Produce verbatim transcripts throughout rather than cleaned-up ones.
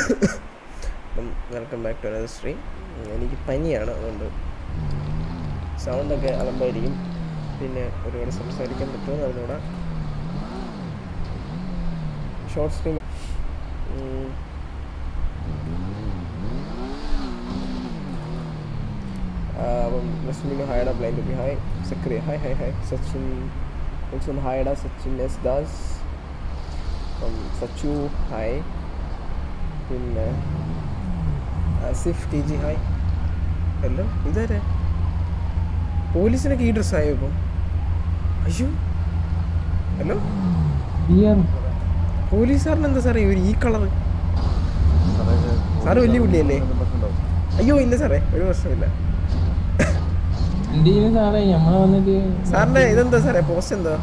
Welcome back to another stream. എനിക്ക് പനിയാണ്, അതുകൊണ്ട് സൗണ്ടൊക്കെ അലമ്പായിരിക്കും. പിന്നെ ഒരുപാട് സംസാരിക്കാൻ പറ്റുമെന്ന് അറിഞ്ഞൂടാ. ഷോർട്ട് സ്ട്രീം അപ്പം റസ്മിന് ഹായടാ, blind to be hi. Zakariya hi hi hi. Sachin also ഹായടാ, സച്ചിൻ എസ് ദാസ്. അപ്പം സച്ചു ഹായ്. പിന്നെ Asif T G hi. Hello, ഇതാരെ പോലീസിനൊക്കെ ഈ ഡ്രസ്സായോ ഇപ്പം? അയ്യോ, ഹലോ, പോലീസുകാരൻ എന്താ സാറേ ഒരു ഈ കളറ്? സാറ് വലിയ പുള്ളിയല്ലേ? അയ്യോ ഇല്ല സാറേ, ഒരു പ്രശ്നമില്ല. സാറിന്റെ ഇതെന്താ സാറേ പോസ്റ്റ് എന്താ?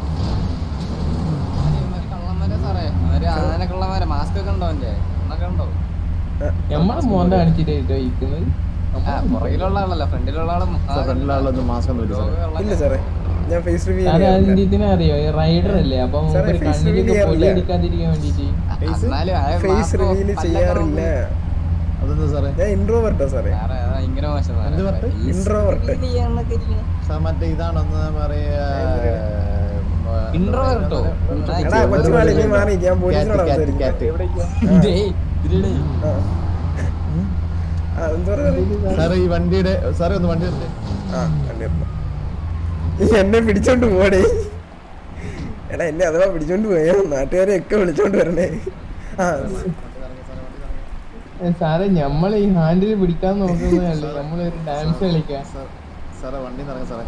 ഇല്ല സാറേ, ഞാൻ ഫേസ് റിവ്യൂ അറിയോ? റൈഡർ അല്ലേ, അപ്പം ഫേസ് റിവ്യൂ ചെയ്യാറില്ല. ഞാൻ ഇൻട്രോവേർട്ടാ സാറേ. ഇൻട്രോവേർട്ട് മറ്റേ ഇതാണൊന്ന് പറയാ. കൊച്ചുമാളി നീ മാറി, ഞാൻ പോലീസിനോട് സാറേ ഈ വണ്ടിയുടെ സാറേ ഒന്ന് വണ്ടി എന്നെ പിടിച്ചോണ്ട് പോടേ. എടാ എന്നെ അഥവാ പിടിച്ചോണ്ട് പോയാ നാട്ടുകാരെ ഒക്കെ വിളിച്ചോണ്ട് വരണേ. ആ സാറേ, ഞമ്മള് ഈ ഹാൻഡിൽ പിടിക്കാൻ നോക്കുന്നതല്ലേ, നമ്മളൊരു ഡാൻസ് കളിക്കാം. സാറേ വണ്ടി സാറേ സാറേ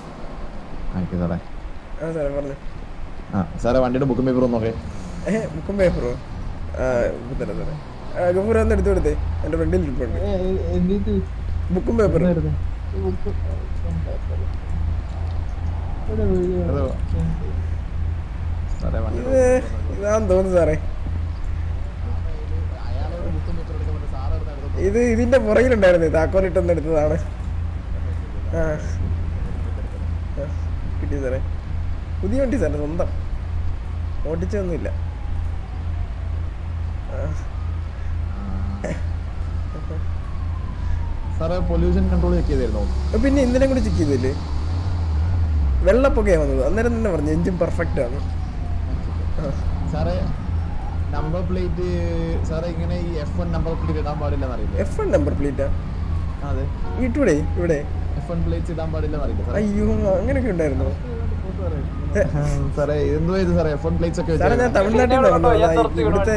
ആ സാറേ പറഞ്ഞു. ആ സാറേ വണ്ടിയുടെ ബുക്കും പേപ്പറും നോക്കേ. ഏഹ് ബുക്കും പേപ്പറോ? ആ തരാം സാറേ. ഗഫൂർ ഒന്ന് എടുത്തു കൊടുത്തേ, എൻ്റെ ഫ്രണ്ടിൽ ഇരിപ്പുണ്ട് ബുക്കും പേപ്പറും. ഇതാന്ന് തോന്നുന്നു സാറേ. ഇത് ഇതിന്റെ പുറകിലുണ്ടായിരുന്നേ, താക്കോലിട്ടൊന്നും എടുത്തതാണ്. ആ കിട്ടി സാറേ. പുതിയ വണ്ടി സാറേ, സ്വന്തം, ഓടിച്ചൊന്നുമില്ല. സാറേ പൊല്യൂഷൻ കൺട്രോൾ ചെക്ക് ചെയ്തായിരുന്നോ? പിന്നെ ഇന്നലെ കൂടി ചെക്ക് ചെയ്തില്ലേ? വെള്ളപ്പൊക്കെയാണ് വന്നത്, അന്നേരം തന്നെ പറഞ്ഞു എഞ്ചിൻ പെർഫെക്റ്റ് ആണ്. സാറേ നമ്പർ പ്ലേറ്റ് സാറേ ഇങ്ങനെ ഈ എഫ് വൺ നമ്പർ പ്ലേറ്റ് ഇടാൻ പാടില്ലെന്ന് അറിയില്ല. എഫ് വൺ നമ്പർ പ്ലേറ്റാ? അതെ, ഇട്ടൂടെ ഇവിടെ എഫ് വൺ പ്ലേറ്റ്സ് ഇടാൻ പാടില്ലെന്ന് അറിയില്ല. അയ്യോ, അങ്ങനെയൊക്കെ ഉണ്ടായിരുന്നു സാറേ. എന്തോ ഇത് സാറേ എഫ് വൺ പ്ലേറ്റ്സ് ഒക്കെ സാറേ? ഞാൻ തമിഴ്നാട്ടിൽ ഇവിടുത്തെ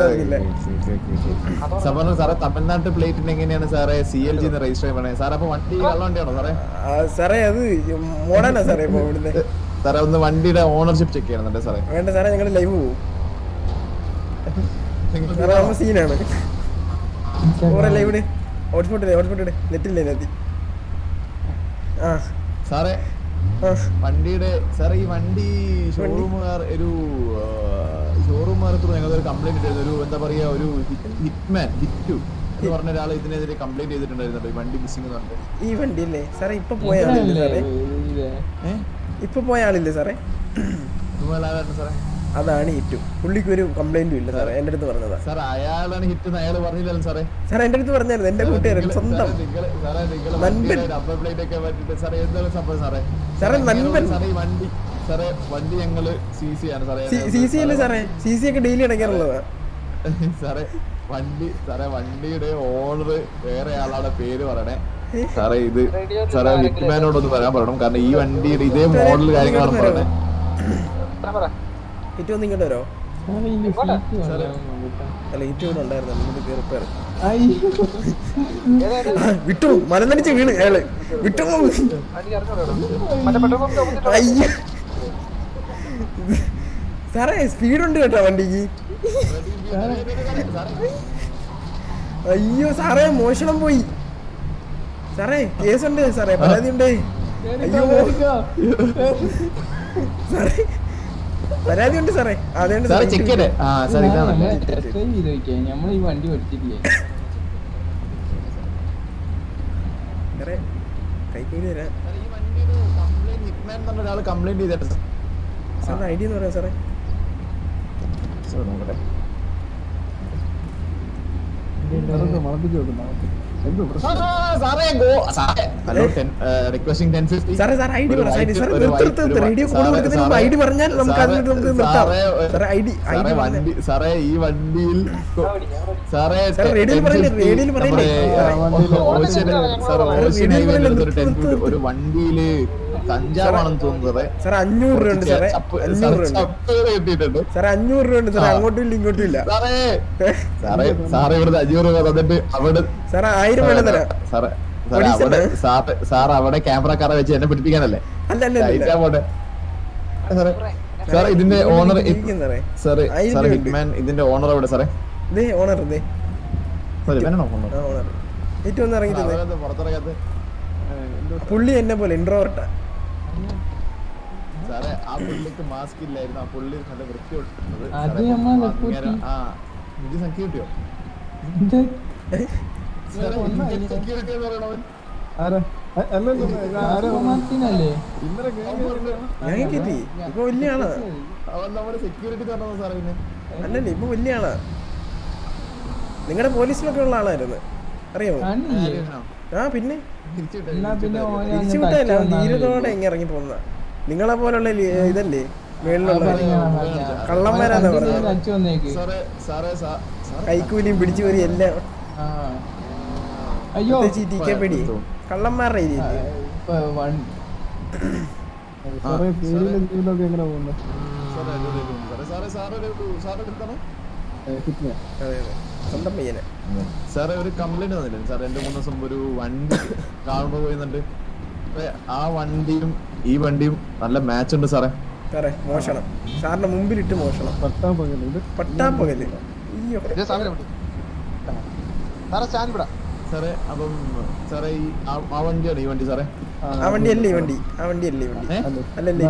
സാറേ സാറേ തമിഴ്നാട്ട് പ്ലേറ്റിന് എങ്ങനെയാണ് സാറേ സി എൽ ജി രജിസ്റ്റർ ചെയ്യണേ സാറേ? അപ്പൊ വണ്ടി കള്ള വണ്ടിയാണോ സാറേ? സാറേ അത് മോഡേണാ സാറേ ഇപ്പൊ ഇവിടുത്തെ. സാറേ ഒന്ന് വണ്ടിയുടെ ഓണർഷിപ്പ് ചെക്ക് ചെയ്യണം സാറേ. വേണ്ട സാറേ, ഞങ്ങൾ ലൈവ് പോകും സാറേ, നമ്മ സീനാണ്. ഓറല്ലേ ഇവിടെ ഹോട്ട്സ്പോട്ട് ഹോട്ട്സ്പോട്ട് നെറ്റില്ലേ നെറ്റി. ആ സാറേ വണ്ടിയുടെ സാറേ ഈ വണ്ടി ഷോറൂമുകാർ ഒരു ഷോറൂമുകാരത്തോട് ഞങ്ങളൊരു കംപ്ലൈന്റ് ഇട്ടായിരുന്നു. ഒരു എന്താ പറയാ, ഒരു ഹിറ്റ്മാൻ ഹിറ്റു എന്ന് പറഞ്ഞ ഒരാൾ ഇതിനെതിരെ കംപ്ലൈന്റ് ചെയ്തിട്ടുണ്ടായിരുന്നു, ഈ വണ്ടി മിസ്സിംഗ്. ഈ വണ്ടി അല്ലേ സാറേ ഇപ്പൊ പോയ ആളില്ലേ സാറേ? ഇപ്പൊ പോയ ആളില്ലേ സാറേ? സാറേ അതാണ് ഹിറ്റു. പുള്ളിക്ക് ഒരു കംപ്ലൈന്റും ഇല്ല സാറേ, എന്റെ അടുത്ത് പറഞ്ഞതാ. സാർ അയാളാണ് ഹിറ്റ് അയാൾ പറഞ്ഞില്ലല്ലോ സാറേ. സാറേ എന്റെ അടുത്ത് പറഞ്ഞായിരുന്നു, എന്റെ കൂട്ടുകാരൻ സ്വന്തം നൻപൻ. സാറേ നൻപൻ വണ്ടി സാറേ വണ്ടി ഞങ്ങള് സി സി ആണ് സാറേ. സി സി അല്ലേ സാറേ? സി സി ഒക്കെ ഡെയിലി അടയ്ക്കാറുള്ളതാ സാറേ. വണ്ടി സാറേ വണ്ടിയുടെ ഓണർ വേറെ ആളുടെ പേര് പറയണേ സാറേ. ഇത് സാറേ ഹിറ്റ്മാനോടൊന്ന് വരാൻ പറയണം, കാരണം ഈ വണ്ടിയുടെ ഇതേ മോഡൽ കാര്യങ്ങളാണ് പറയണേ. ഹിറ്റ് വന്ന് ഇങ്ങോട്ട് വരോ? അല്ല ഹിറ്റ് ഇവിടെ ഉണ്ടായിരുന്നു, വിട്ടു മലനടിച്ച് വീണ് അയാള്. വിട്ടു സാറേ, സ്പീഡുണ്ട് കേട്ടോ വണ്ടിക്ക്. അയ്യോ സാറേ, മോഷണം പോയി സാറേ. കേസുണ്ട് സാറേ, പരാതി ഉണ്ട്. അയ്യോ സാറേ, പരാതി ഉണ്ട് സാറേ. അതുകൊണ്ട് നമ്മൾ ഈ വണ്ടി ഓടിച്ചിട്ടില്ലേ കൈക്കൂലി തരാം. കംപ്ലൈന്റ് ചെയ്തിട്ട് സാറിന് ഐഡിയ എന്ന് പറയാം സാറേ. റിക്വസ്റ്റിംഗ് ടെൻ ഫിഫ്റ്റി സാറേ സാർ ഐ ഡി പറ സാറേ സാർ നിർത്തി റേഡിയോ കോഡ് കൊടുക്കുന്നതിന് മുമ്പ് ഐ ഡി പറഞ്ഞാൽ നമുക്ക് അതിന് നമുക്ക് നിർത്താം സാറേ ഐ ഡി ഐ ഡി വണ്ടി സാറേ ഈ വണ്ടിയിൽ സാറേ റേഡിയോയിൽ പറയില്ലേ റേഡിയോയിൽ പറയില്ലേ ഒരു വണ്ടിയില് കഞ്ചാവാണെന്ന് തോന്നുന്നത് സാറേ അഞ്ഞൂറ് രൂപ ഉണ്ട് സാറേ അഞ്ഞൂറ് രൂപ ഉണ്ട് സാറേ അഞ്ഞൂറ് രൂപ ഉണ്ട് സാറേ അങ്ങോട്ടും ഇല്ല ഇങ്ങോട്ടും ഇല്ല സാറേ സാറേ സാറേ ഇവിടുത്തെ അഞ്ഞൂറ് രൂപ തന്നിട്ട് അവിടെ സാറേ ആയിരം വേണം തരാം സാറേ അവിടെ സാറ് സാർ അവിടെ ക്യാമറക്കാരെ വെച്ച് എന്നെ പിടിപ്പിക്കാനല്ലേ അല്ല അല്ല പോട്ടെ സാറേ സാറേ ഇതിന്റെ ഓണർ സാറേ സാറേ ഹിറ്റ്മാൻ ഇതിന്റെ ഓണർ എവിടെ സാറേ ദേ ഓണർ ദേ സോറി വേണോ ഓണർ ഓണർ ഏറ്റവും ഒന്ന് ഇറങ്ങിയിട്ട് പുറത്തിറങ്ങാത്ത പുള്ളി എന്നെ പോലെ ഇൻട്രോവർട്ടാ സാറേ ആ പുള്ളിക്ക് മാസ്ക് ഇല്ലായിരുന്നു ആ പുള്ളി നല്ല വൃത്തി കൊടുക്കുന്നത് ആ ഇത് സംഖ്യ കിട്ടിയോ സെക്യൂരിറ്റി എന്ന് പറയണവൻ ഞാൻ കേട്ടി ഇപ്പൊ വലിയ ആളാ അവൻ നമ്മുടെ സെക്യൂരിറ്റി പറഞ്ഞത് സാറേ പിന്നെ അല്ലല്ലേ ഇപ്പൊ വലിയ ആളാ നിങ്ങളുടെ പോലീസിലൊക്കെ ഉള്ള ആളായിരുന്നു അറിയാമോ ആ പിന്നെ തിരിച്ചുവിട്ടല്ല ധീരതയോടെ ഇങ്ങനെ ഇറങ്ങി പോകുന്ന നിങ്ങളെ പോലുള്ള ഇതല്ലേ മേളിലുള്ള കള്ളന്മാരാന്ന് പറഞ്ഞത് കൈക്കൂലിയും പിടിച്ചു പോരി എല്ലാം പേടി കള്ളന്മാരുടെ ഏരിയയില്ലേ സ്വന്തം പയ്യനെ സാറേ ഒരു കംപ്ലൈന്റ് തന്നില്ലേ സാർ എന്റെ മൂന്ന് ദിവസം ഒരു വണ്ടി കാണുമ്പോ പോയിന്നുണ്ട് ആ വണ്ടിയും ഈ വണ്ടിയും നല്ല മാച്ച് ഉണ്ട് സാറേ സാറേ മോഷണം സാറിന്റെ മുമ്പിലിട്ട് മോഷണം പട്ടാപ്പകല് അയ്യോ സാറേ അപ്പം സാറേ ഈ ആ വണ്ടിയാണ് ഈ വണ്ടി സാറേ ആ വണ്ടി അല്ലേ ഈ വണ്ടി ആ വണ്ടി അല്ലേ ഈ വണ്ടി അല്ലല്ലേ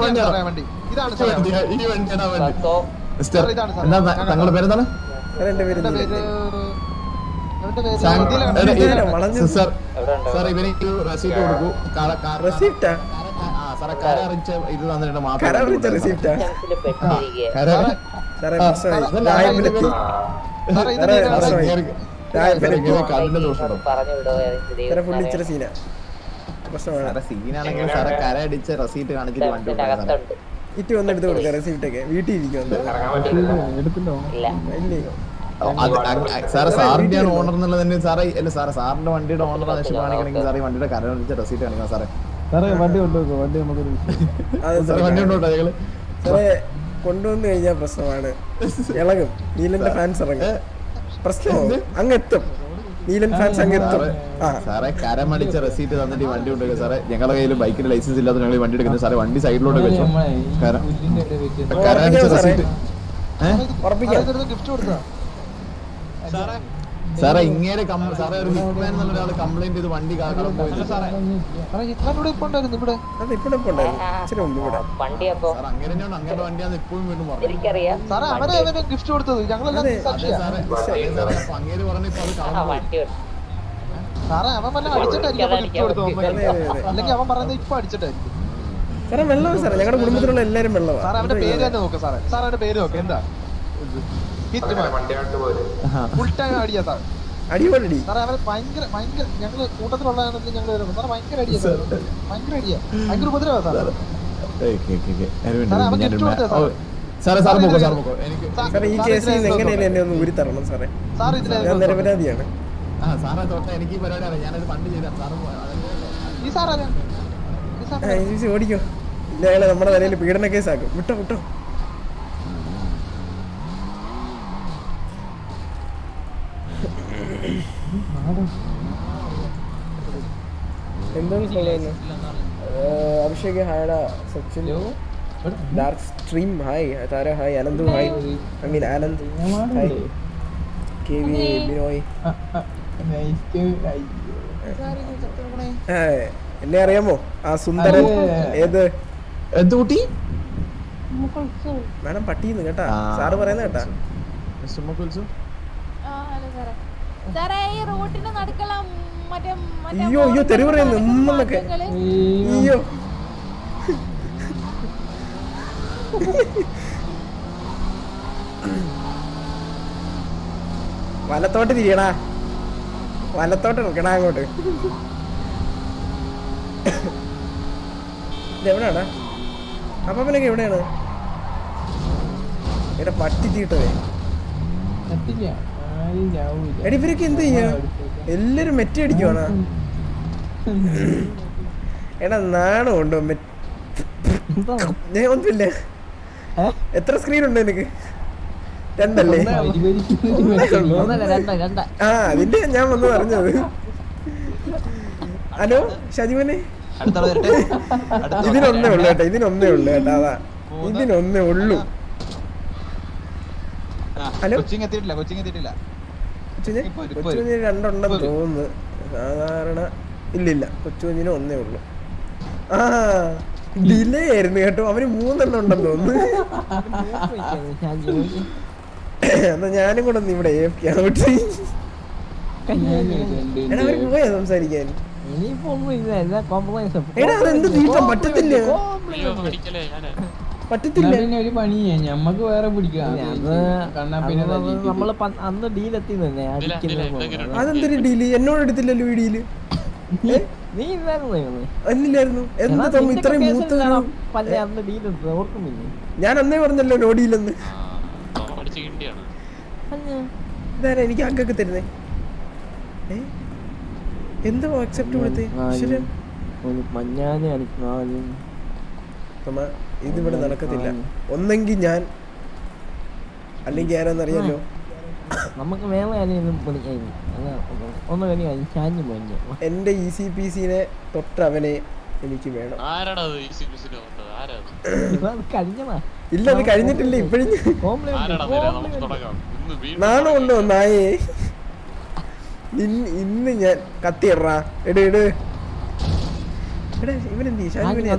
ഈ വണ്ടിയാണ് ആ വണ്ടി എന്താ താങ്കളുടെ പേരെന്താണ് എന്റെ പേര് സാർ ഇവന് റെസീപ്റ്റ് കൊടുക്കൂ റെസിപ്റ്റാ സാറേ കര അറിയിച്ച ഇത് തന്നിട്ട് കര വിളിച്ച റെസിപ്റ്റാ സീനാണെങ്കിൽ സാറേ കര അടിച്ച റെസീപ്റ്റ് കാണിച്ചിട്ട് വണ്ടി ഇറ്റ് വന്ന് എടുത്ത് കൊടുക്കാം റെസിപ്റ്റ് ഒക്കെ വീട്ടിൽ ഇരിക്കുന്നുണ്ട് സാറേ സാറിന്റെ ഓണർ എന്നുള്ളത് തന്നെ സാറേ അല്ല സാറേ സാറിന്റെ വണ്ടിയുടെ ഓണർ കാണിക്കണമെങ്കിൽ സാറേ വണ്ടിയുടെ കര അടിച്ച റെസീപ്റ്റ് കാണിക്കണം സാറേ വണ്ടി കൊണ്ടുപോകും വണ്ടി നമുക്ക് വണ്ടി കൊണ്ടോട്ടെ ഞങ്ങള് സാറേ കൊണ്ടുവന്നു കഴിഞ്ഞാൽ പ്രശ്നമാണ് ഇളകും നീലന്റെ ഫാൻസ് ഇറങ്ങും പ്രശ്നമാവും അങ്ങെത്തും നീലൻ ഫാൻസ് അങ്ങെത്തും സാറേ കരമടിച്ച റെസീറ്റ് തന്നിട്ട് ഈ വണ്ടി കൊണ്ടുപോയി സാറേ ഞങ്ങളുടെ കയ്യിൽ ബൈക്കിന്റെ ലൈസൻസ് ഇല്ലാത്ത ഞങ്ങൾ വണ്ടി എടുക്കുന്നത് സാറേ വണ്ടി സൈഡിലോട്ട് വെച്ചു കരമടിച്ച റെസീറ്റ് ഗിഫ്റ്റ് കൊടുത്താ സാറേ ഇങ്ങനെ സാറേ ഒരു ഹിറ്റ്മാൻ എന്നുള്ള ഒരാൾ കംപ്ലൈന്റ് ചെയ്ത് വണ്ടി കാക്കണം പോയത് സാറേ അങ്ങനെയാണ് അങ്ങനത്തെ വണ്ടിയാന്ന് ഇപ്പോഴും വീണ്ടും പറഞ്ഞു ഗിഫ്റ്റ് കൊടുത്തത് ഞങ്ങളെല്ലാം അങ്ങേര് പറഞ്ഞു ഇപ്പൊ അത് കളഞ്ഞു സാറേ അവൻ വല്ല അടിച്ചിട്ടായിരിക്കും ഗിഫ്റ്റ് കൊടുത്തു അല്ലെങ്കിൽ അവൻ പറയുന്നത് ഇപ്പൊ അടിച്ചിട്ടായിരിക്കും സാറേ വെള്ളമാണ് സാറേ ഞങ്ങളുടെ കുടുംബത്തിലുള്ള എല്ലാവരും വെള്ളമാണ് സാറേ അവന്റെ പേര് തന്നെ നോക്ക് സാറേ സാറേ അവന്റെ പേര് നോക്ക് എന്താ ഫുൾ ടൈം അടിയാ സാർ അടിപൊളി സാറേ അവരെ ഭയങ്കര ഭയങ്കര ഞങ്ങള് കൂട്ടത്തിലുള്ളതാണെങ്കിൽ ഞങ്ങൾ വരുമ്പോ സാറേ ഭയങ്കര അടിയാ ഭയങ്കര അടിയാ ഭയങ്കര ഉപദ്രവ സാറേ സാറേ സാർ നോക്കോ സാർ നോക്കോ എനിക്ക് സാറേ ഈ കേസിൽ എങ്ങനെയല്ലേ എന്നെ ഒന്ന് ഊരി തരണം സാറേ സാർ ഇതിലെ ഞാൻ നിരപരാധിയാണ് ആ സാറേ തൊട്ട് എനിക്ക് ഈ പരിപാടി അറിയാം ഞാനത് പണ്ട് ചെയ്താ സാറ് ഈ സാറാ ഓടിക്കോ ഇല്ല അയാളെ നമ്മുടെ നിലയിൽ പീഡന കേസാക്കും വിട്ടോ വിട്ടോ എന്താണ് പറയുന്നത് അഭിഷേക് ഹായടാ Sachin dark stream hi Thara hi Ananthu hi I mean Anand hi K V Binoy എന്നെ അറിയാമോ ആ സുന്ദരൻ ഏത് എന്ത് കുട്ടി മാഡം പട്ടിന്ന് കേട്ടാ സാറ് പറയുന്ന കേട്ടാ അയ്യോ അയ്യോ തെറി പറയുന്നു ഉമ്മന്നൊക്കെ അയ്യോ വലത്തോട്ട് തിരിയടാ, വലത്തോട്ട് ഇറക്കടാ അങ്ങോട്ട്. ഇതെവിടെയാടാ അപ്പനൊക്കെ? എവിടെയാണ് ഇവിടെ പട്ടി തീട്ടതേ? എടി ഇവരൊക്കെ എന്ത് ചെയ്യാ? എല്ലാരും മെറ്റി അടിക്കുവാണ്. എടാ നാണം ഉണ്ടോ? ഞാൻ ഒന്നുമില്ല. എത്ര സ്ക്രീൻ ഉണ്ട് എനിക്ക്? രണ്ടല്ലേ? ആ അതിന്റെ ഞാൻ വന്ന് പറഞ്ഞത്. ഹലോ ഷജിമോനെ, ഇതിനൊന്നേ ഉള്ളു കേട്ടോ, ഇതിനൊന്നേ ഉള്ളു കേട്ടോ. അതാ ഇതിനൊന്നേ ഉള്ളു. ഹലോ കൊച്ചിങ് എത്തിയിട്ടില്ല, കൊച്ചിങ് എത്തിയിട്ടില്ല. കൊച്ചുകുഞ്ഞിന് രണ്ടെണ്ണം തോന്നുന്നു സാധാരണ. ഇല്ലില്ല, കൊച്ചുകുഞ്ഞിന് ഒന്നേ ഉള്ളു. ആ ഡിലേ ആയിരുന്നു കേട്ടോ. അവന് മൂന്നെണ്ണം ഉണ്ടെന്ന് തോന്നുന്നു. എന്നാ ഞാനും കൂടെ ഒന്ന് ഇവിടെ എടാ അവര് പോയാ സംസാരിക്കാൻ? എടാ അതെന്ത് തീട്ടാൻ പറ്റത്തില്ല, പറ്റത്തില്ല. ഒരു പണിയേ ഞമ്മക്ക് വേറെ പിടിക്കാം. നമ്മള് അന്ന് ഡീലെത്തി. അതെന്തൊരു ഡീല്? എന്നോട് എടുത്തില്ലല്ലോ ഈ ഡീല്. നീ അന്നില്ലായിരുന്നു. എന്താ ഇത്രയും മൂത്ത്? ഞാൻ അന്നേ പറഞ്ഞല്ലോ നോ ഡീലെന്ന്. ഇതാരാ എനിക്ക് അക്കൊക്കെ തരുന്നേ? എന്താ അക്സെപ്റ്റ് കൊടുത്തേ? ഇതിവിടെ നടക്കത്തില്ല. ഒന്നെങ്കിൽ ഞാൻ, അല്ലെങ്കിൽ ആരാന്നറിയാലോ. നമുക്ക് എന്റെ ഇ സി പി സിനെ തൊട്ടവനെ എനിക്ക് വേണം. ഇല്ല അത് കഴിഞ്ഞിട്ടില്ല ഇപ്പഴും. നാണോ ഉണ്ടോ നായേ? ഇന്ന് ഞാൻ കത്തിയിടാ. എട് എട് ഇവനെന്തി ഷാജി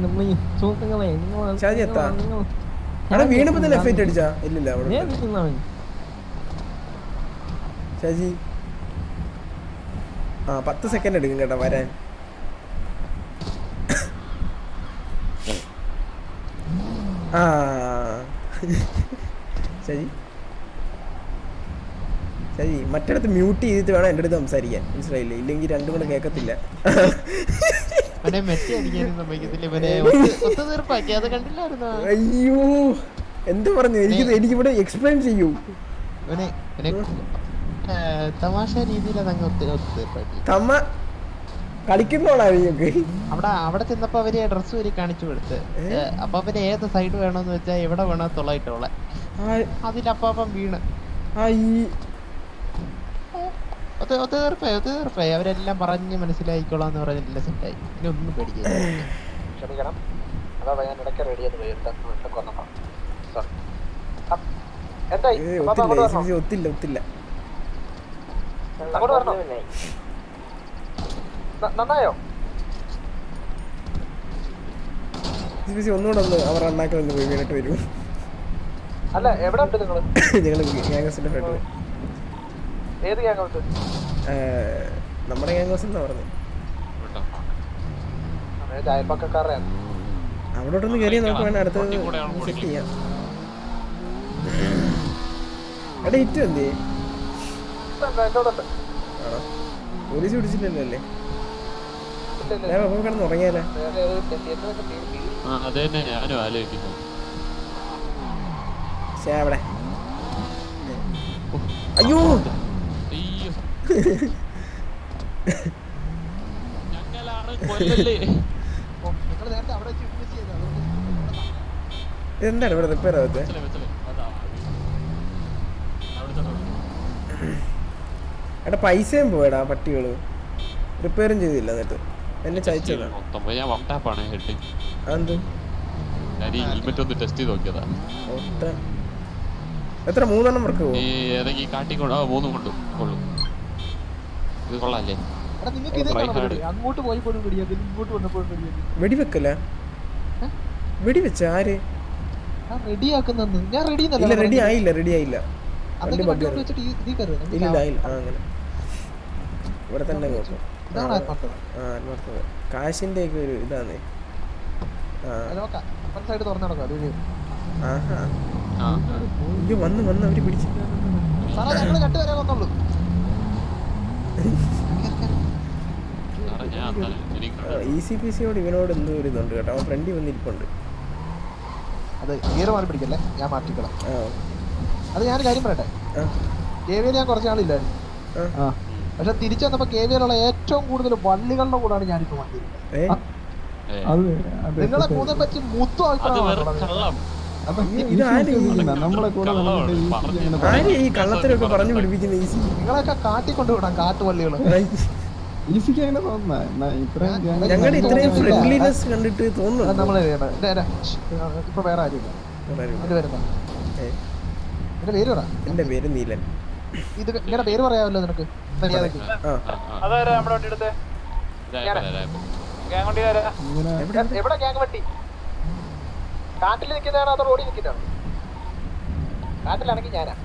എത്താ? അവിടെ വീണപ്പോ തന്നെ എഫക്റ്റ് അടിച്ചാ? ഇല്ലില്ല അവിടെ ഷാജി. ആ പത്ത് സെക്കൻഡ് എടുക്കും കേട്ടോ വരാൻ. ആ ഷാജി ഷാജി മറ്റിടത്ത് മ്യൂട്ട് ചെയ്തിട്ട് വേണം എൻ്റെ അടുത്ത് സംസാരിക്കാൻ, മനസ്സിലായില്ലേ? ഇല്ലെങ്കിൽ രണ്ടും കൂടെ കേൾക്കത്തില്ല. അയ്യോ എന്ത് പറഞ്ഞു? എനിക്ക് എനിക്കിവിടെ എക്സ്പ്ലെയിൻ ചെയ്യൂ. തമാശ രീതിയിൽ തമ്മ കളിക്കുന്നോളാ നീയൊക്കെ. അവിടെ അവിടെ ചെന്നപ്പോ അവര് ഡ്രസ് വരെ കാണിച്ചു കൊടുത്ത്. അപ്പൊ അവര് ഏത് സൈഡ് വേണോന്ന് വെച്ചാ എവിടെ വേണോ തൊള്ളായിട്ടോളെ അതിലപ്പം വീണ് തീർപ്പായി. അവരെല്ലാം പറഞ്ഞ് മനസ്സിലായിക്കോളാന്ന് പറഞ്ഞിട്ടില്ല, സെറ്റായി. ഇനി ഒന്നും പേടിക്കില്ല. ക്ഷമിക്കണം, അതാ ഞാൻ ഇടയ്ക്ക് റെഡിയെന്ന് പോയി. ഒത്തില്ല ഒത്തില്ല നന്നായോ? ഒന്നുകൂടെ ഒന്ന് അവർ അണ്ണാക്കി വന്ന് പോയി വീണിട്ട് വരും. അല്ല എവിടെ ഉണ്ട് നിങ്ങള്? ഞങ്ങള് ഗ്യാങ്സിന്റെ ഫ്രണ്ട്. ഏത് ഗ്യാങ്? നമ്മുടെ ഗ്യാങ്സ് എന്നാ പറഞ്ഞു. അയൽപ്പക്കാരെയാണ്. അവിടോട്ടൊന്ന് കയറി നമുക്ക് വേണം അടുത്തത് സെറ്റ് ചെയ്യാം. എടാ ഇറ്റു എന്തേ? ആണോ പോലീസ് പിടിച്ചില്ലല്ലോ അല്ലേ? ഞാൻ അപ്പം കിടന്ന് ഉറങ്ങിയാലേ? അവിടെ അയ്യോ എന്താണ് ഇവിടെ റിപ്പയർ ആവത്തെ? എടാ പൈസയും പോയടാ പട്ടികള്, റിപ്പയറും ചെയ്തില്ല. എന്നിട്ട് എന്നെ ചയച്ചതാ. എത്ര മൂന്നെണ്ണം വർക്ക് വെടിവെക്കല? വെടിവെച്ച ആര്? ഇല്ല റെഡി ആയില്ല, റെഡി ആയില്ല. വണ്ടി ബഗ് ഇല്ല ആയില്ല. ആ അങ്ങനെ ഇവിടെ തന്നെ നോക്കും. ആ ആത്മാർത്ഥത കാശിന്റെ ഒക്കെ ഒരു ഇതാണ്. ആഹാ അയ്യോ വന്ന് വന്ന് അവര് പിടിച്ചു. സാറേ ഞങ്ങള് രണ്ടുപേരെ വന്നുള്ളൂ. ഇ സി പി സിയോട് ഇവനോട് എന്തോ ഒരു ഇതുണ്ട് കേട്ടോ. അവൻ ഫ്രണ്ടിൽ വന്നിരിപ്പുണ്ട്. അത് ഗിയർ മാറി പിടിക്കല്ലേ, ഞാൻ മാറ്റിക്കളാം. അത് ഞാൻ കാര്യം പറയട്ടെ, കെ വി ഞാൻ കുറച്ച് നാളില്ലായിരുന്നു. പക്ഷെ തിരിച്ചു വന്നപ്പോ കെ വിയിലുള്ള ഏറ്റവും കൂടുതൽ വള്ളികളുടെ കൂടാണ് ഞാനിപ്പോ വണ്ടി. നിങ്ങളെ മൂന്നെ പറ്റി മൂത്തോ ഈ കള്ളത്തിലൊക്കെ പറഞ്ഞു പിടിപ്പിക്കുന്ന ഈസി. നിങ്ങളെയൊക്കെ കാട്ടിക്കൊണ്ടുവിടാം കാട്ടുവള്ളികള്. ഞങ്ങളുടെ ഇത്രയും ഫ്രണ്ട്ലിനെസ് കണ്ടിട്ട് തോന്നുന്നു. നമ്മള് ഇപ്പൊ വേറെ ആരുമില്ല. എന്റെ പേരെന്താ? എന്റെ പേര് പറ. എന്റെ പേര് നീലൻ. ഇത് ഇങ്ങനെ പേര് പറയാമല്ലോ നിനക്ക്? എവിടെ ഗ്യാങ് വണ്ടി? കാട്ടിൽ നിൽക്കുന്നതാണോ അതോ റോഡിൽ നിൽക്കുന്നതാണോ? കാട്ടിലാണെങ്കിൽ ഞാനാ.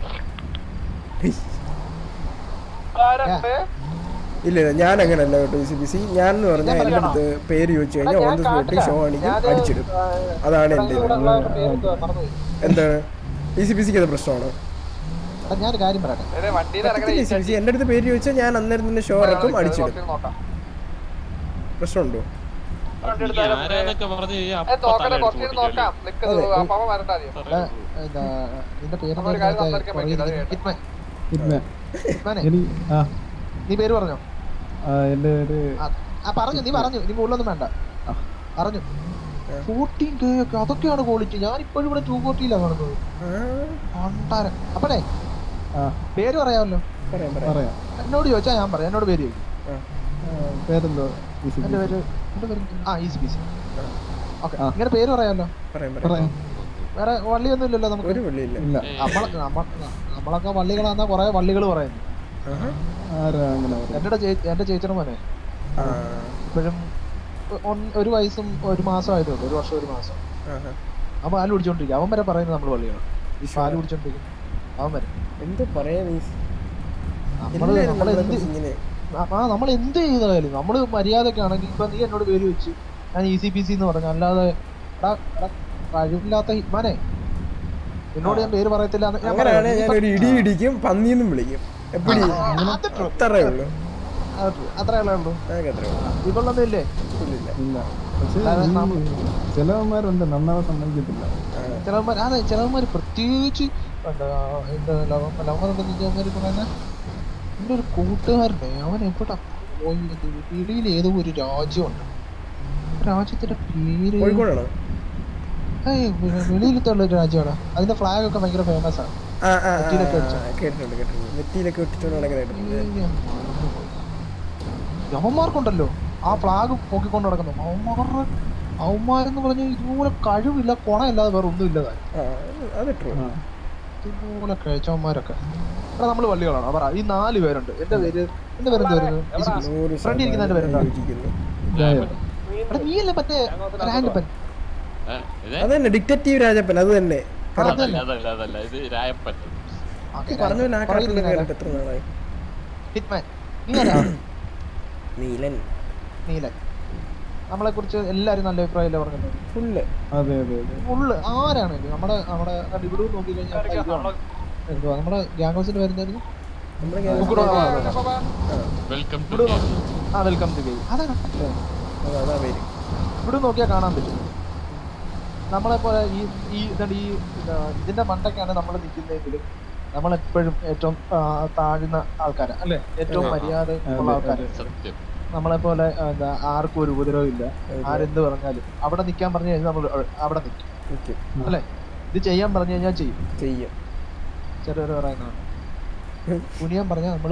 ഇല്ല ഇല്ല ഞാൻ അങ്ങനല്ല കേട്ടോ. ഇ സി പി സി ഞാൻ എന്ന് പറഞ്ഞാൽ എൻ്റെ അടുത്ത് പേര് ചോദിച്ചു കഴിഞ്ഞാൽ ഓൺ ദ സ്പോട്ടിൽ ഷോ ആണെങ്കിൽ അടിച്ചിടും. അതാണ് എൻ്റെ ഇത്. എന്താണ് ഇ സി പി സിക്ക് അത് പ്രശ്നമാണോ? ഞാൻ കാര്യം പറയട്ടെ, ഇ സി പി സി എൻ്റെ അടുത്ത് പേര് ചോദിച്ചാൽ ഞാൻ അന്നേരം തന്നെ ഷോ ഇറക്കും, അടിച്ചിടും. പ്രശ്നമുണ്ടോ? നീ പേര് പറഞ്ഞോ? പറഞ്ഞു, നീ പറഞ്ഞു, നീ മുകളിലൊന്നും വേണ്ട. പറഞ്ഞു ഫോർട്ടീൻ കെ ഒക്കെ അതൊക്കെയാണ് ക്വാളിറ്റി. ഞാൻ ഇപ്പോഴും ഇവിടെ ടു ഫോർട്ടിയിലാണ് കാണുന്നത്. പണ്ടാരം. അപ്പഴേ പേര് പറയാമല്ലോ. എന്നോട് ചോദിച്ചാ ഞാൻ പറയാം. എന്നോട് പേര് ചോദിക്കും. പേരെന്തോ? എന്റെ പേര് എന്റെ പേര് ആ E C P C. Okay, ഇങ്ങനെ പേര് പറയാമല്ലോ. വേറെ വള്ളിയൊന്നും ഇല്ലല്ലോ നമുക്ക്. നമ്മളൊക്കെ വള്ളികളാന്നാ കൊറേ വള്ളികൾ പറയുന്നു. എന്റെ എന്റെ ചേച്ചിയുടെ മോനെ ഇപ്പോഴും ഒരു വയസ്സും ഒരു മാസം ആയതുള്ളൂ. ഒരു വർഷം ഒരു മാസം. അവൻ പാല് കുടിച്ചോണ്ടിരിക്കും. അവൻ വരെ പറയുന്നത് നമ്മള് വള്ളിയാണ്. ഈ പാല് കുടിച്ചോണ്ടിരിക്കും അവൻ വരെ. എന്ത് പറയാ നമ്മള് നമ്മളെന്ത് ആ നമ്മൾ എന്ത് ചെയ്താലും നമ്മള് മര്യാദക്ക് ആണെങ്കിൽ ഇപ്പൊ നീ എന്നോട് പേര് വെച്ച് ഞാൻ ഇ സി പി സി എന്ന് പറഞ്ഞു. അല്ലാതെ കഴിവില്ലാത്ത ഹിറ്റ്മാനെ എന്നോട് ഞാൻ പേര് പറയത്തില്ല. അങ്ങനെയാണ് ഞാൻ ഒരു ഇടി ഇടിക്കും, പന്നിയെന്നും വിളിക്കും. അത്രേ ഉള്ളൂ. അത്രേ ഉള്ളൂ. ഇവളൊന്നും ഇല്ലേ? ചിലവന്മാരുണ്ട് നന്നാവാൻ സമ്മതിക്കത്തില്ല. ചിലവന്മാർ അതെ ചിലവന്മാര് പ്രത്യേകിച്ച് എന്താ എന്താ ലവന്മാരുണ്ടെന്ന് വെച്ചാൽ പറയുന്ന എൻ്റെ ഒരു കൂട്ടുകാരനെ അവൻ എവിടെ പിടിയിൽ ഏതോ ഒരു രാജ്യമുണ്ട്. രാജ്യത്തിന്റെ പേര് വെളിയിലത്തെ ഉള്ള ഒരു രാജ്യമാണ്. അതിന്റെ ഫ്ലാഗ് ഒക്കെ ഭയങ്കര ഫേമസ് ആണ്. യവന്മാർക്കുണ്ടല്ലോ ആ ഫ്ലാഗ് പൊക്കിക്കൊണ്ട് നടക്കുന്നു. അവന്മാരുടെ അവന്മാരെന്ന് പറഞ്ഞ ഇതുപോലെ കഴിവില്ല, കൊണയില്ലാതെ വേറെ ഒന്നും ഇല്ലതായി. ഇതുപോലെ കഴിച്ചവന്മാരൊക്കെ എടാ നമ്മള് വള്ളികളാണ്. പറ ഈ നാല് പേരുണ്ട്. എന്റെ പേര് എന്റെ പേര് എന്താ ഫ്രണ്ട് ഇരിക്കുന്ന എന്റെ പേരെന്താ? നീയല്ലേ മറ്റേ രാജപ്പൻ? അതന്നെ ഡിക്റ്റേറ്റീവ് രാജപ്പൻ. അത് തന്നെ നീലൻ. നീലൻ നമ്മളെ കുറിച്ച് എല്ലാരും നല്ല അഭിപ്രായമല്ലേ പറഞ്ഞത്? ഫുള്ള് ഫുള്ള് ആരാണ് നമ്മുടെ നമ്മുടെ ഇവിടെ നോക്കി കഴിഞ്ഞാൽ എന്തുവാ നമ്മുടെ ഗ്യാങ് ഹൗസിന്റെ പേരെന്തായിരുന്നു? ആ വെൽക്കം ടു ഗെയിം. അതാണ് ഇവിടെ നോക്കിയാൽ കാണാൻ പറ്റും. നമ്മളെ പോലെ ഈ ഈ ഈ ഇതിന്റെ മണ്ടൊക്കെയാണ് നമ്മൾ നിൽക്കുന്നതെങ്കിലും നമ്മളെപ്പോഴും ഏറ്റവും താഴ്ന്ന ആൾക്കാരാണ് അല്ലെ? ഏറ്റവും മര്യാദ ഉള്ള ആൾക്കാർ. നമ്മളെ പോലെ എന്താ ആർക്കും ഒരു ഉപദ്രവം ഇല്ല. ആരെന്ത് പറഞ്ഞാലും അവിടെ നിൽക്കാൻ പറഞ്ഞു കഴിഞ്ഞാൽ നമ്മൾ അവിടെ നിൽക്കും അല്ലെ? ഇത് ചെയ്യാൻ പറഞ്ഞു കഴിഞ്ഞാൽ ചെയ്യും ചെയ്യും ചിലവര് പറയുന്നതാണ്. കുനിയാൻ പറഞ്ഞാൽ നമ്മള്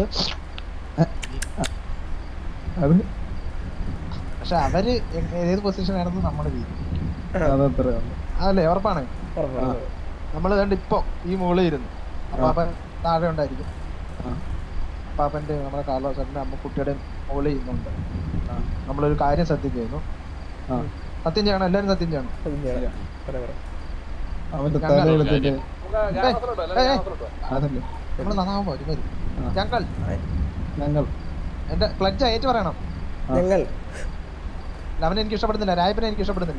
പക്ഷെ അവര് ഏത് പൊസിഷൻ ആണെന്ന് നമ്മുടെ രീതി അതല്ലേ? ഉറപ്പാണ്. നമ്മള് കണ്ട് ഇപ്പൊ ഈ മുകളിൽ ഇരുന്നു അപ്പാപ്പൻ താഴെ ഉണ്ടായിരിക്കും. അപ്പാപ്പന്റെ നമ്മുടെ കാർലോസന്റെ അമ്മ കുട്ടിയുടെ മുകളിൽ ഇരുന്നുണ്ട്. നമ്മളൊരു കാര്യം സത്യം ചെയ്യുന്നു. സത്യം ചെയ്യണം, എല്ലാരും സത്യം ചെയ്യണം. നമ്മള് നന്നാവുമ്പോ ഒരു മതി. ഞങ്ങൾ ഞങ്ങൾ എന്റെ പ്ലഡ്ജ് ഏറ്റു പറയണം. ഞങ്ങൾ അവനെ എനിക്ക് ഇഷ്ടപ്പെടുന്നില്ല, രായപ്പനെ എനിക്ക് ഇഷ്ടപ്പെടുന്നില്ല.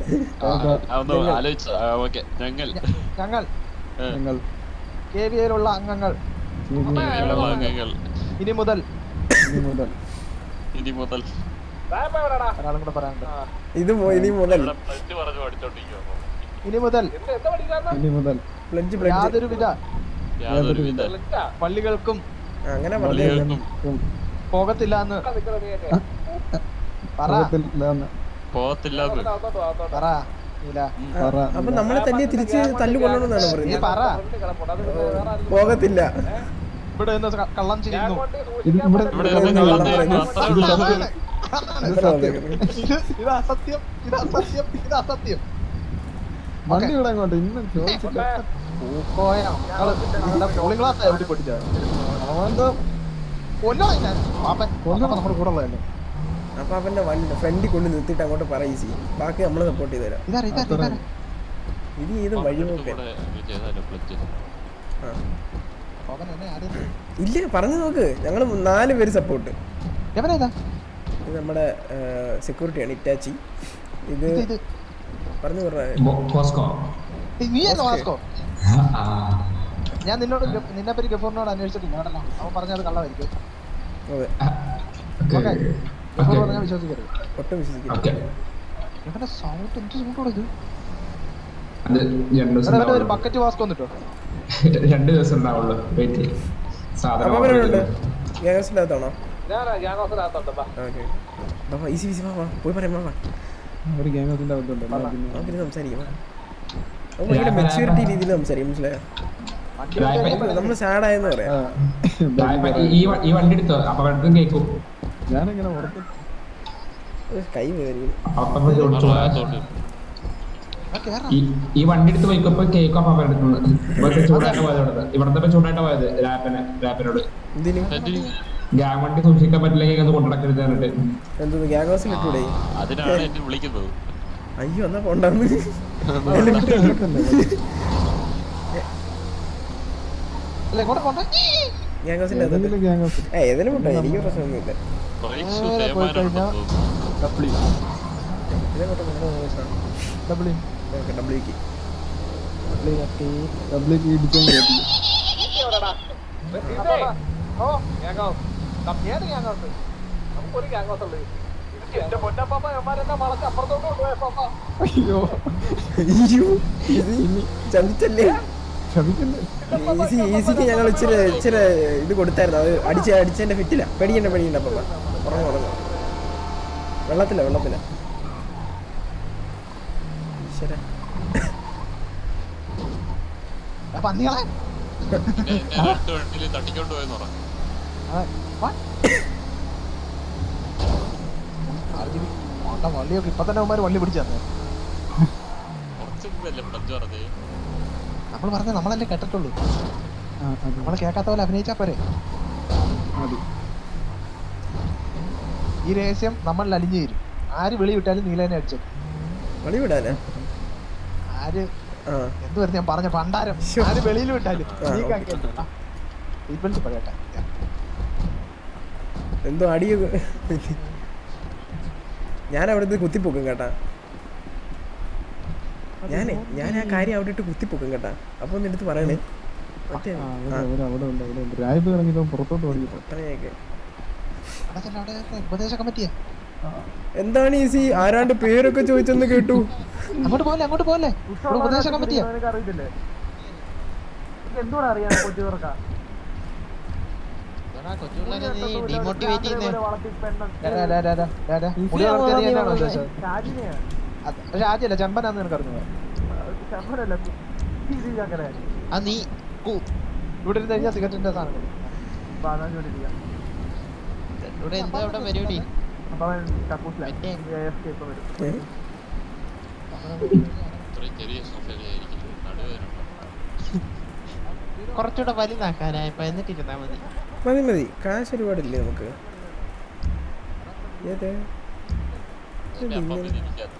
ഞങ്ങൾ ഞങ്ങൾ കെ വി ഐയിലുള്ള അംഗങ്ങൾ ഇനി മുതൽ ഇനി മുതൽ ഇനി മുതൽ ഒരാളും കൂടെ പറയാനുണ്ട്. ഇത് മു- ഇനി മുതൽ ഇനി മുതൽ ഇനി മുതൽ പ്ലഞ്ച് പ്ലഞ്ച് യാതൊരുവിധ യാതൊരുവിധ പള്ളികൾക്കും അങ്ങനെ പറഞ്ഞു പള്ളികൾക്കും പോകത്തില്ല എന്ന് പറ പോകത്തില്ലെന്ന് പോകത്തില്ലാന്ന് പറ നീല. പറ. അപ്പൊ നമ്മളെ തന്നെ തിരിച്ച് തല്ലു കൊള്ളണമെന്നാണ് നീ പറയുന്നത്. പറ. പോകത്തില്ല. ഇവിടെ നിന്ന് ക- കള്ളം ചെയ്യുന്നു. ഇത് ഇവിടെ ഇവിടെ ഇവിടെ നിന്ന് കള്ളം കള്ളം പറയുന്നു. അത്രേ ഉള്ളൂ. ഇത് ഇത് അസത്യം ഇത് അസത്യം ഇത് അസത്യം. വണ്ടി ഇവിടെ അങ്ങോട്ട് ഇന്നും ചോദിച്ചില്ല. പൂക്കോയ പോളിംഗ് ക്ലാസ് എവിടെ പഠിച്ച അവന്റെ കൊല്ലോ ഞാൻ പാപ്പൻ കൊല്ലോ നമ്മുടെ കൂടെ ഉള്ളതല്ലേ. അപ്പൊ അവന്റെ വണ്ടി ഫ്രണ്ടിൽ കൊണ്ട് നിർത്തിയിട്ട് അങ്ങോട്ട് പറ ഈസി. ബാക്കി നമ്മള് സപ്പോർട്ട് ചെയ്ത് തരാം. ഇതാ ഇതാ ഇതാ ഇത് ഏത് വഴിപോക്കെ ഇവിടെ ചെയ്താലോ പ്ലച്ച്. ആ പോകൻ എന്നെ ആദ്യം ഇല്ല പറഞ്ഞു നോക്ക്. ഞങ്ങള് നാല് പേര് സപ്പോർട്ട്. എവനേതാ ഇത് നമ്മുടെ സെക്യൂരിറ്റിയാണ് ഇറ്റാച്ചി. ഇത് ഇത് ഇത് പറഞ്ഞു പറഞ്ഞ ഏയ് നീ അല്ല വാസ്കോ. ഞാൻ നിന്നോട് ഗ- നിന്നെ പറ്റി ഗഫൂറിനോട് അന്വേഷിച്ചിട്ടില്ല കേട്ടോ. അവൻ പറഞ്ഞത് കള്ളമായിരിക്കും. അതെ ഓക്കെ ഗഫൂർ പറഞ്ഞാൽ വിശ്വസിക്കരുത്. ഒട്ടും വിശ്വസിക്കില്ല. ഇവന്റെ സൗണ്ട് എന്ത് സൗണ്ടോടെ ഇത്? അത് രണ്ടു ദിവസം എടാ, ഇവന്റെ ഒരു ഉണ്ടാവുള്ളൂ. ബക്കറ്റ് വാസ്കോ എന്നിട്ടോ. രണ്ട് ദിവസം ഉണ്ടാവുള്ളൂ വെയിറ്റ് സാധനം അപ്പൊ order അവരുണ്ട് ചെയ്തു. ഗ്യാങ്സിനകത്താണോ? ഞാൻ ഓക്കെ ഈസി ഈസി വാ വാ പോയി പറയാം വാ വാ ഒരു ഗ്യാങ് ഹൗസിന്റെ അകത്തുണ്ട്. എന്നാ പിന്നെ അവര് സംസാരിക്കും വാ. അത് ഭയങ്കര മെച്യൂരിറ്റി രീതിയിൽ സംസാരിക്കും മനസ്സിലായോ? നമ്മള് സാഡായെന്ന് പറയാം. ആ, ദാ ഇപ്പൊ ഈ വ- ഈ വണ്ടി എടുത്തോ അപ്പൊ വെറുതെ കേൾക്കും ഞാനിങ്ങനെ ഉറപ്പ് ഒരു കൈ വേദനിക്കും. അപ്പൊ ഇപ്പൊ ചോദിച്ചു പോവാ. ഈ ഈ വണ്ടി എടുത്ത് പോയിക്കപ്പോ കേക്കും അപ്പൊ അവരുടെ അടുത്ത് ഇവിടുത്തെ ചൂടായിട്ട് പോയത് ഇവിടുത്തെ ഇവിടുത്തെ ഇപ്പൊ ചൂടായിട്ട് പോയത് റാപ്പിനെ റാപ്പിനോട് എന്തിനും ഗ്യാങ് വണ്ടി സൂക്ഷിക്കാൻ പറ്റില്ലെങ്കിൽ അത് കൊണ്ടുനടക്കരുത് പറഞ്ഞിട്ട് എന്തോന്ന് ഗ്യാങ് ഹൗസിൽ ഇട്ടൂടെ? അതിനാണ് എന്നെ വിളിക്കുന്നത്. അയ്യോ എന്നാ പോണ്ടാന്ന്. അല്ല ഇങ്ങോട്ട് പോണ്ടേ. ഗ്യാങ് ഹൗസിന്റെ അകത്ത് ഏതെങ്കിലും ഗ്യാങ് ഹൗസ് ഏ ഏതിനും പോട്ടെ എനിക്ക് പ്രശ്നമൊന്നുമില്ല. ബ്രേക്സ് നേരെ പോയി തേയ്മാനം കഴിഞ്ഞാ ഉണ്ടെന്ന് തോന്നുന്നു. ഡബ്ല്യു ഇതേപോട്ടെ നമ്മുടെ വോയിസാണ്. ഡബ്ല്യു ഓക്കെ ഡബ്ല്യൂക്ക് ഡബ്ല്യു എത്തി. ഡബ്ല്യു ഇടിക്കാൻ കേട്ടില്ല. ഓ ഗ്യാങ് ഹൗസ്. ഏത് ഗ്യാങ് ഹൗസ്? നമുക്കൊരു ഗ്യാങ് ഹൗസ് ഉള്ളത്. എന്റെ പൊന്നപ്പാപ്പ എമാരെന്നെ വളച്ച് അപ്പുറത്തോട്ട് കൊണ്ടുപോയ പാപ്പ. അയ്യോ അയ്യോ ഇത് ചതിച്ചല്ലേ? ക്ഷമിക്കണ്ടേ. ഈസി ഈസിക്ക് ഞങ്ങൾ ഇച്ചിരി ഇച്ചിരി ഇത് കൊടുത്തായിരുന്നു. അത് അടിച്ച അടിച്ചതിന്റെ ഫിറ്റില്ല. പേടിക്കണ്ട പേടിക്കണ്ട അപ്പം ഉറങ്ങും ഉറങ്ങും. വെള്ളത്തില വെള്ളത്തില ഈശ്വര പന്നികളെ പിന്നെ എന്നെ രണ്ട് വണ്ടിയിൽ തട്ടിക്കൊണ്ട് പോയെന്ന് പറഞ്ഞു. വള്ളിയൊക്കെ ഇപ്പൊ തന്നെ അവന്മാര് വള്ളി പിടിച്ചു തന്നെ. കുറച്ച് മുമ്പല്ലേ പ്ലച്ച് പറഞ്ഞത്. നമ്മൾ പറഞ്ഞ നമ്മളല്ലേ കേട്ടിട്ടുള്ളൂ. ആ, അത് നമ്മള് കേൾക്കാത്ത പോലെ അഭിനയിച്ചാ പോരെ. മതി. ഈ രഹസ്യം നമ്മൾ അലിഞ്ഞു തരും. ആര് വിളി വിട്ടാലും നീലേനെ അടിച്ചു. വളി വിടാനാ? ആര് ആ എന്ത് വരുന്ന ഞാൻ പറഞ്ഞ പണ്ടാരം. ശ്ശോ. ആര് വെളിയിൽ വിട്ടാലും ആ, നീ ഓക്കേ. കാണിക്കണ്ട. സീറ്റ് പറയട്ടെ. എന്തോ അടിയൊക്കെ ഞാൻ അവിടെ നിന്ന് കുത്തിപ്പൊക്കും കേട്ടാ. ഞാനേ ഞാൻ ആ കാര്യം അവിടെ ഇട്ട് കുത്തിപ്പൊക്കും കേട്ടാ. അപ്പൊ ഒന്ന് എടുത്ത് പറയണേ. മറ്റേ ആ, അവിടെ അവിടെ അവിടെ ഉണ്ട് അവിടെ ഉണ്ട്. രായ്പ ഇറങ്ങിയപ്പോ പുറത്തോട്ട് ഓടിയപ്പോ ഒട്ടനെയൊക്കെ അവിടെ ചെല്ലാം, അവിടെ ഉപദേശ കമ്മിറ്റിയാ. എന്താണ് ഈസി ആരാണ്ട് പേരൊക്കെ ചോദിച്ചെന്ന് കേട്ടു. അങ്ങോട്ട് പോലെ അങ്ങോട്ട് പോലെ ഉപദേശ കമ്മിറ്റിയാ. ഡിമോട്ടിവേറ്റ് ചെയ്യുന്നേ. രാജല്ല ചമ്പനാന്ന് നിനക്ക് അറിഞ്ഞു. ആ നീ കു- ഇവിടെ ഇരുന്ന് കഴിഞ്ഞാൽ സിഗരറ്റിന്റെ സാധനം ഇവിടെ എന്താ അവിടെ പരിപാടി? മറ്റേ ഏ? ഇത്രയും ചെറിയ സൊസൈറ്റിയായിരിക്കും. നടുവേദന. കുറച്ചുകൂടെ വലുതാക്കാനായപ്പോ എന്നിട്ടിരുന്നാ മതി. മതി മതി കാശ് ഒരുപാടില്ലേ നമുക്ക്. ഏത് അപ്പം പിന്നെ എനിക്കത്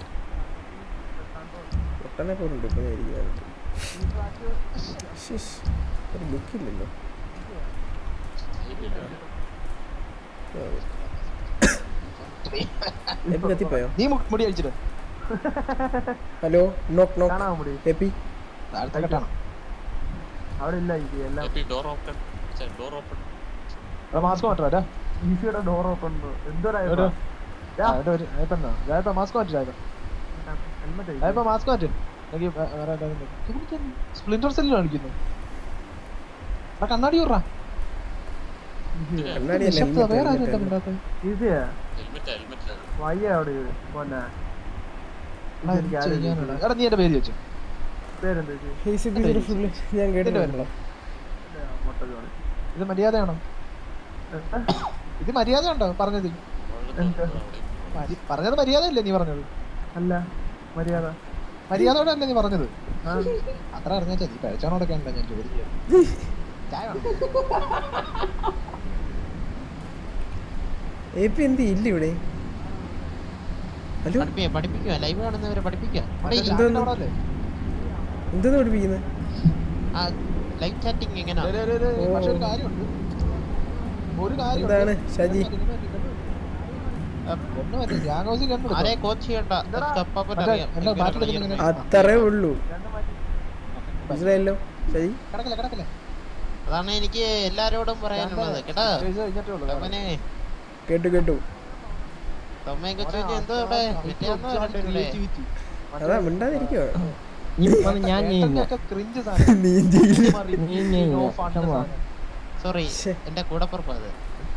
ഒട്ടനെ പോലുണ്ട് ഇപ്പൊ ഞാൻ ഇരിക്കുന്നത്. ശ്ശിഷ്, ഒരു ലുക്കില്ലല്ലോ. എപ്പി കത്തിപ്പോയോ? നീ മു- മുടി അഴിച്ചിട്ട് ഹലോ നോക്ക് നോക്ക് എപ്പി താഴത്തെ കെട്ടാണ്. Happy door open. Door open. Mask മാറ്റാ ഈസിയുടെ ഡോർ ഓപ്പൺ എന്തോരാ മാസ്ക് മാറ്റി മാസ്ക് മാറ്റി സ്പ്ലിന്റർ സെല്ലിൽ കാണിക്കുന്നു. കണ്ണാടി വിടറാ. വേറെ ആരും എന്താ മിണ്ടാത്ത? ഈസിയാ ഹെൽമെറ്റ് ഹെൽമെറ്റ് വയ്യ അവിടെ പോന്നെ. എടാ നീ എന്റെ പേര് വെച്ചു. പേരെന്താ ഞാൻ കേട്ടിട്ടുണ്ടല്ലോ. ഇത് മര്യാദയാണോ? ഇത് മര്യാദയുണ്ടോ പറഞ്ഞത്? പറഞ്ഞത് മര്യാദയല്ലേ നീ പറഞ്ഞത്? അല്ല മര്യാദ മര്യാദയോടെ അല്ലേ നീ പറഞ്ഞത്? അത്ര അറിഞ്ഞാ നീ കഴിച്ചാണോടൊക്കെ ഉണ്ടോ ഞാൻ ചോദിക്കാം. എന്ത് ഇല്ല ഇവിടെ? ഹലോ പഠിപ്പിക്കുക ലൈവ് കാണുന്നവരെ പഠിപ്പിക്കുക. എന്താ പഠിപ്പിക്കുന്നത്? ലൈവ് ചാറ്റിംഗ് എങ്ങനെയാ? പക്ഷെ ഒരു കാര്യമുണ്ട്, ഒരു കാര്യം എന്താണ് ഷാജി? ആരെ കോച്ച് ചെയ്യണ്ട, അത്രേ ഉള്ളൂ. മനസ്സിലായല്ലോ ഷാജി? അതാണ് എനിക്ക് എല്ലാരോടും പറയാനുള്ളത് കേട്ടാ. അവനെ കേട്ടു കേട്ടു. തൊമ്മയെ കൊച്ചു എന്തോ ഇവിടെ അതാ മിണ്ടാതിരിക്കോ? സോറി എന്റെ കൂടപ്പുറപ്പ് അത്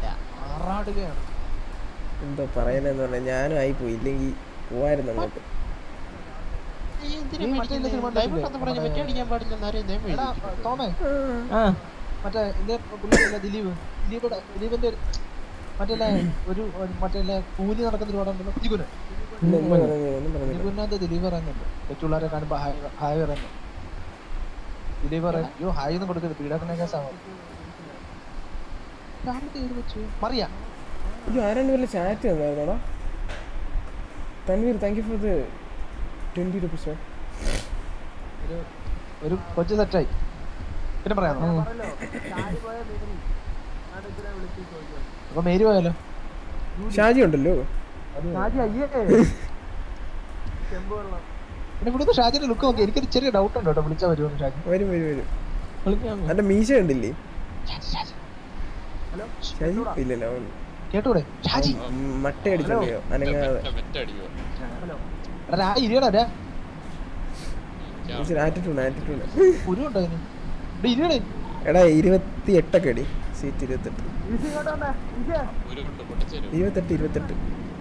എന്തോ പറയുന്നതെന്ന് പറഞ്ഞാൽ ഞാനും ആയി പോയി. ഇല്ലെങ്കിൽ പോവായിരുന്നു അങ്ങോട്ട്. മറ്റേ ദിലീപ് ദിലീപിന്റെ ദിലീപിന്റെ മറ്റേ ഒരു മറ്റേ കൂലി നടക്കുന്ന ഒരു പടമുണ്ടല്ലോ, ജിഗുന. ജിഗുനാന്റെ ദിലീപ് പറയുന്നുണ്ട് കൊച്ചുള്ളവരെ കാണുമ്പോ ഹായ് പറയുന്നു. ദിലീപ് പറയാം അയ്യോ ഹായ് ഒന്നും കൊടുക്കരുത്, പീഡാക്കണ കേസാവും. മറിയാ ആരാണ്ട് വല്ല ചാറ്റ് തന്നായിരുന്നോടാ? Tanveer thank you for the twenty rupees. ഒരു കൊച്ചു സെറ്റായി. പിന്നെ പറയാമോ? അപ്പൊ മേരി പോയാലോ? ഷാജി ഉണ്ടല്ലോ. പിന്നെ ഇവിടുത്തെ ഷാജിന്റെ ലുക്ക് നോക്കി എനിക്കൊരു ചെറിയ ഡൗട്ട് ഉണ്ട് കേട്ടോ. വിളിച്ചാൽ വരുമോ ഷാജി? വരും വരും വരും. എന്റെ മീശ കണ്ടില്ലേ? ഷാജി ഇല്ലല്ലോ കേട്ടൂടെ? ഷാജി മട്ട അടിച്ചോ അനങ്ങാതെ. ആറ്റിറ്റ്യൂഡ് ആറ്റിറ്റ്യൂഡ് എടാ ഇരുപത്തി എട്ടൊക്കെ അടി. സീറ്റ് ഇരുപത്തെട്ട് ഇരുപത്തെട്ട് ഇരുപത്തെട്ട്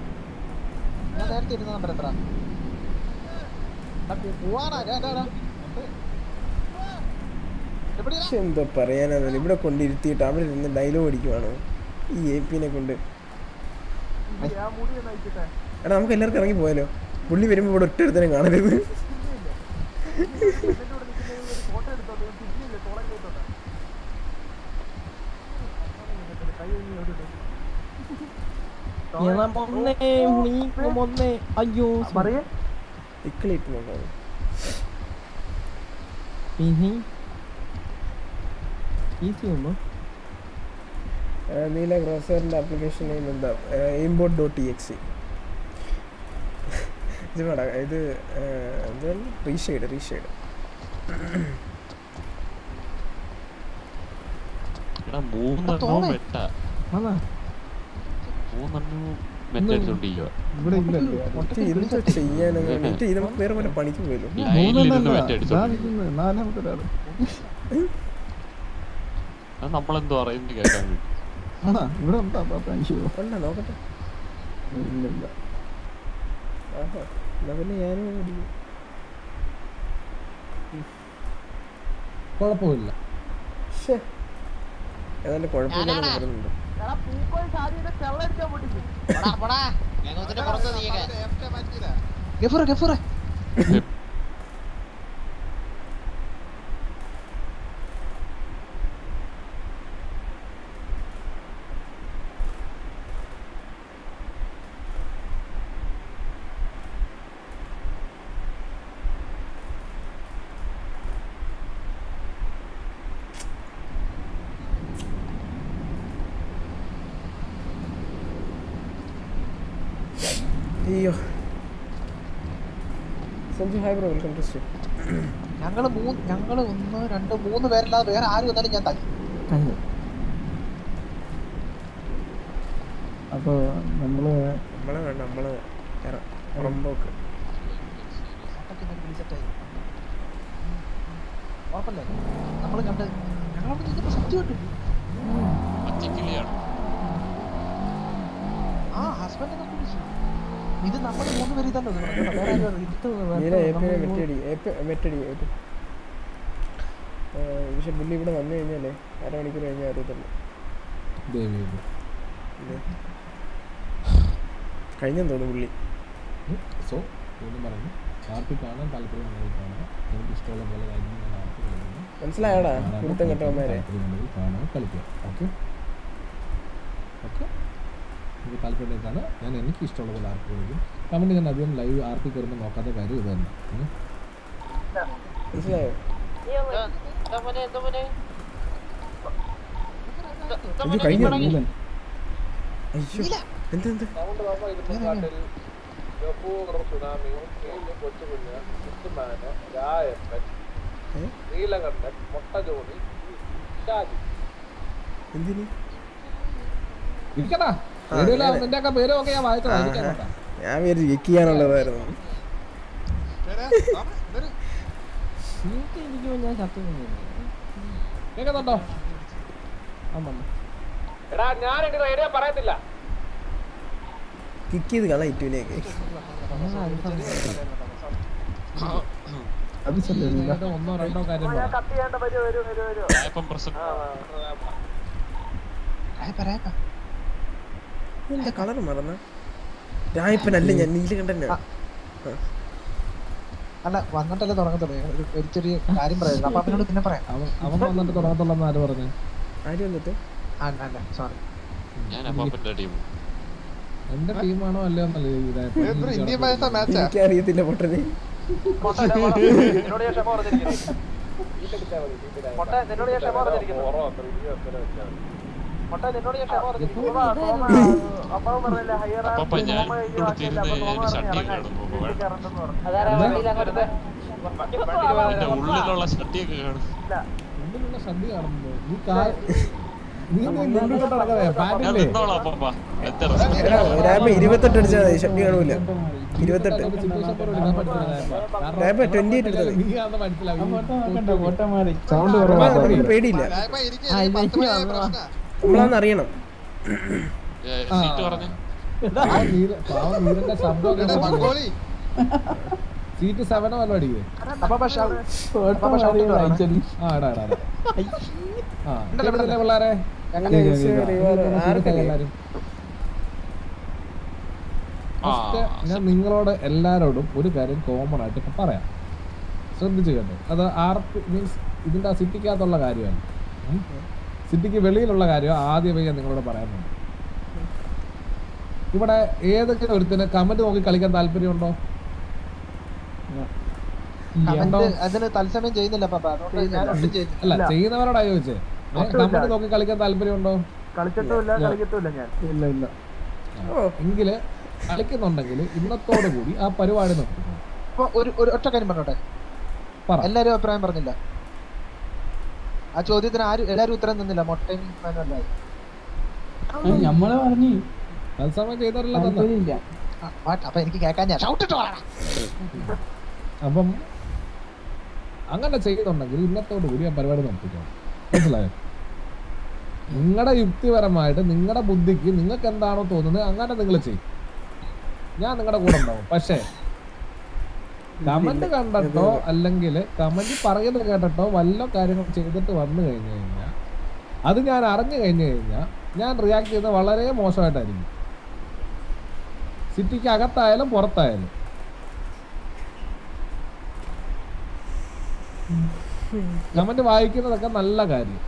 പക്ഷെ എന്തോ പറയാനാണ് ഇവിടെ കൊണ്ടിരുത്തിയിട്ട് അവിടെ ഇരുന്ന് ഡയലോഗ് അടിക്കുവാണോ ഈ എ പിനെ കൊണ്ട്? എടാ നമുക്ക് എല്ലാവർക്കും ഇറങ്ങി പോയാലോ? പുള്ളി വരുമ്പോ ഇവിടെ ഒറ്റ എടുത്തന്നെ കാണരുത്. നീല ഗ്രോസറിന്റെ ആപ്ലിക്കേഷൻ നെയിം എന്താ? Import dot T X. ഇത് വേണ്ട, ഇത് എന്താണ്? റീഷെയ്ഡ് റീഷെയ്ഡ് ചെയ്യാനും ഇത് നമുക്ക് വേറെ പോലെ പണിക്ക് പോയല്ലോ. നമ്മളെന്തോ പറയുന്നത് കേൾക്കാൻ നോക്കട്ടെ. പിന്നെ ഞാനും കുഴപ്പമില്ല. ഏതാണ്ട് കുഴപ്പമില്ലെന്ന് പറയുന്നുണ്ട്. ഗഫൂറ ഗഫൂറ അയ്യോ Sanju hi bro, welcome to stream. ഞങ്ങള് മൂന്ന് ഞങ്ങള് ഒന്ന് രണ്ട് മൂന്ന് പേരല്ലാതെ വേറെ ആരും വന്നാലും ഞാൻ തല്ലി. അപ്പൊ നമ്മള് നമ്മളെ വേണ്ട നമ്മള് പുറമ്പോക്ക് ഉറപ്പല്ലേ നമ്മള് കണ്ട് ഞങ്ങളവിടെ നിൽക്കുമ്പോ സത്യമായിട്ട് ആ ഹസ്ബൻഡ് ഇത് നമ്മുടെ മൂന്ന് പേര് തന്നെ മെറ്റടി പക്ഷെ പുള്ളി ഇവിടെ വന്നു കഴിഞ്ഞാലേ അരമണിക്കൂർ കഴിഞ്ഞാൽ അറിയത്തുള്ളൂ കഴിഞ്ഞെന്ന് തോന്നുന്നു പുള്ളി. സോ വീണ്ടും പറഞ്ഞു ആർപ്പി കാണാൻ താല്പര്യം കാണാം എനിക്ക് ഇഷ്ടമുള്ള പോലെ കാര്യം ഞാൻ ആർപ്പി കളിക്കുന്നു മനസ്സിലായടാ കുരുത്തം കെട്ടവന്മാരെ കാണാൻ കളിക്കുക ഓക്കെ ഓക്കെ എനിക്ക് താല്പര്യം കാണാം ഞാൻ എനിക്ക് ഇഷ്ടമുള്ള പോലെ ആർപ്പി കളിക്കും കമൻറ്റ് ഞാൻ അധികം ലൈവ് ആർപ്പി കയറുമ്പോൾ നോക്കാത്ത കാര്യം ഇത് തന്നെ മനസ്സിലായോ? ഇത് കഴിഞ്ഞു അയ്യോ എന്തെന്ത് എന്തിന് ഞാൻ വിചാരിച്ചു ചെക്ക് ചെയ്യാനുള്ളതായിരുന്നു. ഞാൻ സത്യം കേൾക്കുന്നുണ്ടോ? പറയത്തില്ല കിക്ക് ചെയ്ത് കള ഇറ്റുവിനെയൊക്കെ ഒന്നോ രണ്ടോ കാര്യം എന്താ കളർ മറന്ന രായപ്പനല്ല ഞാൻ നീലകണ്ഠനാ. അല്ല വന്നിട്ടല്ലേ തുടങ്ങത്തുള്ളൂ. ഒരു ചെറിയ കാര്യം പറയാം അപ്പൊ അവനോട് പിന്നെ പറയാം. അവൻ വന്നിട്ട് തുടങ്ങത്തുള്ളൂ ആര് പറഞ്ഞു? ആര് വന്നിട്ട്? സോറി എന്റെ ടീമാണോ അല്ലയോ എന്നല്ലേ എനിക്കറിയത്തില്ല പൊട്ടനെ. ഉള്ളിലുള്ള ഷട്ടിയൊക്കെ കാണും. ഉള്ളിലുള്ള ഷട്ടി കാണുമ്പോ ഇരുപത്തെട്ട് അടിച്ചാൽ മതി ഷട്ടി കാണൂല. ഇരുപത്തെട്ട് ട്വന്റി എയ്റ്റ് എടുത്തത് പേടിയില്ല. നമ്മളാന്ന് അറിയണം. സീറ്റ് സെവനോ വല്ലോ അടിക്കേ പിള്ളേരെ ഞാൻ നിങ്ങളോട് എല്ലാരോടും ഒരു കാര്യം കോമൺ ആയിട്ട് ഇപ്പൊ പറയാം, ശ്രദ്ധിച്ചു കേട്ടോ. അത് ആർപ്പി മീൻസ് ഇതിന്റെ സിറ്റിക്കകത്തുള്ള കാര്യമാണ്, സിറ്റിക്ക് വെളിയിലുള്ള കാര്യം ആദ്യമേ ഞാൻ നിങ്ങളോട് പറയാനുണ്ട്. ഇവിടെ ഏതൊക്കെ ഒരുത്തിന് കമന്റ് നോക്കി കളിക്കാൻ താല്പര്യമുണ്ടോ? അല്ല ചെയ്യുന്നവരോടാ ചോദിച്ചേ. കമന്റ് നോക്കി കളിക്കാൻ താല്പര്യമുണ്ടോ? എങ്കില് കളിക്കുന്നുണ്ടെങ്കിൽ ഇന്നത്തോടു കൂടി ആ പരിപാടി നിർത്തുന്നു. ഒരു ഒറ്റ കാര്യം പറഞ്ഞോട്ടെ, എല്ലാരും അഭിപ്രായം പറഞ്ഞില്ല. ആ ചോദ്യത്തിന് ആരും എല്ലാരും ഉത്തരം തന്നില്ല. മൊട്ടയും നമ്മള് പറഞ്ഞു തത്സമയം ചെയ്തവരല്ല തന്നെ. അപ്പൊ എനിക്ക് കേൾക്കാൻ അപ്പം അങ്ങനെ ചെയ്യുന്നുണ്ടെങ്കിൽ ഇന്നത്തോടു കൂടി ആ പരിപാടി നിർത്തിക്കണം. മനസ്സിലായോ? നിങ്ങളുടെ യുക്തിപരമായിട്ട് നിങ്ങളുടെ ബുദ്ധിക്ക് നിങ്ങൾക്ക് എന്താണോ തോന്നുന്നത് അങ്ങനെ നിങ്ങൾ ചെയ്യും. ഞാൻ നിങ്ങളുടെ കൂടെ ഉണ്ടാവും. പക്ഷേ കമന്റ് കണ്ടിട്ടോ അല്ലെങ്കിൽ കമന്റ് പറയുന്നത് കേട്ടിട്ടോ വല്ല കാര്യങ്ങൾ ചെയ്തിട്ട് വന്നു കഴിഞ്ഞു കഴിഞ്ഞാൽ അത് ഞാൻ അറിഞ്ഞു കഴിഞ്ഞു കഴിഞ്ഞാൽ ഞാൻ റിയാക്ട് ചെയ്യുന്നത് വളരെ മോശമായിട്ടായിരിക്കും. സിറ്റിക്ക് അകത്തായാലും പുറത്തായാലും. കമന്റ് വായിക്കുന്നതൊക്കെ നല്ല കാര്യം,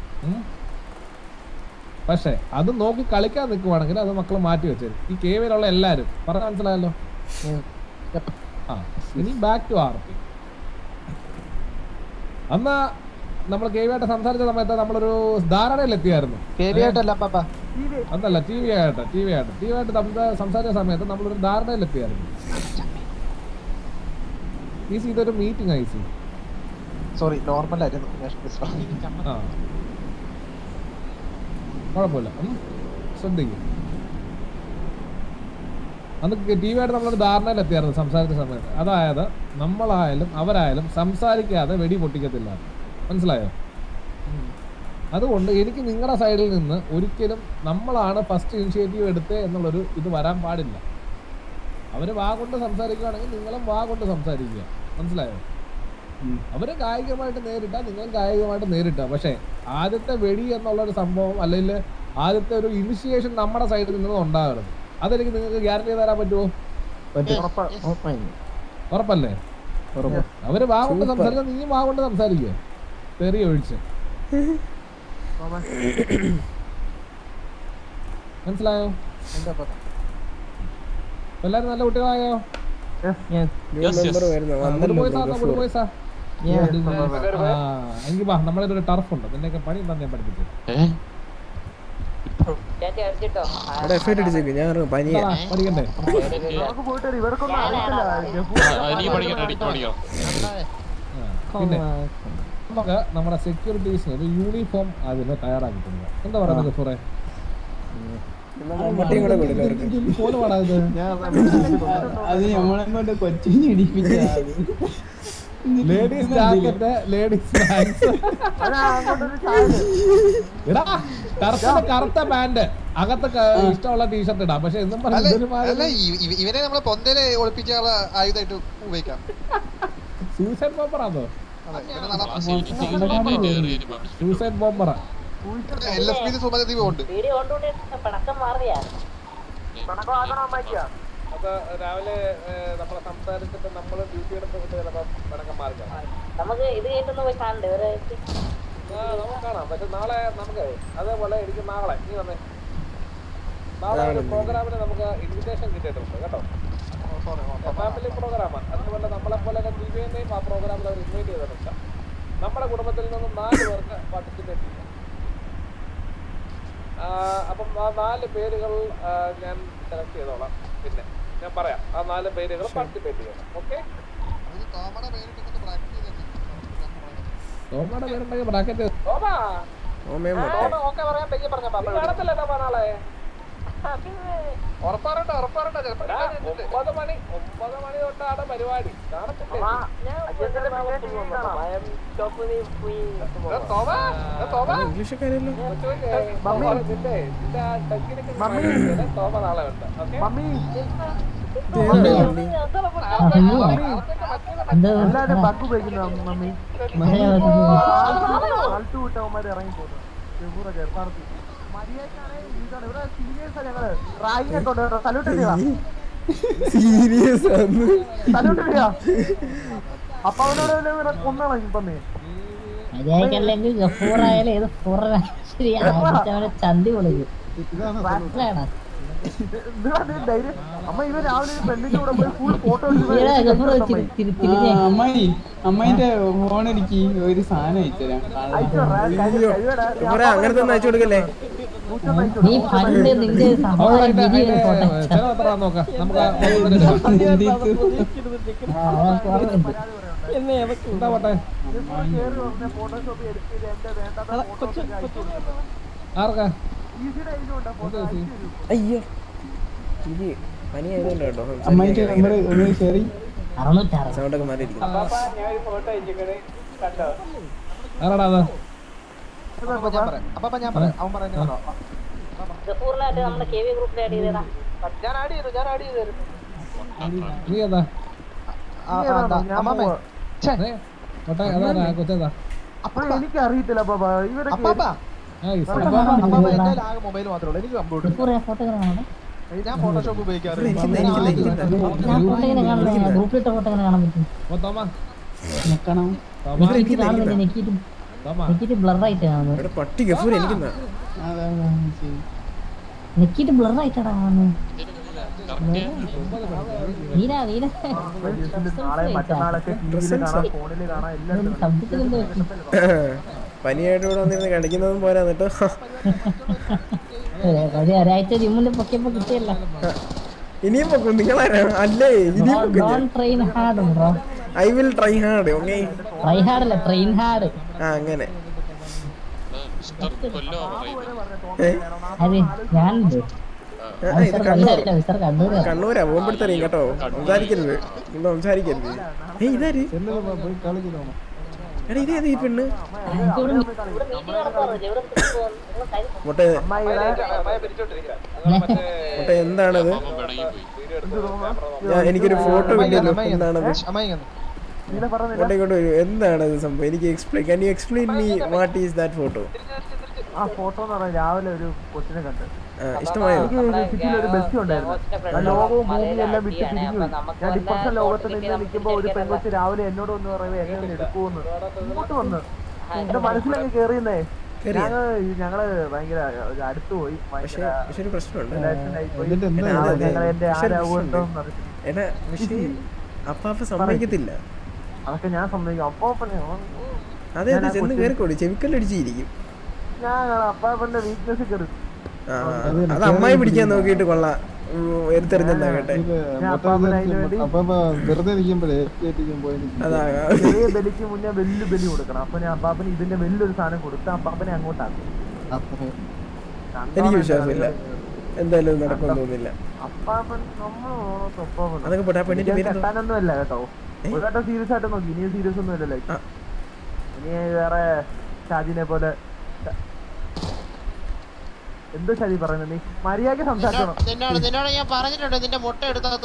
പക്ഷെ അത് നോക്കി കളിക്കാൻ നിൽക്കുവാണെങ്കിൽ അത് മക്കൾ മാറ്റി വെച്ചത്. ഈ കേവിലുള്ള എല്ലാരും പറഞ്ഞ മനസ്സിലായല്ലോ. ആ ഇനി ബാക്ക് ടു ആർ പി. അന്ന് നമ്മൾ കേവിയായിട്ട് സംസാരിച്ച സമയത്ത് നമ്മളൊരു ധാരണയിൽ എത്തിയായിരുന്നു. അതല്ല ടി വി ആയിട്ട് ടി വി ആയിട്ട് ടി വി ആയിട്ട് സംസാരിച്ച സമയത്ത് നമ്മളൊരു ധാരണയിൽ എത്തിയായിരുന്നു. ഈസി ഇതൊരു മീറ്റിംഗ് ഈസി സോറി നോർമൽ ആയിരുന്നു. ആ കുഴപ്പമില്ല, ശ്രദ്ധിക്കും. അന്ന് ടി വിയായിട്ട് നമ്മളൊരു ധാരണയിലെത്തിയായിരുന്നു സംസാരിച്ച സമയത്ത്. അതായത് നമ്മളായാലും അവരായാലും സംസാരിക്കാതെ വെടി പൊട്ടിക്കത്തില്ല. മനസ്സിലായോ? അതുകൊണ്ട് എനിക്ക് നിങ്ങളുടെ സൈഡിൽ നിന്ന് ഒരിക്കലും നമ്മളാണ് ഫസ്റ്റ് ഇനിഷ്യേറ്റീവ് എടുത്തത് എന്നുള്ളൊരു ഇത് വരാൻ പാടില്ല. അവർ വാ കൊണ്ട് സംസാരിക്കുകയാണെങ്കിൽ നിങ്ങളും വാ കൊണ്ട് സംസാരിക്കുക. മനസ്സിലായോ? അവര് കായികമായിട്ട് നേരിട്ടാ നിങ്ങളും കായികമായിട്ട് നേരിട്ടാ. പക്ഷെ ആദ്യത്തെ വെടി എന്നുള്ളൊരു സംഭവം അല്ലെങ്കിൽ ആദ്യത്തെ ഒരു ഇനിഷ്യേഷൻ നമ്മുടെ സൈഡിൽ നിന്ന് ഉണ്ടാകരുത്. അതെനിക്ക് നിങ്ങൾക്ക് ഗ്യാരണ്ടി തരാൻ പറ്റുമോ? ഉറപ്പല്ലേ? അവര് വാ കൊണ്ട് സംസാരിച്ചാൽ നീ വാ കൊണ്ട് സംസാരിക്കുക. തെറി ഒഴിച്ച്. മനസ്സിലായോ? എല്ലാരും നല്ല കുട്ടികളായോ? എങ്കിൽ വാ, നമ്മളെ ഒരു ടർഫ് ഉണ്ട്. നിന്നെയൊക്കെ പണി തന്നെ പഠിപ്പിച്ചു. പഠിക്കണ്ടേ? പിന്നെ നമുക്ക് നമ്മുടെ സെക്യൂരിറ്റീസിന് ഒരു യൂണിഫോം അതിന് തയ്യാറാക്കിയിട്ടുണ്ട്. എന്താ പറയുന്നത് ഗഫൂറെ? ലേഡീസ് ജാക്കറ്റ്, ലേഡീസ് കറുത്ത പാന്റ്, അകത്ത് ഇഷ്ടമുള്ള ടീഷർട്ട് ഇടാം. പക്ഷെ എന്നും ഇവരെ നമ്മളെ പൊന്തയില് ഒളിപ്പിക്കാനുള്ള ആയുധമായിട്ട് ഉപയോഗിക്കാം. സൂസൈഡ് ബോംബറാണോ? സൂസൈഡ് ബോംബറാ. അപ്പൊ രാവിലെ നമ്മളെ സംസാരിച്ചിട്ട് നമ്മള് ഡ്യൂട്ടി എടുത്തിട്ട് ചിലപ്പോ പടക്കം മാറിക്കാം. നമുക്ക് ഇത് നമുക്ക് കാണാം. പക്ഷെ നാളെ നമുക്ക് അതേപോലെ എനിക്ക് നാളെ നീ വന്നേ നാളെ ഒരു പ്രോഗ്രാമിന് നമുക്ക് ഇൻവിറ്റേഷൻ കിട്ടിയിട്ടുണ്ട് കേട്ടോ. ഫാമിലി പ്രോഗ്രാമാണ്. അതുപോലെ നമ്മളെ പോലെ ടി വിയെയും ആ പ്രോഗ്രാമിൽ അവർ ഇൻവൈറ്റ് ചെയ്തിട്ടുണ്ട്. നമ്മുടെ കുടുംബത്തിൽ നിന്നും നാല് പേർക്ക് പാർട്ടിസിപ്പേറ്റ് ചെയ്യാം. അപ്പം ആ നാല് പേരുകൾ ഞാൻ സെലക്ട് ചെയ്തോളാം. പിന്നെ ഞാൻ പറയാം ആ നാല് പേരുകൾ പാർട്ടിസിപ്പേറ്റ് ചെയ്യണം. ഓക്കെ? തോമയുടെ പേരുണ്ടെങ്കിൽ ബ്രാക്കറ്റ് ഓക്കെ പറയാൻ പയ്യെ പറഞ്ഞോ. കാണത്തില്ല തോമ നാളെ? ഉറപ്പാറുണ്ടോ? ഉറപ്പാറുണ്ടോ? ഒമ്പത് മണി ഒമ്പത് മണി തൊട്ടാണ് പരിപാടി. കാണത്തില്ലേ? തോമ നാളെ ഉണ്ട്. മര്യാദക്കല്ലെങ്കിൽ ഗഫൂറായാലും ഏത് ഫൂറായാലും ശരി അവനെ ചന്തി പൊളിക്കും. അമ്മായി അമ്മായിന്റെ ഫോൺ എനിക്ക് ഒരു സാധനം അയച്ചുതരാം. അങ്ങനത്തെ ഒന്നും അയച്ചു കൊടുക്കല്ലേ? നീ പണ്ട് നിന്റെ സഹോദരൻ അയ്യോ ഇത് പനി ആയതുകൊണ്ട് കേട്ടോ. സൗണ്ടൊക്കെ മാറിയിരിക്കും. അപ്പൊ എനിക്ക് അറിയത്തില്ല മൊബൈൽ മാത്രമേ എനിക്ക് കമ്പ്യൂട്ടർ ഞാൻ ഫോട്ടോഷോപ്പ് ഉപയോഗിക്കാറില്ല. പട്ടി ഗഫൂർ എനിക്ക് നെക്കിട്ട് ബ്ലറായിട്ടാണ് കാണുന്നത്. വീര വീര പനിയായിട്ട് ഇവിടെ വന്നിരുന്ന് കളിക്കുന്നതും പോരാ. എന്നിട്ട് ഒരാഴ്ച ജിമ്മില് പൊക്കിയപ്പോ കിട്ടിയല്ലോ. ഇനിയും പൊക്കും നിങ്ങളാരാ? അല്ലേ ഇനിയും train hard bro. I will try hard. Okay try hard അല്ല ട്രെയിൻ ഹാർഡ്. ആ അങ്ങനെ അതെ ഞാൻ ഇത് കണ്ണൂർ കണ്ണൂരാ പോകുമ്പോഴത്തറിയും കേട്ടോ. സംസാരിക്കരുത് നിങ്ങൾ സംസാരിക്കരുത്. ഏയ് ഇതാര് എടാ ഇതേത് ഈ പെണ്ണ് മുട്ട മുട്ട എന്താണത്? എനിക്കൊരു ഫോട്ടോ ഇല്ലല്ലോ. എന്താണത്? ഫോട്ടോ ഇങ്ങോട്ട് വരൂ. എന്താണത് സംഭവം? എനിക്ക് explain can you explain me what is that photo? ആ ഫോട്ടോ എന്ന് പറഞ്ഞാൽ രാവിലെ ഒരു കൊച്ചിനെ കണ്ട് ഇഷ്ടമായോ? ഒരു ബെസ്റ്റ് ഉണ്ടായിരുന്നു. ലോകവും ഭൂമിയും എല്ലാം വിട്ട് പിരിഞ്ഞു. ഞാൻ ഡിപ്രഷൻ ലോകത്ത് നിന്ന് നിൽക്കുമ്പോ ഒരു പെൺകൊച്ച് രാവിലെ എന്നോട് ഒന്ന് പറയുമ്പോ എന്നെ ഒന്ന് എടുക്കുമെന്ന് ഇങ്ങോട്ട് വന്ന് എന്റെ മനസ്സിലങ്ങ് കേറിയെന്നേ. ഞങ്ങള് ഞങ്ങള് ഭയങ്കര അടുത്ത് പോയി. പക്ഷെ ഒരു പ്രശ്നമുണ്ട്. എന്റെ ആരാവുണ്ടോ എടാ പക്ഷേ അപ്പാപ്പ സമ്മതിക്കത്തില്ല. അതൊക്കെ ഞാൻ സമ്മതിക്കും. അപ്പാപ്പനെ അതെ അതെ ചെന്ന് കയറിക്കോടി ചെവിക്കല്ലടിച്ചിരിക്കും. ഞാൻ അപ്പാപ്പന്റെ വീക്ക്നെസ് കയറി. അത് അമ്മായി പിടിക്കാൻ നോക്കിയിട്ട് കൊള്ളാം. എടുത്തെറിഞ്ഞാകട്ടെ. ചെറിയ ബലിക്ക് മുന്നേ വലിയ ബലി കൊടുക്കണം. അപ്പൊ ഞാൻ അപ്പാപ്പന് ഇതിന്റെ വലിയൊരു സാധനം കൊടുത്ത് അപ്പാപ്പനെ അങ്ങോട്ടാക്കും. എനിക്ക് വിശ്വാസമില്ല. എന്തായാലും നടക്കുമെന്ന് തോന്നുന്നില്ല. അപ്പാപ്പൻ നമ്മള് അതൊക്കെ പോട്ടെ. പെണ്ണിന്റെ പേര് കെട്ടാനൊന്നും അല്ല കേട്ടോ. ഒരു വട്ടം സീരിയസ് ആയിട്ട് നോക്കി. ഇനി സീരിയസ് ഒന്നും ഇല്ലല്ലോ. ഇനി വേറെ ഷാജിനെ പോലെ എന്തോ ഷാജി പറയുന്നത്? നീ മര്യാദക്ക് സംസാരിക്കണം. നിന്നോട് ഞാൻ പറഞ്ഞിട്ടുണ്ട് നിന്റെ മുട്ട എടുത്താന്ന്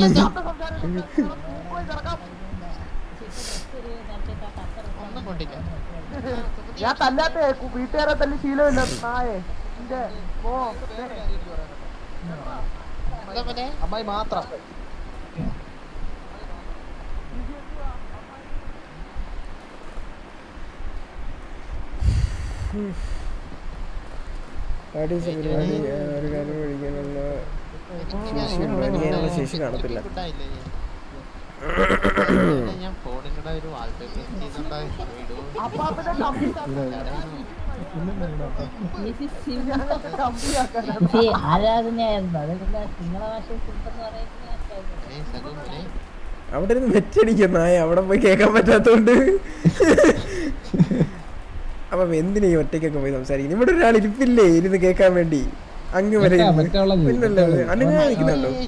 ഒന്നും കൊണ്ടില്ല. ഞാൻ തല്ലാത്ത വീട്ടുകാരെ തല്ലി ശീലമില്ല. നായേ നിന്റെ അമ്മായി മാത്രം ഒരു കാര്യം പഠിക്കാനുള്ള ശേഷി കാണത്തില്ല. അവിടെ ഇരുന്ന് വെച്ചടിക്കുന്ന അവിടെ പോയി കേൾക്കാൻ പറ്റാത്തോണ്ട് അപ്പൊ എന്തിനാ ഈ ഒറ്റയ്ക്കൊക്കെ പോയി സംസാരിക്കുന്നു? ഇവിടെ ഒരാൾ ഇരിപ്പില്ലേ ഇരുന്ന് കേൾക്കാൻ വേണ്ടി? അങ്ങ് വരെ അനുഗ്രഹിക്കുന്നുണ്ടോ?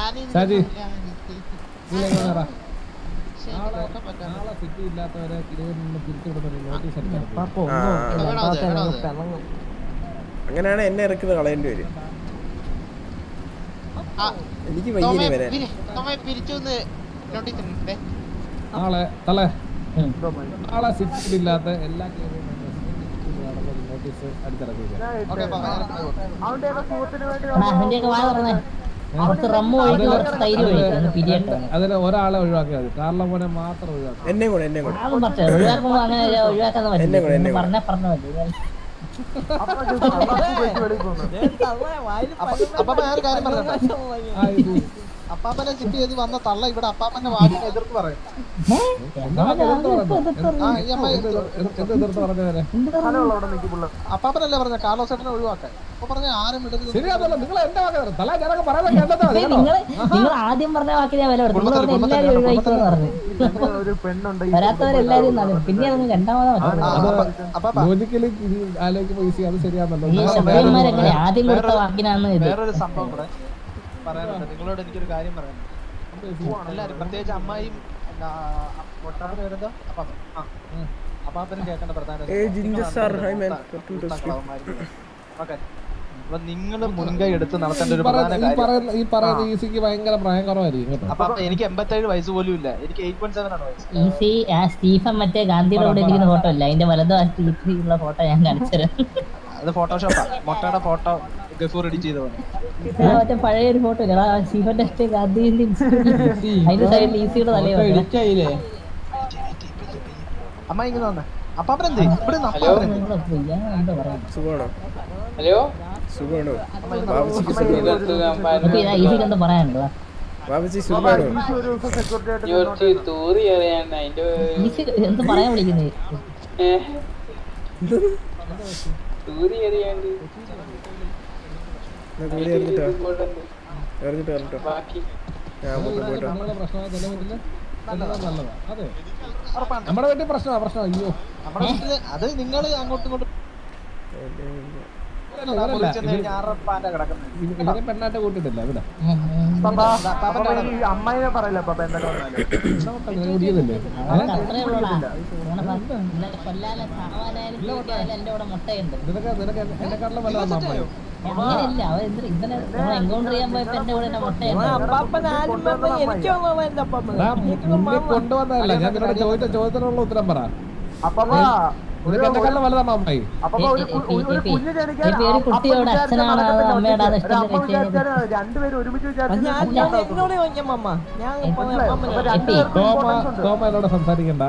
അങ്ങനെയാണ് എന്നെ ഇറക്കുന്നത് കളയേണ്ടി വരും. എനിക്ക് വയ്യേ വരാൻ. നാളെ തലേ നാളെ സിറ്റിയിലില്ലാത്ത എല്ലാ അതിന് ഒരാളെ ഒഴിവാക്കിയാൽ മതി. കാർല മോനെ മാത്രം ഒഴിവാക്കി. എന്നെ കൂടെ എന്നെ കൂടെ അപ്പാപ്പനെ സിപ്പ് ചെയ്ത് വന്ന തള്ള ഇവിടെ അപ്പാപ്പന്റെ വാക്കിനെ എതിർത്ത് പറയും. അപ്പാപ്പനല്ലേ പറഞ്ഞ കാർലോസ് ചേട്ടനെ ഒഴിവാക്കാൻ. അപ്പൊ പറഞ്ഞ ആരും നിങ്ങൾ ആദ്യം പറഞ്ഞ വാക്കിനെ വില വരാത്തവരെല്ലാരും പിന്നെ അത് രണ്ടാമതാണ് ആദ്യം കൊടുത്ത വാക്കിനാണ്. വേറൊരു സംഭവം കൂടെ പറയാനുണ്ട്. നിങ്ങളോട് എനിക്കൊരു കാര്യം പറയാനുണ്ട്. എല്ലാരും പ്രത്യേകിച്ച് അമ്മായിയും വരുന്നോ അപ്പാപ്പൻ ആ അപ്പാപ്പനും കേൾക്കേണ്ട പ്രധാന ഓക്കെ. അപ്പൊ നിങ്ങള് മുൻകൈ എടുത്ത് നടത്തേണ്ട ഒരു പ്രധാന കാര്യം. ഈ പറയുന്ന ഈസിക്ക് ഭയങ്കര പ്രായം കുറവായിരിക്കും. അപ്പൊ എനിക്ക് എൺപത്തേഴ് വയസ്സ് പോലും ഇല്ല. എനിക്ക് എയ്റ്റ് പോയിന്റ് സെവൻ ആണ് വയസ്സ്. ഈസി ആ സ്റ്റീഫൻ മറ്റേ ഗാന്ധിയുടെ കൂടെ ഇരിക്കുന്ന ഫോട്ടോ ഇല്ല, അതിന്റെ വലതുവശത്തുള്ള ഫോട്ടോ ഞാൻ കാണിച്ചുതരാം. അത് ഫോട്ടോഷോപ്പാ. മുട്ടയുടെ ഫോട്ടോ ഗഫൂർ എഡിറ്റ് ചെയ്ത പോലെ മറ്റേ പഴയ ഒരു ഫോട്ടോ ഇല്ല സ്റ്റീഫന്റെ ഗാന്ധിന്റെ അതിന്റെ സൈഡിൽ ഈസിയുടെ തലയോ അമ്മ ഇങ്ങനെ വന്നേ. അപ്പാപ്പനെന്തേ ഇവിടെ ഹലോ സുഖമാണോ? ഈസിക്ക് എന്താ പറയാനുണ്ടോ? എന്ത് പറയാൻ വിളിക്കുന്നേ? നമ്മുടെ വീട്ടിൽ പ്രശ്നമാ പ്രശ്നം. അയ്യോ അത് നിങ്ങൾ അങ്ങോട്ടും ഇങ്ങോട്ടും ഇവരെ പെണ്ണായിട്ട് കൂട്ടിട്ടില്ല ഇവിടെ അമ്മായിനെ പറയില്ല പപ്പ എന്തൊക്കെ കുടിക്കുന്നില്ലേ നിനക്ക് നിനക്ക് എന്നെക്കാട്ടിലും വല്ലതാണ് അമ്മായി അങ്ങനെയല്ല അവൻ എന്തിനാ ഇവനെ എൻകൗണ്ടർ ചെയ്യാൻ പോയപ്പോ എന്റെ കൂടെ മൊട്ട കൊണ്ടുവന്നതല്ല ഞാൻ നിന്നോട് ചോദിച്ച ചോദ്യത്തിനുള്ള ഉത്തരം പറ നിനക്ക് എന്നെക്കാട്ടിലും വല്ലതാണോ അമ്മായി കുട്ടിയോട് അച്ഛനാണ് അമ്മയുടെ രണ്ടുപേരും ഒരുമിച്ച് തോമ എന്നോട് സംസാരിക്കണ്ട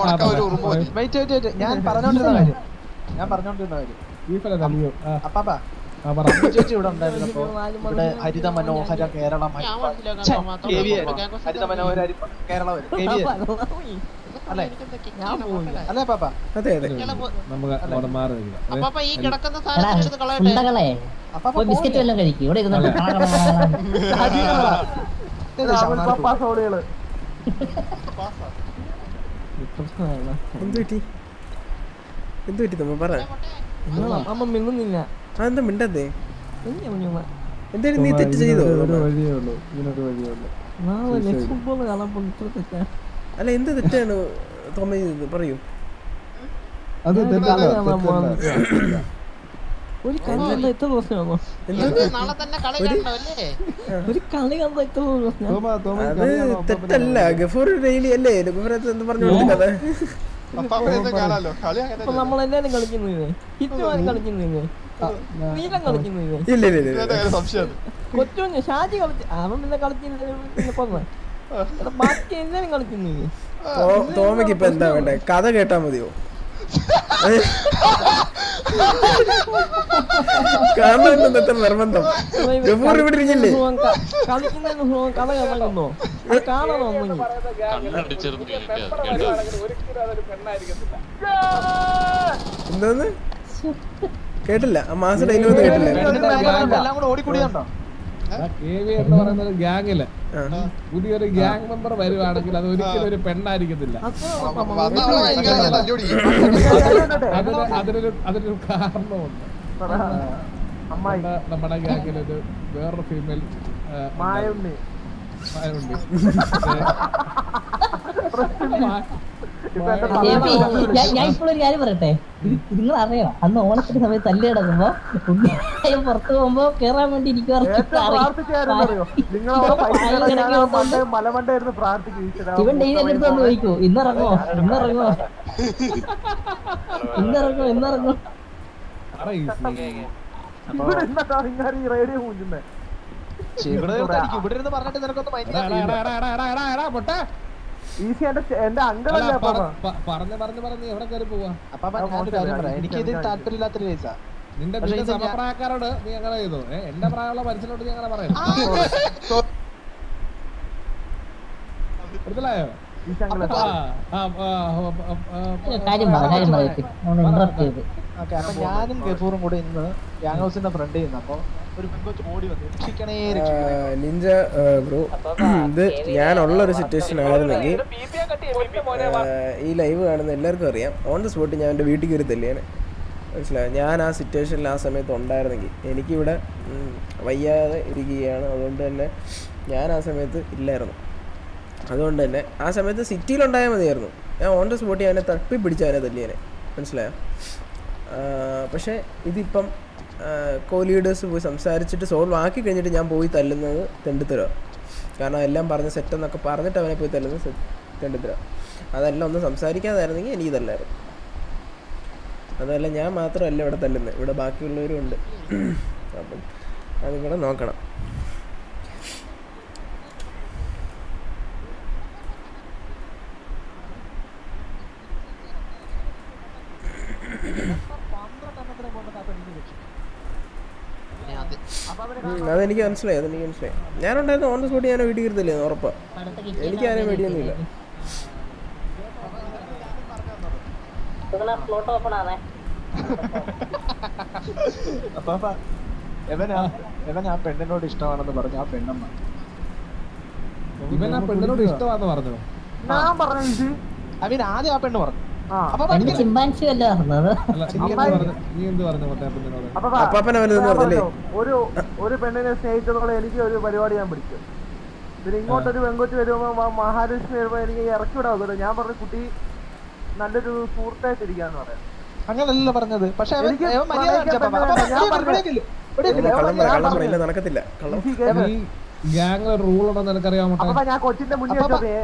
ഞാൻ പറഞ്ഞോണ്ടിരുന്ന കാര്യം ഞാൻ പറഞ്ഞോണ്ടിരുന്ന കാര്യം അപ്പാപ്പ ചേച്ചി ഇവിടെ ഉണ്ടായിരുന്നപ്പോ ഇവിടെ ഹരിത മനോഹര കേരളം ഹരിത മനോഹര കേരളം അല്ലേ അല്ലേ പാപ്പ അതെ അതെ നമുക്ക് മാറി ബിസ്ക്കറ്റ് വല്ലതും കഴിക്കും ഇവിടെ എന്ത് പറ്റി എന്ത് പറ്റി നമ്മ പറ അമ്മ മിന്നുന്നില്ല അതെന്താ മിണ്ടേ എന്തായാലും നീ തെറ്റ് ചെയ്തോ അല്ല എന്ത് തെറ്റാണ് തോമ ചെയ്തത് പറയൂ ഒരു കളി കണ്ട എത്ര പ്രശ്നമാണോ ഒരു കളി കണ്ട എത്ര പ്രശ്നം അത് തെറ്റല്ല ഗഫൂർ ഡെയിലി അല്ലേ ഗഫൂർ എന്ത് പറഞ്ഞു കൊടുക്കത് നമ്മളെല്ലാരും കളിക്കുന്നത് ഹിറ്റുമാരും കളിക്കുന്നത് നീലം കളിക്കുന്നത് കൊച്ചു ഷാജി കളിച്ച് അവൻ പിന്നെ കളിച്ചില്ല കൊന്ന ബാക്കി എല്ലാരും കളിക്കുന്നത് തോമയ്ക്ക് ഇപ്പൊ എന്താ വേണ്ടേ കഥ കേട്ടാ മതിയോ കാണാൻ എത്ര നിർബന്ധം ഗഫൂർ ഇവിടെ ഇരിക്കില്ലേ കളിക്കുന്നതിന് കഥ കേൾക്കുന്നോ കാണണോ എന്തോന്ന് കേട്ടില്ല ആ മാസം ഡൈലോഗ് കേട്ടില്ല എന്ന് പറയുന്നത് ഗ്യാങ്ങില് പുതിയൊരു ഗ്യാങ് മെമ്പർ വരുവാണെങ്കിൽ അത് ഒരിക്കലും ഒരു പെണ്ണായിരിക്കത്തില്ല. അതിനൊരു അതിനൊരു കാരണമുണ്ട്. നമ്മുടെ ഗ്യാങ്ങിലൊരു വേറൊരു ഫീമെയിൽ മായുണ്ട്. ഞാൻ ഇപ്പോഴൊരു കാര്യം പറയട്ടെ, നിങ്ങൾ അറിയാം അന്ന് ഓണത്തിന്റെ സമയത്ത് തല്ലി കിടക്കുമ്പോ ഉണ്ണിയായും പുറത്തു പോകുമ്പോ കേറാൻ വേണ്ടി എനിക്ക് ഇവൻ ഡെയിലി എന്റെ അടുത്ത് വന്ന് ചോദിക്കൂ ഇന്നിറങ്ങോ ഇന്നിറങ്ങോ ഇന്നിറങ്ങോ ഇന്നിറങ്ങോ റേഡിയോ പൂഞ്ചുന്നേ എനിക്ക് ഇത് താല്പര്യമില്ലാത്തൊരു കേസാ. നിന്റെ സമപ്രായക്കാരോട് നീ അങ്ങനെ ചെയ്തോ? എന്റെ പ്രായമുള്ള മനുഷ്യനോട് നീ അങ്ങനെ പറയാം. മനസ്സിലായോ? ഞാനും ഗഫൂറും കൂടെ ഇന്ന് ഗ്യാങ് ഹൗസിന്റെ ഫ്രണ്ട് ചെയ്യുന്നപ്പോ ഒരു പെൺകൊച്ച് ഓടി വന്നു രക്ഷിക്കണേ നിഞ്ച ബ്രോ, ഇത് ഞാനുള്ളൊരു സിറ്റുവേഷൻ ആയിരുന്നെങ്കിൽ ഈ ലൈവ് കാണുന്ന എല്ലാവർക്കും അറിയാം, ഓൺ ദ സ്പോട്ട് ഞാൻ എൻ്റെ വീട്ടിൽ കയറി തല്ലിയാണ്. മനസ്സിലായോ? ഞാൻ ആ സിറ്റുവേഷനിൽ ആ സമയത്ത് ഉണ്ടായിരുന്നെങ്കിൽ എനിക്കിവിടെ വയ്യാതെ ഇരിക്കുകയാണ്, അതുകൊണ്ട് തന്നെ ഞാൻ ആ സമയത്ത് ഇല്ലായിരുന്നു. അതുകൊണ്ട് തന്നെ ആ സമയത്ത് സിറ്റിയിലുണ്ടായാൽ മതിയായിരുന്നു, ഞാൻ ഓൺ ദ സ്പോട്ട് അവനെ തപ്പി പിടിച്ചവനെ തല്ലിയനെ. മനസ്സിലായോ? പക്ഷേ ഇതിപ്പം കോ ലീഡേഴ്സ് പോയി സംസാരിച്ചിട്ട് സോൾവ് ആക്കി കഴിഞ്ഞിട്ട് ഞാൻ പോയി തല്ലുന്നത് തെണ്ടിത്തരാം. കാരണം എല്ലാം പറഞ്ഞ് സെറ്റെന്നൊക്കെ പറഞ്ഞിട്ട് അവനെ പോയി തല്ലുന്നത് തെണ്ടിത്തരാം. അതെല്ലാം ഒന്ന് സംസാരിക്കാതായിരുന്നെങ്കിൽ എനിക്ക് തല്ലായിരുന്നു. അതല്ല ഞാൻ മാത്രമല്ല ഇവിടെ തല്ലുന്നത്, ഇവിടെ ബാക്കിയുള്ളവരും ഉണ്ട്. അപ്പം അതും കൂടെ നോക്കണം. അതെനിക്ക് മനസ്സിലായി അതെനിക്ക് മനസ്സിലായി ഞാനുണ്ടായിരുന്നു ഓൺ ദ സ്പോട്ട് ഞാൻ വീട്ടിൽ കയറത്തില്ലേ ഉറപ്പാ. എനിക്ക് ആരെയും പേടിയൊന്നുമില്ല. ആ പെണ്ണിനോട് ഇഷ്ടമാണെന്ന് പറഞ്ഞു. ആ പെണ്ണമ്മ ഇവൻ ആ പെണ്ണിനോട് ഇഷ്ടമാണെന്ന് പറഞ്ഞു. ഞാൻ പറഞ്ഞു അവൻ ആദ്യം ആ പെണ്ണ് പറഞ്ഞു. രണ്ട് ചിമ്പാൻസി അല്ല പറഞ്ഞത്. ഒരു ഒരു പെണ്ണിനെ സ്നേഹിച്ചതോടെ എനിക്ക് ഒരു പരിപാടി ഞാൻ പിടിച്ചു. പിന്നെ ഇങ്ങോട്ടൊരു പെങ്കൊച്ച് വരുമ്പോ മഹാലക്ഷ്മി വരുമ്പോ എനിക്ക് ഇറക്കി വിടാൻ നോക്കട്ടെ. ഞാൻ പറഞ്ഞു കുട്ടി നല്ലൊരു സുഹൃത്തായിട്ടിരിക്കാന്ന് പറയാം. അങ്ങനല്ല പറഞ്ഞത്. പക്ഷെ നടക്കത്തില്ല. റൂൾ ഉണ്ടെന്ന് നിനക്കറിയാമോ? ഞാൻ കൊച്ചിന്റെ മുന്നേ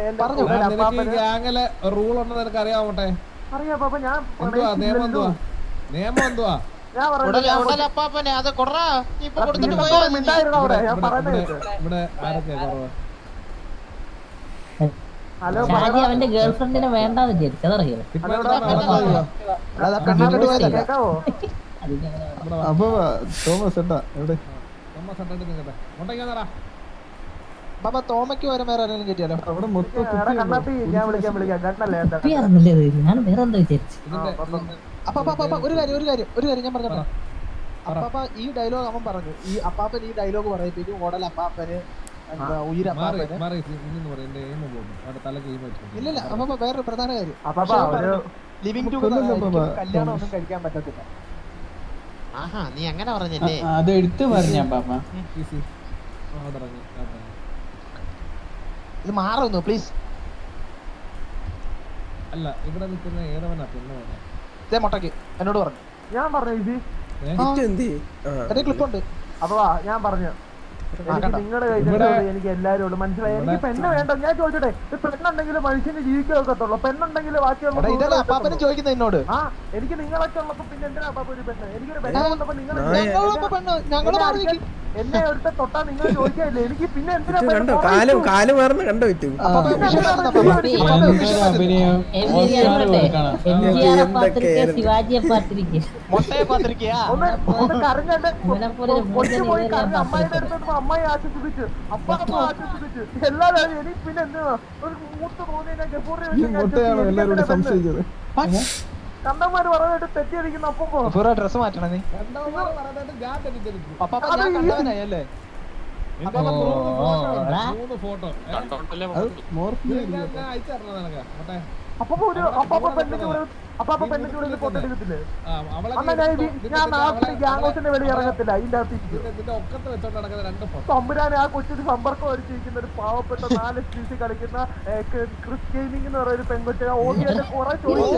റൂൾ ഉണ്ടെന്ന് നിനക്കറിയാമോട്ടെ? അറിയാം പാപ്പ. ഞാൻ നിയമം എന്തുവാ? നിയമം എന്തുവാ? ഇവിടെ ആരൊക്കെ കുറവ്? ഷാജി അവന്റെ ഗേൾഫ്രണ്ടിനെ വേണ്ടാന്ന് വിചാരിച്ചു. അതറിയോ? അപ്പൊ തോമസ് ഏട്ടാ എവിടെ? തോമയ്ക്ക് വരെ വേറെ ആരെങ്കിലും കിട്ടിയാലോ? അവിടെ മൊത്തം ഞാൻ വിളിക്കാം വിളിക്കാം കണ്ണല്ലേ ഞാൻ വേറെ എന്താ വിചാരിച്ചു. അപ്പൊ ഒരു കാര്യം ഒരു കാര്യം ഒരു കാര്യം ഞാൻ പറഞ്ഞോ. അപ്പാപ്പ ഈ ഡയലോഗ് അവൻ പറഞ്ഞു. ഈ അപ്പാപ്പൻ ഈ ഡയലോഗ് പറയിപ്പിക്കും. ഓടൽ അപ്പാപ്പന് ഇല്ലല്ല. അപ്പൊ വേറൊരു പ്രധാന കാര്യം, ലിവിംഗ് ടുഗദർ കല്യാണം ഒന്നും കഴിക്കാൻ പറ്റത്തില്ല. നീ അങ്ങനെ പറഞ്ഞല്ലേ? അത് എടുത്തു പറഞ്ഞ പാപ്പ. ഇത് മാറുന്നു പ്ലീസ്. അല്ല ഇവിടെ നിൽക്കുന്ന ഏതവനാ പെണ്ണുമാണ്? മുട്ടക്ക് എന്നോട് പറഞ്ഞു. ഞാൻ പറഞ്ഞു ക്ലിപ്പുണ്ട്. അപ്പൊ ഞാൻ പറഞ്ഞു നിങ്ങളുടെ കയ്യിൽ എനിക്ക് എല്ലാരും ഉണ്ട്. മനസ്സിലായി. എനിക്ക് പെണ്ണ് വേണ്ട. ഞാൻ ചോദിച്ചോട്ടെ, പെണ്ണുണ്ടെങ്കിൽ മനുഷ്യന് ജീവിക്കത്തുള്ളൂ. പെണ്ണുണ്ടെങ്കിൽ ബാക്കിയുള്ള ചോദിക്കുന്ന എന്നോട് ആ എനിക്ക് നിങ്ങളൊക്കെ ഉള്ളപ്പോ പിന്നെ എന്തിനാ പാപ്പ ഒരു പെണ്ണ്? എനിക്കൊരു പെണ്ണ് ഉള്ളപ്പോ നിങ്ങൾ എന്നെ എടുത്ത തൊട്ടാ നിങ്ങൾ ചോദിക്കാനില്ലേ? എനിക്ക് പിന്നെ എന്തിനാ ശിവാജിയെ പാത്തിരിക്കും. ഒന്ന് കരഞ്ഞിട്ട് കൊച്ചു പോയി കരഞ്ഞ് അമ്മായിയുടെ അടുത്ത് അമ്മായി ആശ്വസിപ്പിച്ച് അപ്പാപ്പ ആശ്വസിപ്പിച്ച് എല്ലാവരും എനിക്ക് പിന്നെ എന്തിനാ ഒരു മൂത്ത് തോന്നിയ കണ്ടന്മാര് പറഞ്ഞിട്ട് തെറ്റിയിരിക്കുന്ന അപ്പൊ ഡ്രസ് മാറ്റണ നീ അല്ലേ? അപ്പൊ ഒരു അപ്പാപ്പ പെണ്ണിന്റെ അപ്പാപ്പ പെണ്ണിന്റെ കൂടെ ഫോട്ടോ എടുക്കത്തില്ലേ? ഞാൻ നാട്ടിൽ ഗ്യാങ്ങോസിന്റെ വെളി ഇറങ്ങത്തില്ല. അതിന്റെ അകത്ത് തമ്പുരാനെ ആ കൊച്ചിന് സമ്പർക്കം അടിച്ചിരിക്കുന്ന ഒരു പാവപ്പെട്ട നാല് സ്പീസി കളിക്കുന്ന ക്രിസ് ഗെയിമിംഗ് എന്ന് പറയുന്ന ഒരു പെൺകൊച്ച ഓടിയുടെ കുറെ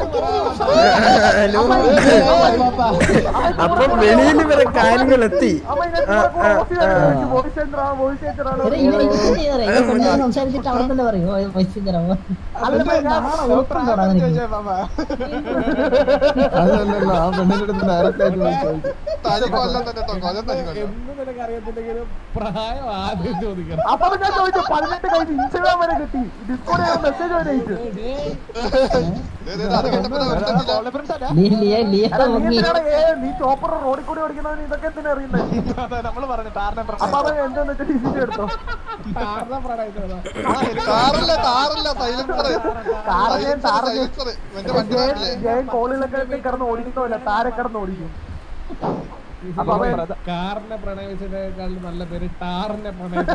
സംസാരിച്ചിട്ട് അവിടെ തന്നെ പറയും അതല്ലല്ലോ ആ പെണ്ണിന്റെ അടുത്ത് ഡയറക്റ്റ് ആയിട്ട് അപ്പൊ ഞാൻ ചോദിച്ചു പതിനെട്ട് കഴിഞ്ഞ് ഇൻസ്റ്റാഗ്രാം വരെ കിട്ടി, ഡിസ്കോഡ് മെസ്സേജ് വരെ അയച്ചു. നീ ചോപ്പർ റോഡിൽ കൂടി ഓടിക്കുന്നവന് ഇതൊക്കെ എന്തിനാ അറിയുന്നത്? അപ്പൊ അവൻ എന്താന്ന് വെച്ചാൽ ഡിസിഷൻ എടുത്തോ. ജയൻ കോളിലൊക്കെ കിടന്ന് ഓടിക്കുന്നല്ല, താരെ കിടന്ന് ഓടിക്കും. കാറിനെ പ്രണയിച്ചതിനേക്കാൾ നല്ല പേര് ടാറിനെ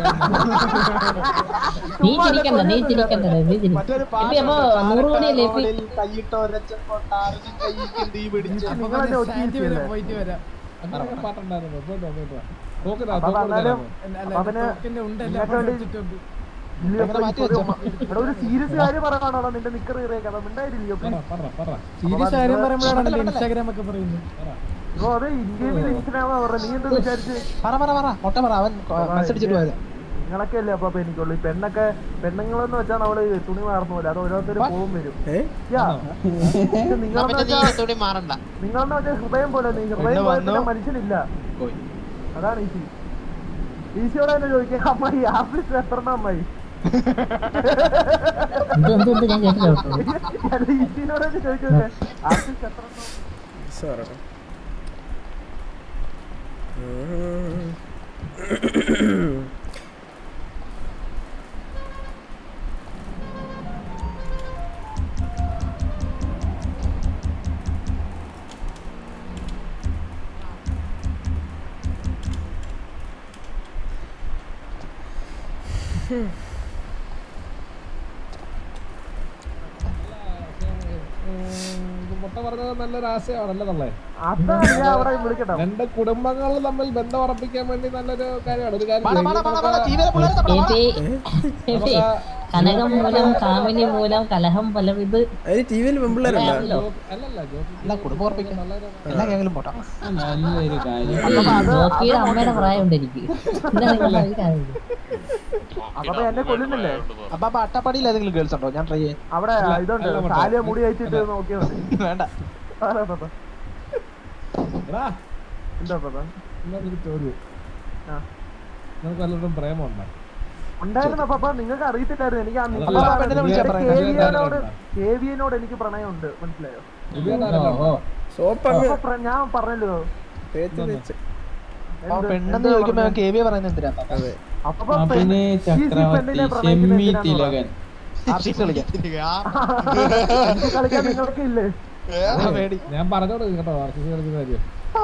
നീ ചിരിക്കണ്ട നീ ചിരിക്കണ്ട നീ ഒരു സീരിയസ് കാര്യം പറയാനാണോ നിന്റെ നിക്കർ കയറിയേക്കാ ഉണ്ടായില്ലയോ? സീരിയസ് കാര്യം പറയുമ്പോഴാണല്ലോ ഇൻസ്റ്റാഗ്രാം ഒക്കെ പറയുന്നത്. അത് ഇന്ത്യയിൽ ഇൻസ്റ്റാഗ്രാം പറഞ്ഞ നീ എന്താ വിചാരിച്ച് നിങ്ങളൊക്കെ അല്ലേ അപ്പൊ എനിക്കുള്ളൂ. ഈ പെണ്ണൊക്കെ പെണ്ണുങ്ങളെന്ന് വെച്ചാൽ നമ്മള് തുണി മാറുന്ന പോലെ അത് ഓരോരുത്തര് പോകും വരും. നിങ്ങളെന്ന് വെച്ചാൽ ഹൃദയം പോലെ ഹൃദയം പോലെ മനുഷ്യനില്ല. അതാണ് ഈസി. ഈസിയോടെ തന്നെ ചോദിക്കാം അമ്മായി ആഫ്രിക്ക എത്ര അമ്മായി ഈസിനോട് തന്നെ ചോദിച്ചോട്ടെ ആഫ്രിക്ക എത്ര Hmm. പറഞ്ഞത് നല്ലൊരു ആശയമാണല്ലോ നമ്മളെ. രണ്ട് കുടുംബങ്ങൾ തമ്മിൽ ബന്ധം ഉറപ്പിക്കാൻ വേണ്ടി നല്ലൊരു കാര്യമാണ്. ഒരു കാര്യം കനകം മൂലം കാമിനി മൂലം കലഹം പലവിധ ടിവിയിൽ കുടുംബം ഉറപ്പിക്കാൻ എല്ലാ ഗാങ്ങിലും പോട്ടെ. നല്ലൊരു കാര്യം. ജോക്കിയുടെ അമ്മയുടെ പ്രായമുണ്ട് എനിക്ക്. അപ്പൊ എന്നെ കൊല്ലുന്നില്ലേ? അപ്പൊ അപ്പൊ അട്ടപ്പാടിയിൽ ഏതെങ്കിലും ഗേൾസ് ഉണ്ടോ? ഞാൻ ട്രൈ ചെയ്യാം. അവിടെ ഇതുണ്ട്, കാലിയ മുടി അയച്ചിട്ട് നോക്കിയാൽ മതി. വേണ്ട. എന്താ ചോദ്യം, നിങ്ങൾക്ക് വല്ലതും പ്രേമുണ്ടോ? ഉണ്ടായിരുന്നു പപ്പ, നിങ്ങൾക്ക് അറിയത്തില്ലായിരുന്നു. എനിക്ക് കേവിയനോട് എനിക്ക് പ്രണയമുണ്ട്, മനസ്സിലായോ? ഞാൻ പറഞ്ഞല്ലോ പെണ്ണെന്ന് ചോദിക്കുമ്പോ കേവിയ പറയുന്നത് എന്തിനാ? അഭിനയ ചക്രവർത്തി ഷെമ്മി തിലകൻ. കളിക്കാൻ നിങ്ങൾക്ക് ഇല്ലേ? ഞാൻ പറഞ്ഞോട് കേട്ടോ ആർസിസി കളിക്കുന്ന കാര്യം.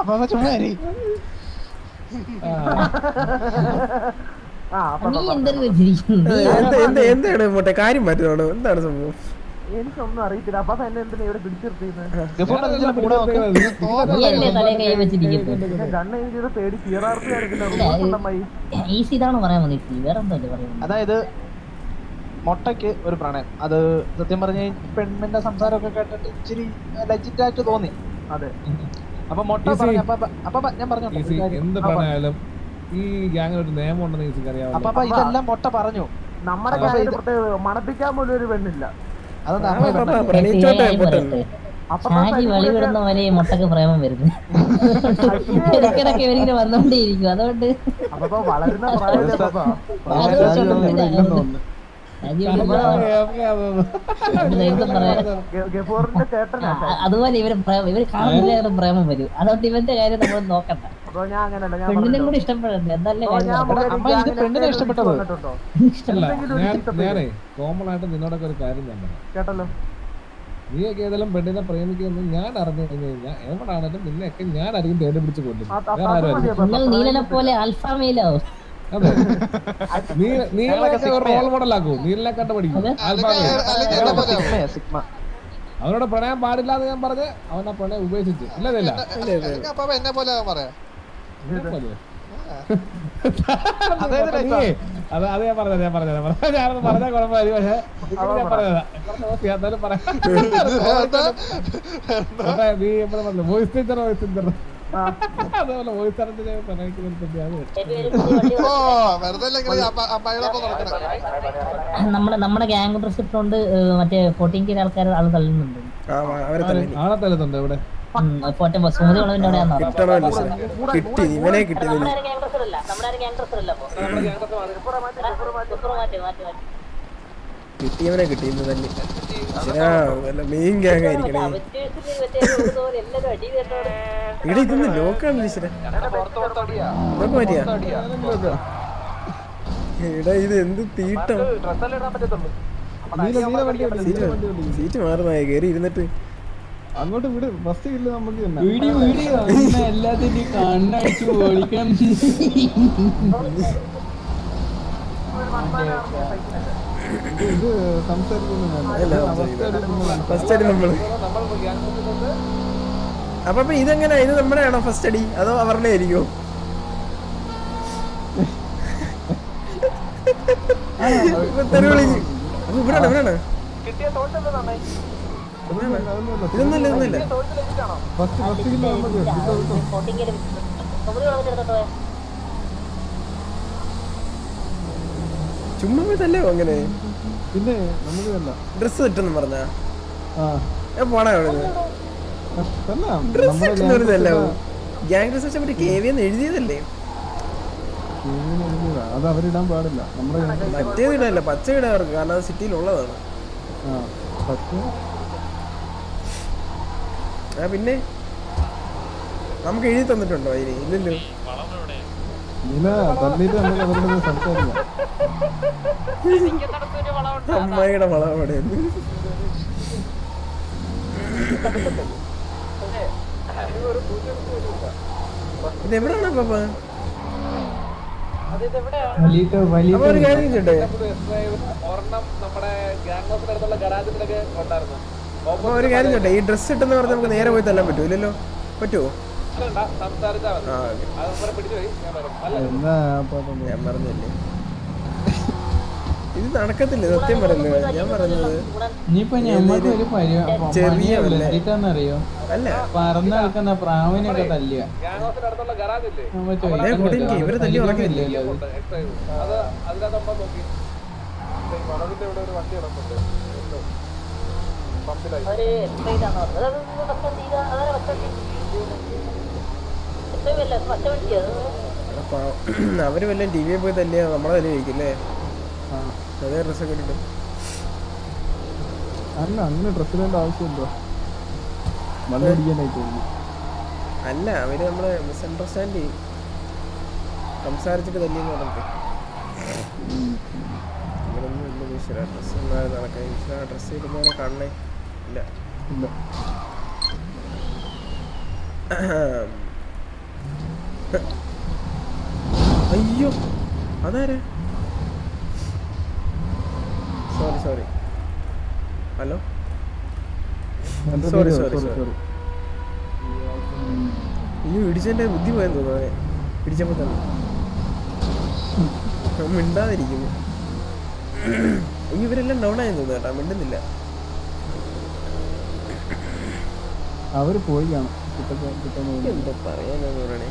എന്താണ് മോട്ടെ കാര്യം പറ്റുന്നോ? എന്താണ് സംഭവം? എനിക്കൊന്നും അറിയത്തില്ല. അപ്പൊ എന്നെ എന്തിനാ ഇവിടെ പിടിച്ചിരുത്തിയത്? പേടി അതായത് മൊട്ടയ്ക്ക് ഒരു പ്രണയം, അത് സത്യം പറഞ്ഞ പെണ്ണിന്റെ സംസാരമൊക്കെ കേട്ടിട്ട് ഇച്ചിരി ലെജിറ്റ് ആയിട്ട് തോന്നി. അതെ. അപ്പൊ മൊട്ട പറഞ്ഞു. അപ്പൊ ഞാൻ പറഞ്ഞു എന്ത് പ്രണയാലും ഈ ഗ്യാങ്ങിൽ ഒരു നിയമം ഉണ്ടെന്ന് എനിക്ക് അറിയാം. അപ്പൊ ഇതെല്ലാം മൊട്ട പറഞ്ഞു. നമ്മുടെ മണപ്പിക്കാൻ പോലും ഒരു പെണ്ണില്ല. ഷാജി വളിവിടുന്ന പോലെ മൊട്ടക്ക് പ്രേമം വരുന്നു. ഇടയ്ക്കിടയ്ക്ക് ഇവരിങ്ങനെ വന്നോണ്ടേയിരിക്കും. അതുകൊണ്ട് വളരുന്ന അതുപോലെ ഇവര് ഇവര് കാണുന്നില്ല പ്രേമം വരും. അതുകൊണ്ട് ഇവന്റെ കാര്യം നമ്മൾ നോക്കണ്ട. പെണ്ണിനെ കൂടി ഇഷ്ടപ്പെടണ്ടേ? എന്നല്ലേ ഇഷ്ടപ്പെട്ടത്? ഞാനേ കോമൺ ആയിട്ട് നിന്നോടൊക്കെ ഒരു കാര്യം ഞാൻ പറയാം കേട്ടല്ലോ. നീയൊക്കെ ഏതെങ്കിലും പെണ്ണിനെ പ്രേമിക്കുന്നു ഞാൻ അറിഞ്ഞു കഴിഞ്ഞു കഴിഞ്ഞാൽ എവിടാണെങ്കിലും നിന്നെയൊക്കെ ഞാനായിരിക്കും തേടി പിടിച്ച് കൊല്ലും. നിങ്ങൾ നീലനെ പോലെ അൽഫാമയിലോ? അതെ, നീലൊക്കെ ഒരു റോൾ മോഡലാക്കൂ. നീലിനെ കണ്ട് പഠിക്കും. അവനോട് പ്രണയം പാടില്ല എന്ന് ഞാൻ പറഞ്ഞ് അവൻ ആ പ്രണയം ഉപേക്ഷിച്ചു. ഇല്ലതല്ല എന്നെ പോലെ പറയാ. അത് അത് ഞാൻ പറഞ്ഞത് ഞാൻ പറഞ്ഞത് ഞാനത് പറഞ്ഞാൽ കുഴപ്പമില്ല. പക്ഷെ ഞാൻ പറഞ്ഞതാ എന്തായാലും പറയാം. നീ എപ്പോഴും പറഞ്ഞു വോയിസ് ടീച്ചർ വോയിസ് ടീച്ചർ അതേപോലെ വോയിസ് തരത്തിന് നമ്മുടെ നമ്മുടെ ഗ്യാങ് പ്രിൻസിപ്പൾ ഉണ്ട്. മറ്റേ ഫോർട്ടീൻ കെ ആൾക്കാർ ആൾ തള്ളുന്നുണ്ട്. ആളെ തല്ലുന്നുണ്ട് ഇവിടെ. സുമതി വളവിന്റെ കിട്ടി ഇവനെ കിട്ടി. കിട്ടിയവനെ കിട്ടി ഇന്ന് തന്നെ. മെയിൻ ഗ്യാങ് ആയിരിക്കണേ. ഇവിടെ ഇതൊന്ന് ലോക്കാണ് ഈശ്വര. ലോക്ക് മാറ്റിയാ? എടാ ഇത് എന്ത് തീട്ടം. സീറ്റ് മാറുന്നായ കേറി ഇരുന്നിട്ട് അങ്ങോട്ട് വിട്. ബസ് ഇല്ല നമുക്ക് എല്ലാത്തിനും കണ്ണടിച്ചു ഓടിക്കണം. ഇത് സംസാരിക്കുന്നു. അപ്പൊ ഇതെങ്ങനെ? ഇത് നമ്മുടെ ആണോ ഫസ്റ്റ് അടി അതോ അവരുടെ ആയിരിക്കോ? ഇവിടാണ് ഇവിടാണ് ഇതൊന്നല്ല ഇതൊന്നല്ല. ചുമ്മാ ഇതല്ലോ അങ്ങനെ. പിന്നെ നമുക്ക് ഡ്രസ് തെറ്റെന്ന് പറഞ്ഞാ പോണാ ഡ്രസ് തെറ്റുന്നതല്ല. ഗ്യാങ് ഡ്രസ് വെച്ചാൽ മറ്റേ കെ വി എന്ന് എഴുതിയതല്ലേ? അത് അവരിടാൻ പാടില്ല. മറ്റേത് ഇടാനല്ല, പച്ച ഇടാർക്ക്. കാരണം അത് സിറ്റിയിലുള്ളതാണ്. ആ പിന്നെ നമുക്ക് എഴുതി തന്നിട്ടുണ്ടോ അതിന്? ഇല്ലല്ലോ. അമ്മായിയുടെ വളം അവിടെ. ഇതെവിടാണ് പാപ്പ? ഒരു കാര്യം ചെയ്യട്ടെ, ഒരെണ്ണം നമ്മുടെ ഗ്യാങ് ഹൗസിന്റെ അടുത്തുള്ള ഗരാജിലൊക്കെ ഉണ്ടായിരുന്നു. അപ്പൊ ഒരു കാര്യം ചോട്ടെ, ഈ ഡ്രസ് ഇട്ടെന്ന് പറഞ്ഞാൽ നമുക്ക് നേരെ പോയി തല്ലാൻ പറ്റുമോ? ഇല്ലല്ലോ, പറ്റുമോ? ആ ഞാൻ പറഞ്ഞല്ലേ, ഇത് നടക്കത്തില്ല സത്യം പറഞ്ഞത്. ഞാൻ പറഞ്ഞത് ഇനിയിപ്പോ ഞമ്മക്ക് ഒരു ചെറിയ പരിപാടിയെന്നറിയോ, അല്ല പറന്ന് നടക്കുന്ന പ്രാവിനൊക്കെ തല്ലുക. ഇവരെ തല്ലി ഉറക്കില്ലേ? അവര് വല്ല ടി വിയിൽ പോയി തല്ലിയാ നമ്മളെ തല്ലി കഴിക്കില്ലേ? അതേ ഡ്രസ്സൊക്കെ ഇട്ടിട്ട്. അല്ല അങ്ങനെ ഡ്രസ്സിലേണ്ട ആവശ്യമുണ്ടോ? മല്ലടിക്കാനായിട്ട് അല്ല, അവര് നമ്മളെ മിസ്അണ്ടർസ്റ്റാൻഡ് ചെയ്യും, സംസാരിച്ചിട്ട് തല്ലിയെന്ന് പറഞ്ഞിട്ട്. ഇവരൊന്നും ഇല്ല ഈശ്വര, ഡ്രസ്സ് നടക്കാൻ ഈശ്വര ഡ്രസ്സ് ഇടുന്നവരെ കാണണേ ഇല്ല. അയ്യോ അതാരെ? Sorry sorry hello sorry sorry sorry അയ്യോ ഇടിച്ചെൻ്റെ ബുദ്ധി പോയെന്ന് തോന്നുന്നു. ഇടിച്ചപ്പോൾ തന്നെ മിണ്ടാതിരിക്കുന്നു. അയ്യോ ഇവരെല്ലാം ഡൗൺ ആയെന്ന് തോന്നുന്നു കേട്ടോ, മിണ്ടുന്നില്ല. അവര് പോയി കാണും. എന്താ പറയാനെന്ന് പറയണേ?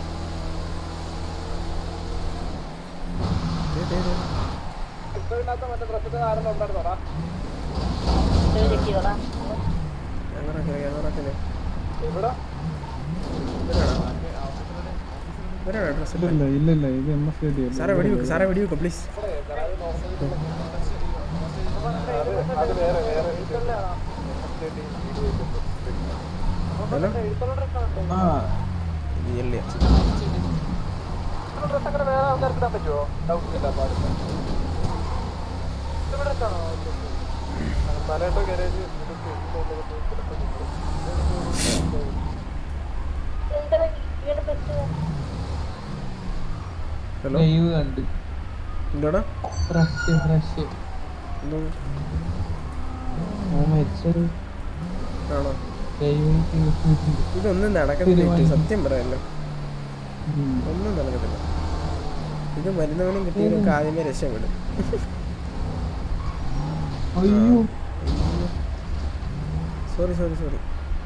സാറേ വെടി വെക്ക്, സാറേ വെടി വെക്ക് പ്ലീസ്. ഹലോ ഇല്ല ഹലോ എന്താടാ? ആണോ? ഇതൊന്നും നടക്കത്തില്ല, സത്യം പറയാമല്ലോ, ഒന്നും നടക്കത്തില്ല. ഇത് മരുന്നവനും കിട്ടിയവർക്ക് ആദ്യമേ രക്ഷപ്പെടും. സോറി സോറി സോറി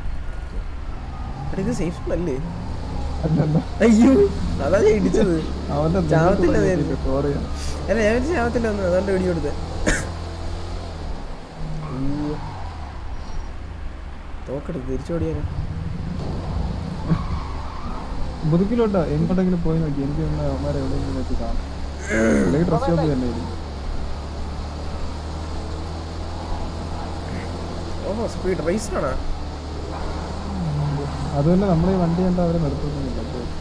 ഇത് സേഫ് അല്ലേ? അയ്യോ അതാ ഞാൻ ഇടിച്ചത്. ചാവത്തില്ല, അല്ല ഞാൻ ചാവത്തില്ല ഒന്ന്, അതുകൊണ്ട് വെടി കൊടുത്തത്. അയ്യോ തോക്കെടുത്ത് തിരിച്ചോടിയാലോ? മുതുക്കിലോട്ടോ എങ്ങോട്ടെങ്കിലും പോയി നോക്കി, എനിക്ക് അവന്മാരെ എവിടെയെങ്കിലും വെച്ച് കാണാം. അല്ലെങ്കിൽ ഡ്രസ് ഷോപ്പ് തന്നെ ആയിരിക്കും. ഓഹോ സ്പീഡ് റേസ് ആണോ? അതുപോലെ നമ്മളെ വണ്ടി കണ്ട അവരെ നിർത്തുന്നില്ല.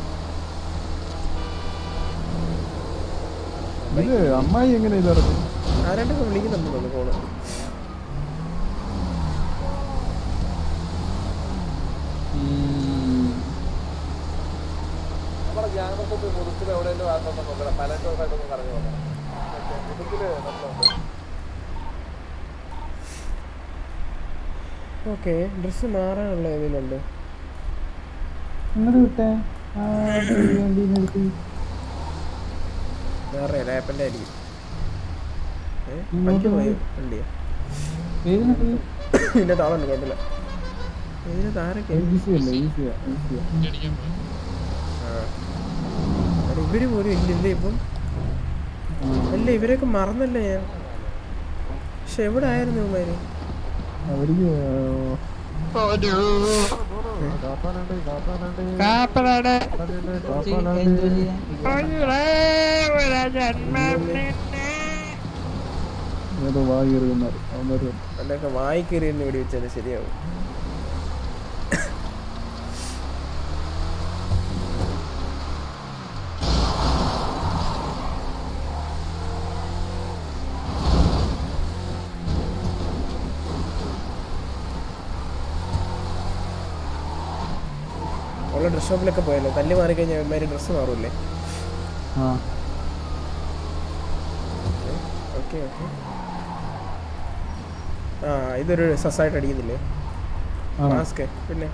ഇത് അമ്മായി എങ്ങനെ ഇതറിഞ്ഞു? ആരാണ്ടൊക്കെ വിളിക്കുന്നുണ്ടോ ഫോണ്? ഓക്കെ ഡ്രസ്സ് മാറാനുള്ള ഏതിലുണ്ട്? വേറെ ലാപ്പൻ്റെ ആയിരിക്കും. വണ്ടി പോയോ വണ്ടിയാ? ഇതിൻ്റെ താളുണ്ട്, കുഴപ്പമില്ല. ഇതിന് താരൊക്കെ ഇവര് പോലും ഇല്ലല്ലേ ഇപ്പം? അല്ല ഇവരൊക്കെ മറന്നല്ലേ ഞാൻ. പക്ഷെ എവിടെ ആയിരുന്നു ഇവന്മാര്? അല്ലൊക്കെ വായി കയറി തന്നെ വെടി വെച്ചാൽ ശരിയാവും. ഉള്ള ഡ്രസ് ഷോപ്പിലൊക്കെ പോയല്ലോ, തല്ലി മാറിക്കഴിഞ്ഞാൽ ഇവന്മാര് ഡ്രസ്സ് മാറൂല്ലേ? Okay okay. ആ ഇതൊരു സസായിട്ട് അടിക്കുന്നില്ലേ? മാസ്ക് പിന്നെ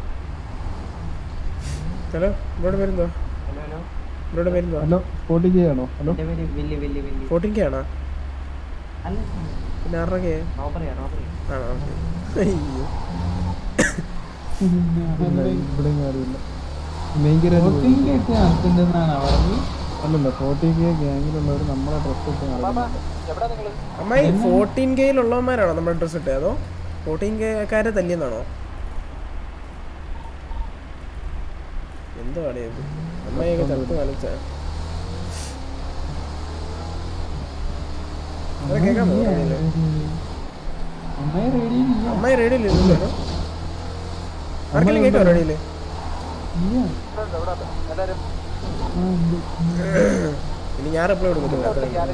ഹലോ ഇവിടെ വരുന്നോ ഇവിടെ വരുന്നോ ഹലോ ഫോർട്ടി കെ ആണോ ഹലോ ഫോർട്ടീൻ കെ ആണോ പിന്നെ ആറര കെ ആണോ അയ്യോ ഇവിടെ അറിയില്ല മെയിൻ അല്ലല്ല ഫോർട്ടി കെ ഗ്യാങ്ങിലുള്ളവർ നമ്മളെ ഡ്രസ് ഇട്ട് അമ്മായി ഫോർട്ടീൻ കെയിലുള്ളവന്മാരാണോ നമ്മുടെ ഡ്രസ് ഇട്ടേ അതോ ഫോർട്ടീൻ കെക്കാരെ തല്ലിയെന്നാണോ എന്തോ ആടിയത് അമ്മായിയൊക്കെ തണുത്ത് കളിച്ച കേൾക്കാൻ പോകുന്നില്ല അമ്മായി റേഡിയോയില്ലല്ലോ ആർക്കെങ്കിലും കേൾക്കാം റേഡിയോയില് ഇനി ഞാൻ റിപ്ലൈ കൊടുക്കുന്നില്ല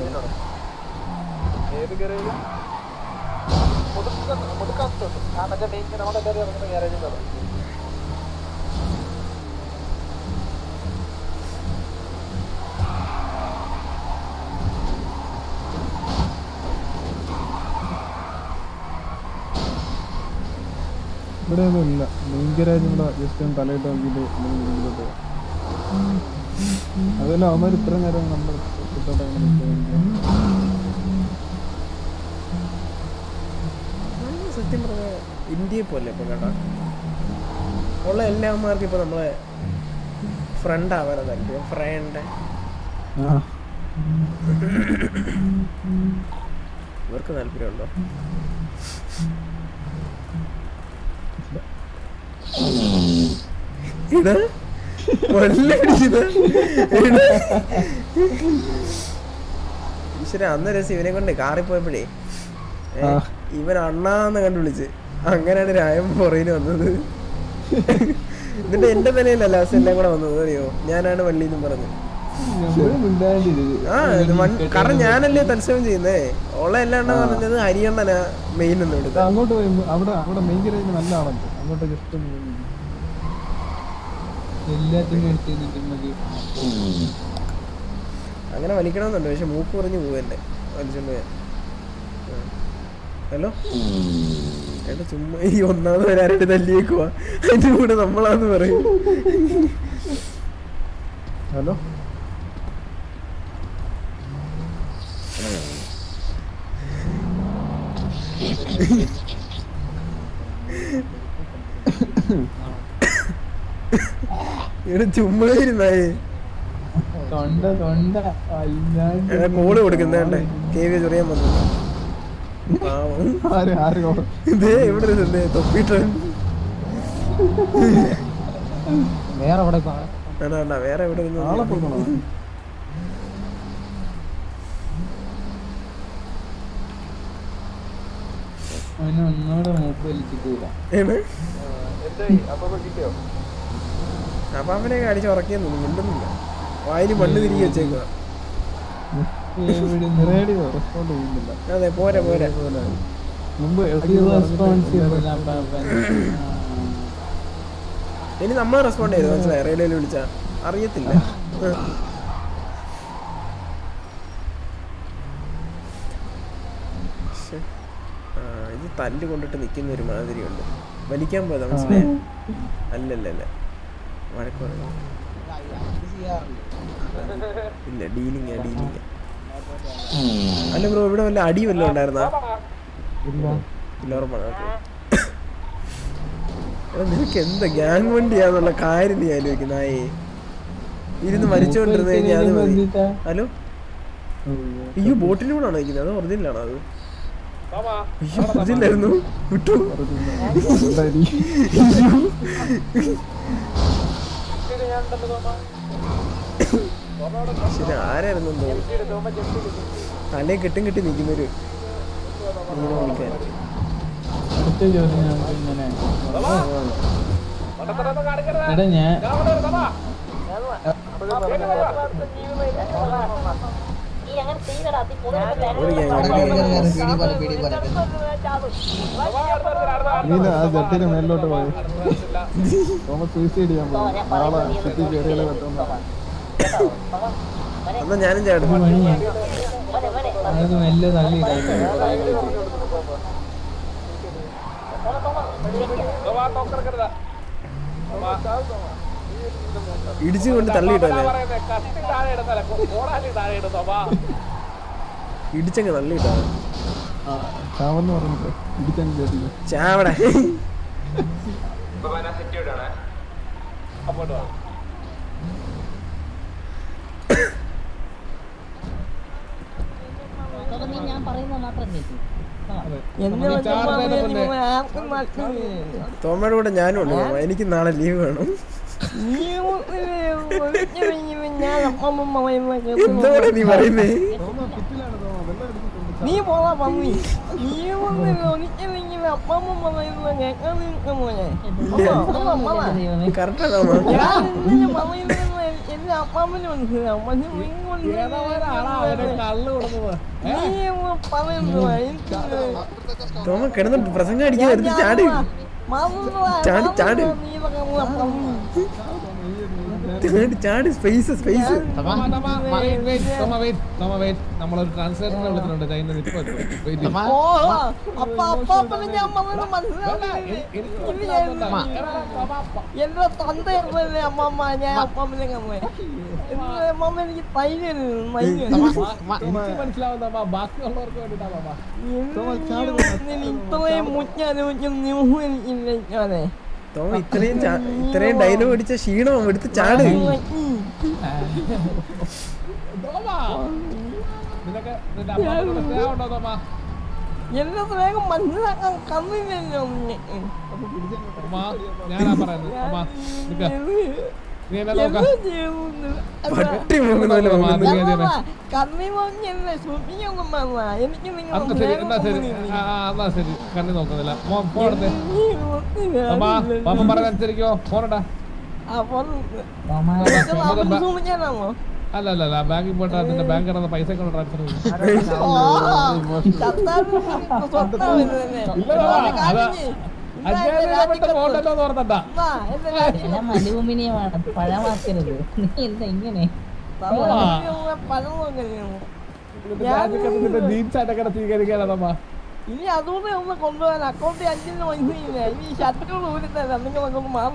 ഇവിടെ ഒന്നും ഇല്ല മെയിൻ ഗരാജ് ഇവിടെ ജസ്റ്റ് ഒന്ന് തലയിട്ട് നോക്കിയിട്ട് മുന്നിലോട്ട് അതല്ല അവന്മാർ ഇത്ര നേരം നമ്മൾ സത്യം പറഞ്ഞ ഇന്ത്യയെ പോലെ ഇപ്പൊ കേട്ടാ ഉള്ള എല്ലാവന്മാർക്കും ഇപ്പൊ നമ്മളെ ഫ്രണ്ട് ആവാനാ താല്പര്യം ഫ്രണ്ട് ഇവർക്ക് താല്പര്യമുണ്ടോ ഇടാ ഈശ്വര അന്ന് രസം ഇവനെ കൊണ്ട് കാറിൽ പോയപ്പോഴേ ഇവൻ അണ്ണാന്ന് കണ്ടു വിളിച്ച് അങ്ങനെയാണ് രായം പുറയിന് വന്നത് എന്നിട്ട് എന്റെ തലയിലല്ല ലാസ്റ്റ് എല്ലാം കൂടെ വന്നത് അറിയോ ഞാനാണ് വള്ളിന്നും പറഞ്ഞു ആ കാരണം ഞാനല്ലേ തത്സവം ചെയ്യുന്നേ ഉള്ള എല്ലാം എണ്ണ പറഞ്ഞത് ഹരിയണ്ണനാ മെയിൻ ഒന്നും എടുത്ത് അങ്ങോട്ട് അവിടെ അവിടെ മെയിൻ ഗരാജ് നല്ല ആളുണ്ട് അങ്ങോട്ട് ജസ്റ്റ് അങ്ങനെ വലിക്കണമെന്നുണ്ട് പക്ഷെ മൂക്ക് കുറഞ്ഞു പോവല്ലേ വലിച്ചോണ്ട് പോയാ ഹലോ എന്റെ ചുമ്മാ ഈ ഒന്നാമത് വരാനായിട്ട് തല്ലിയേക്കുവാ അതിന്റെ കൂടെ നമ്മളാന്ന് പറയും ഹലോ ഇവിടെ ചുമ്മാ ഇരുന്നായേ കോള് കൊടുക്കുന്നേ കെ വി ചൊറിയാൻ വന്നു ഇതേ ഇവിടെ തൊപ്പിട്ടൻ വേറെ എവിടെ വേണ്ട വേറെ എവിടെ ഒന്നോടെ മൂക്ക് വലിച്ചിട്ടില്ല അപ്പൊ അവനെ അടിച്ച് ഉറക്കിയെന്നു മിണ്ടുന്നില്ല വായില് മണ്ണ് തിരികെ വെച്ചേക്കുക അതെ പോരാ പോരാ ഇനി നമ്മൾ റെസ്പോണ്ട് ചെയ്തു മനസ്സിലായി റേഡിയോയിൽ വിളിച്ചാ അറിയത്തില്ല ഇത് തല്ല് കൊണ്ടിട്ട് നിൽക്കുന്ന ഒരു മാതിരി ഉണ്ട് വലിക്കാൻ പോയതാ മനസ്സിലായ അല്ലല്ലല്ല വഴക്ക് പറഞ്ഞു ഇല്ല ഡീലിംഗ് ഡീലിംഗ് അല്ല ബ്രോ ഇവിടെ വല്ല അടി വല്ലതും ഉണ്ടായിരുന്നാ ഇല്ല ഉറപ്പാണ് നിനക്ക് എന്താ ഗ്യാങ് വണ്ടിയാന്നുള്ള കാര്യം നീ ആലോചിക്കുന്നായേ ഇരുന്ന് മരിച്ചോണ്ടിരുന്ന് കഴിഞ്ഞാൽ അത് മതി ഹലോ അയ്യോ ബോട്ടിലൂടാണോ ഇരിക്കുന്നത് അത് ഒറിജിനലാണോ അത് അയ്യോ ഒറിജിനലായിരുന്നു വിട്ടു ശരി ആരായിരുന്നു തലേ കെട്ടും കെട്ടി നിൽക്കുന്നൊരു വിളിക്കാൻ എടാ ഞാൻ ജട്ടിന് മേലോട്ട് പോയി തോമസ് സൂയിസൈഡ് ചെയ്യാൻ പോയി നാളെ സിറ്റി കയറിയാലേ പറ്റുന്ന എന്നാ ഞാനും ചേട്ടൻ മെല്ലെ തള്ളി ഇടിച്ചു കൊണ്ട് തള്ളിയിട്ടല്ലേ ഇടിച്ചങ്ങ് തള്ളിയിട്ടോ ചാവെന്ന് പറഞ്ഞിട്ട് ഇടിച്ചങ്ങ് കേട്ടില്ല ചാവടെ ഞാൻ പറയുന്നത് മാത്രം കേട്ടു. തോമയുടെ കൂടെ ഞാനും ഉണ്ട്. എനിക്ക് നാളെ ലീവ് വേണം. എന്താ നീ പറയുന്നേ? നീ പോവാ മമ്മി, നീ ഒന്നില്ലെങ്കിൽ അപ്പമ്മ പറയുന്ന കേൾക്കാൻ കറക്റ്റാണോ? എന്റെ അപ്പാമ്മന് മനസ്സിലാവും. പക്ഷെ തോമ കിടന്ന് പ്രസംഗം അടിക്കാൻ വരുത്തി ചാട് ചാടി ചാട് ചാട് സ്പേസ് സ്പേസ്. നമ്മളൊരു ട്രാൻസ്ലേറ്ററിനെ വിളിച്ചിട്ടുണ്ട് ചൈന. എന്റെ തന്തയല്ലേ അമ്മമ്മ, ഞാൻ അമ്മമ്മനെ കമ്മ അമ്മമ്മ എനിക്ക് തൈര് മനസ്സിലാവുന്ന ബാക്കിയുള്ളവർക്ക് വേണ്ടിട്ടാ ഇത്രയും മുച്ചാലോചിക്കും ന്യൂസ് എനിക്കില്ല ഞാനേ. തോമ ഇത്രയും ഇത്രയും ഡയലോഗ് അടിച്ച ക്ഷീണം എടുത്ത് ചാട്. എല്ലാ വേഗം മനസ്സിലാക്കാൻ കമ്മില്ലല്ലോ. ഞാനാ പറയുന്നത് കണ്ണി നോക്കിയല്ലേ സൂക്ഷിക്കൊന്നും പറഞ്ഞ എനിക്ക് നിങ്ങൾ കണ്ണി നോക്കുന്നില്ല. പറഞ്ഞനുസരിക്കോ ഫോണടാ. സൂക്ഷിക്കാനാണോ? അല്ല അല്ല അല്ല ബാങ്കിൽ പോയിട്ട് അതിന്റെ ബാങ്ക് കിടന്ന പൈസ കൊണ്ട് ട്രാൻസ്ഫർ ചെയ്യും. അലൂമിനിയമാണ്, പഴമാക്കരുത്. നീ എന്താ ഇങ്ങനെ? ഇനി അതുകൊണ്ട് ഒന്ന് കൊണ്ടുപോകാൻ അക്കൗണ്ടിൽ അഞ്ചിന് പൈസയില്ല. ഇനി ഷർട്ടുകൾ ഊരുന്നല്ല, നിങ്ങളൊക്കെ ഒന്ന് മാറി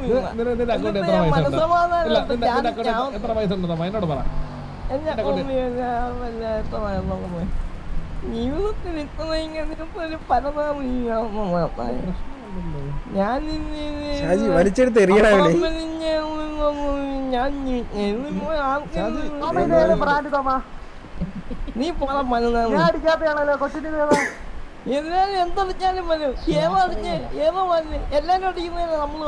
എത്ര പൈസ ഉണ്ടോ എന്നോട് പറ. എന്റെ ജീവിതത്തിൽ ഇത്രയും പരമാവധി ഞാൻ വലിച്ചെടുത്ത് എറിയണ നീ പോണ പതിനാല് എല്ലാരും എന്തടിച്ചാലും വരും. ഏതോ അടിച്ച് ഏതോ വന്ന് എല്ലാരും അടിക്കുന്നതിന് നമ്മള്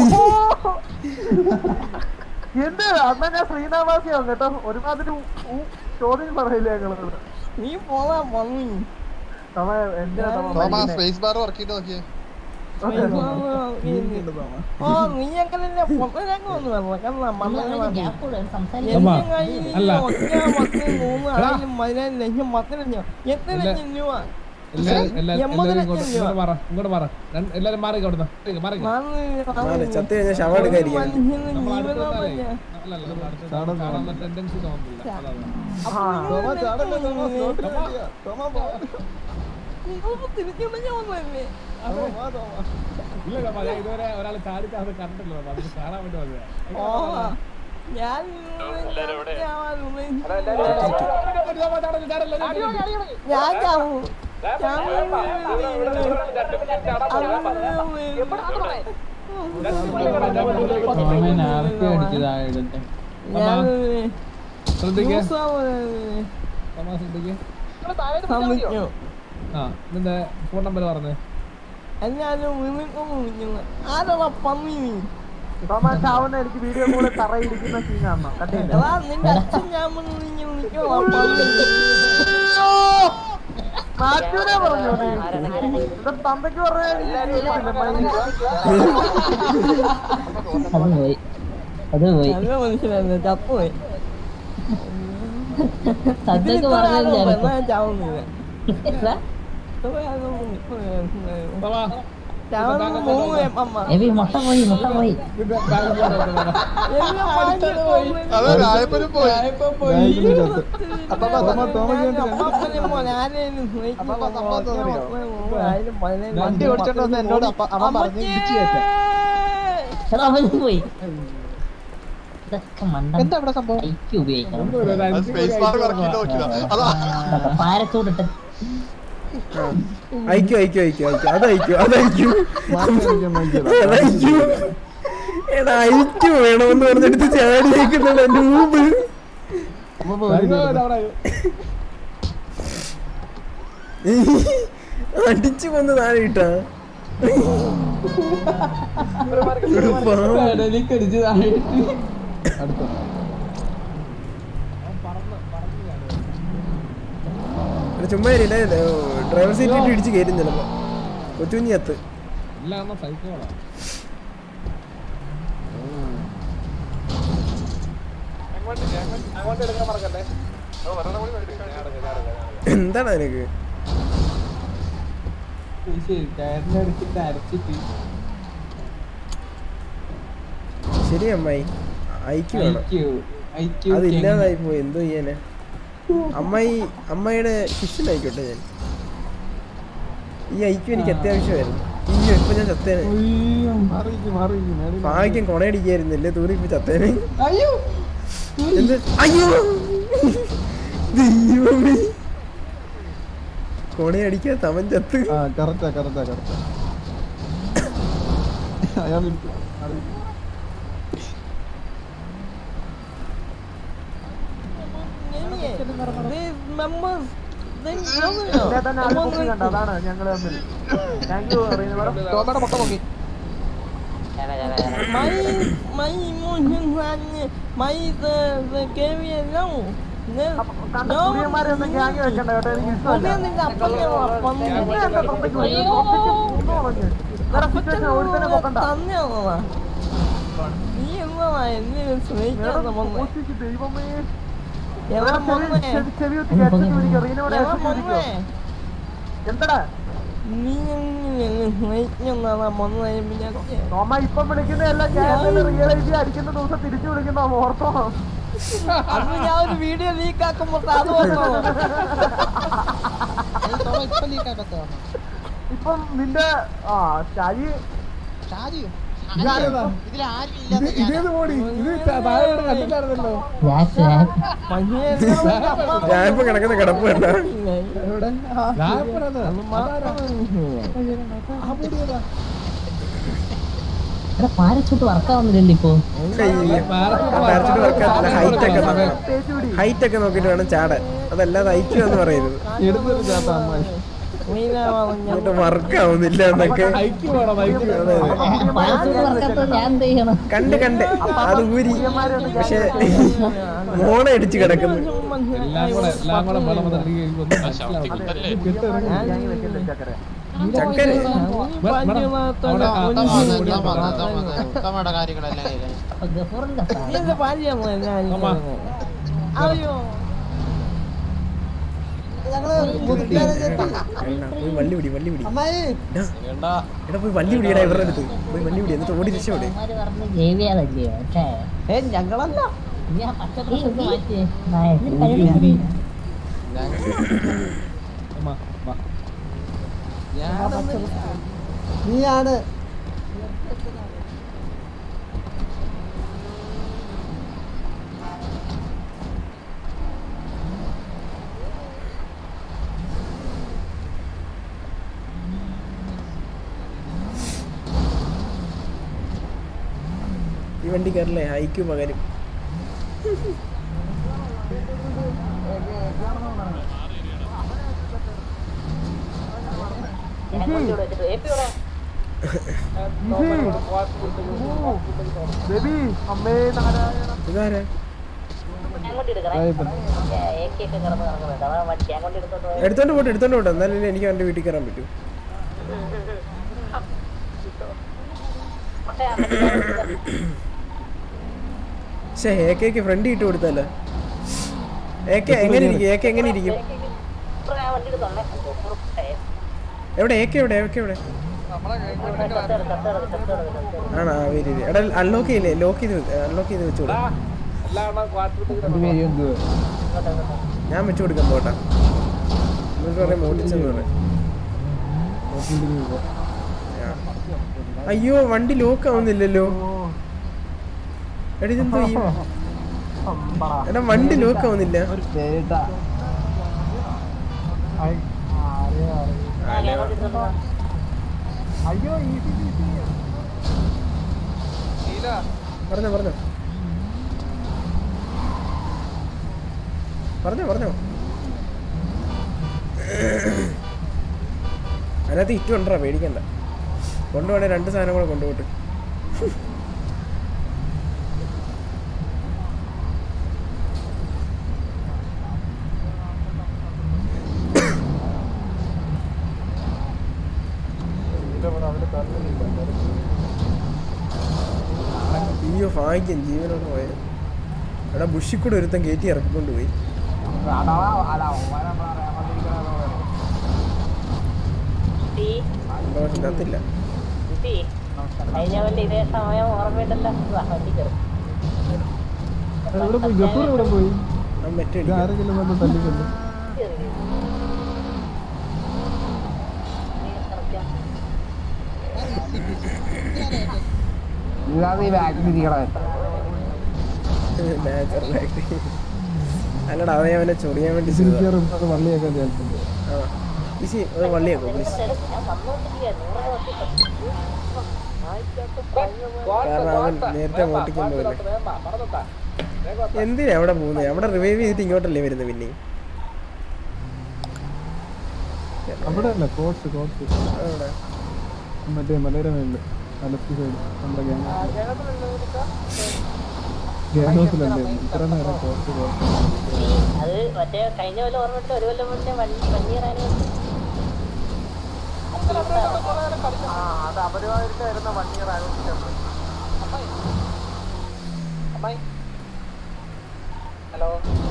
എന്ത് അന്നാ ഞാൻ ശ്രീനാവാസിയാവും കേട്ടോ. ഒരുമാതിരി ചോദ്യം പറയില്ലേ ഞങ്ങള്. നീ പോവാ മമ്മി. സ്പേസ് ബാർ വർക്ക് ചെയ്ത് നോക്കിയേ. ഓ നീ എങ്ങനെ പൊട്ടനൊക്കെ വന്നു വരണം. കാരണം മൂന്ന് ആയിരം പതിനായിരം ലക്ഷം പത്ത് ലക്ഷം എത്ര ലക്ഷം രൂപ ഇങ്ങോട്ട് മാറ. എല്ലാരും മാറി കൊടുത്ത ചത്ത് കഴിഞ്ഞാൽ ശവടുക്കായിരിക്കും. ടെൻഡൻസി തോന്നുന്നില്ല. ഇതുവരെ ഒരാൾ ചാടിച്ച് അത് കണ്ടിട്ടില്ല. അത് കാണാൻ വേണ്ടി വന്നത്. ഞാൻ നിന്റെ ഫോൺ നമ്പർ പറഞ്ഞേ. ആരാ പന്നി? ചാവുന്ന എനിക്ക് വീഡിയോ കൂടെ തറയിരിക്കുന്ന സീൻ കാണണം. നിന്റെ അച്ഛൻ ഞാൻ മാറ്റൂരാ പറഞ്ഞോ തന്തയ്ക്ക് പറഞ്ഞ മനസ്സിലായിരുന്നു. ചത്തുപോയി. ചാവുന്നില്ല. എബി മുട്ട പോയി മുട്ട പോയി അതെ രായപ്പനും പോയി വണ്ടി ഓടിച്ചോണ്ട് വന്ന് എന്നോട് അമ്മ പറഞ്ഞ് ഇടിച്ചു കയറ്റാൻ. അവനും പോയി. ഇതൊക്കെ മണ്ട എന്താ ഇവിടെ സംഭവം? ഐക്യ ഉപയോഗിക്കണം. പാരച്ചൂടിട്ട് അയക്കോ അയക്കോ അയക്കോ അയക്കോ അതയക്കോ അതയക്കോ അതയക്കോ എടാ അയക്കോ വേണമെന്ന് പറഞ്ഞെടുത്ത് ചാടിയേക്കുന്നുണ്ട് എന്റെ ഊബ്. അടിച്ചു കൊന്ന് താഴെ ഇട്ടാ ചുമ്മാ ഡ്രൈവർ സീറ്റ് ഇട്ട് ഇടിച്ച് കയറ്റും ചിലപ്പോ കൊച്ചുകുഞ്ഞി എത്ത്. എന്താണ് നിനക്ക്? ശരി അമ്മായി ഐക്യു വേണം. അതില്ലാതായി പോയി എന്തോ ചെയ്യാനാ. അമ്മായി അമ്മയുടെ ശിഷ്യനായിക്കോട്ടെ ഞാൻ. ഈ ഐക്യു എനിക്ക് അത്യാവശ്യമായിരുന്നു. അയ്യോ ഇപ്പൊ ഞാൻ ചത്തേനെ. ഭാഗ്യം കൊണയടിക്കായിരുന്നില്ലേ തൂറി ഇപ്പൊ ചത്തേനെ. എന്ത് അയ്യോ ദൈവമേ കൊണയടിക്കാത്ത അവൻ ചത്ത്. അയാൾ അതാണ് ഞങ്ങള് തമ്മിൽ. താങ്ക് യു മുട്ട പൊങ്ങി. കുടിയന്മാരെയൊന്നും ഗ്യാങ് വെക്കണ്ട കേട്ടോ, എനിക്ക് ഇഷ്ടമല്ല. ഒരുത്തനെ നോക്കണ്ട. ദൈവമേ എന്തടാ നോമ ഇപ്പം വിളിക്കുന്ന എല്ലാം റിയലൈസ് അടിക്കുന്ന ദിവസം തിരിച്ചു വിളിക്കുന്ന ഓർത്തോ. ഞാൻ ഒരു വീഡിയോ ലീക്ക് ആക്കുമ്പോ ഇപ്പം നിന്റെ ആ ഷാജി ഷാജി ഞാനിപ്പോ കിടക്കുന്ന കിടപ്പ് കണ്ട പാരച്ചൂട്ട് വർക്കാവുന്നില്ലല്ലോ ഇപ്പൊ. പാരച്ചൂട്ട് വർക്കാത്തില്ല. ഹൈറ്റ് ഒക്കെ ഹൈറ്റ് ഒക്കെ നോക്കിട്ട് വേണം ചാടാൻ. അതല്ലാതെ ഐക്യം എന്ന് പറയുന്നത് വർക്ക് ആവുന്നില്ല എന്നൊക്കെ കണ്ട് കണ്ട് അത് ഊരി. പക്ഷെ മോണ അടിച്ച് കിടക്കുന്നു. ചക്കര വള്ളി പിടി വള്ളി പിടി എടാ പോയി വള്ളി പിടിയടാ ഇവരുടെ അടുത്ത് പോയി വള്ളി പിടി എന്നിട്ട് ഓടി രക്ഷപ്പെടെ. ഞങ്ങളല്ല നീയാണ് ഈ വണ്ടി കയറില്ലേ ഐക്യു പകരം. ഇതാരാ എടുത്തോണ്ട് പോട്ടെ എടുത്തോണ്ട് പോട്ടെ എന്നാലും എനിക്ക് അവന്റെ വീട്ടിൽ കയറാൻ പറ്റൂ. പക്ഷേ എ കെക്ക് ഫ്രണ്ട് ഇട്ട് കൊടുത്തല്ലോ. എ കെ എങ്ങനെ ഇരിക്കും? എ കെ എങ്ങനെ ഇരിക്കും? എവിടെ എ കെ എവിടെ? എ കെ എവിടെ? ആണോ വെരി എടാ അൺലോക്ക് ചെയ്യില്ലേ ലോക്ക് ചെയ്ത് അൺലോക്ക് ചെയ്ത് വെച്ചോളൂ ഞാൻ വെച്ചു കൊടുക്കാൻ പോട്ടാ നിങ്ങൾക്ക് പറയാം മോട്ടിച്ചെന്ന് പറയാം അയ്യോ വണ്ടി ലോക്ക് ആവുന്നില്ലല്ലോ എടാ ഇതെന്തോ ഈ എടാ വണ്ടി ലോക്ക് ആവുന്നില്ല അയ്യോ പറഞ്ഞോ പറഞ്ഞോ പറഞ്ഞോ പറഞ്ഞോ അതിനകത്ത് ഇറ്റ് കൊണ്ടുവരാ പേടിക്കണ്ട കൊണ്ടുപോണേ രണ്ട് സാധനം കൂടെ കൊണ്ടുപോട്ട് അയ്യോ ഭാഗ്യം ജീവനോട് പോയത് എടാ ബുഷിൽ കൂടെ ഒരുത്തൻ കയറ്റി ഇറക്കിക്കൊണ്ട് പോയി സന്തോഷത്തില്ല കഴിഞ്ഞ വണ്ടി ഇതേ സമയം ഓർമ്മയുണ്ടല്ലോ വണ്ടി കയറും ആരെങ്കിലും വന്ന് തല്ലിക്കൊണ്ടു അല്ലടാ അവനെ അവനെ ചൊറിയാൻ വേണ്ടി വള്ളിയാക്കാൻ ചേർത്തുണ്ട് വള്ളിയാക്കോ പ്ലീസ് കാരണം അവൻ നേരത്തെ മോട്ടിക്കാൻ പോകല്ലേ എന്തിനാ അവിടെ പോകുന്നത് അവിടെ റിവൈവ് ചെയ്തിട്ട് ഇങ്ങോട്ടല്ലേ വരുന്നത് പിന്നെ അവിടെ അല്ല കോട്സ് കോട്സ് മറ്റേ മലയുടെ മേളില് ലെഫ്റ്റ് സൈഡ് നമ്മുടെ ഗ്യാങ് ഗ്യാങ് ഹൗസിലല്ലേ ഇത്ര നേരം കോട്സ് കോട്സ് അത് മറ്റേ കഴിഞ്ഞ കൊല്ലം ഓർമ്മയിട്ട് ഒരു കൊല്ലം മുന്നേ വണ്ടിയിറാനും അത് അപരിവായിട്ട് വരുന്ന വൺ ഇയർ ആലോചിച്ചിട്ടുണ്ട്. ഹലോ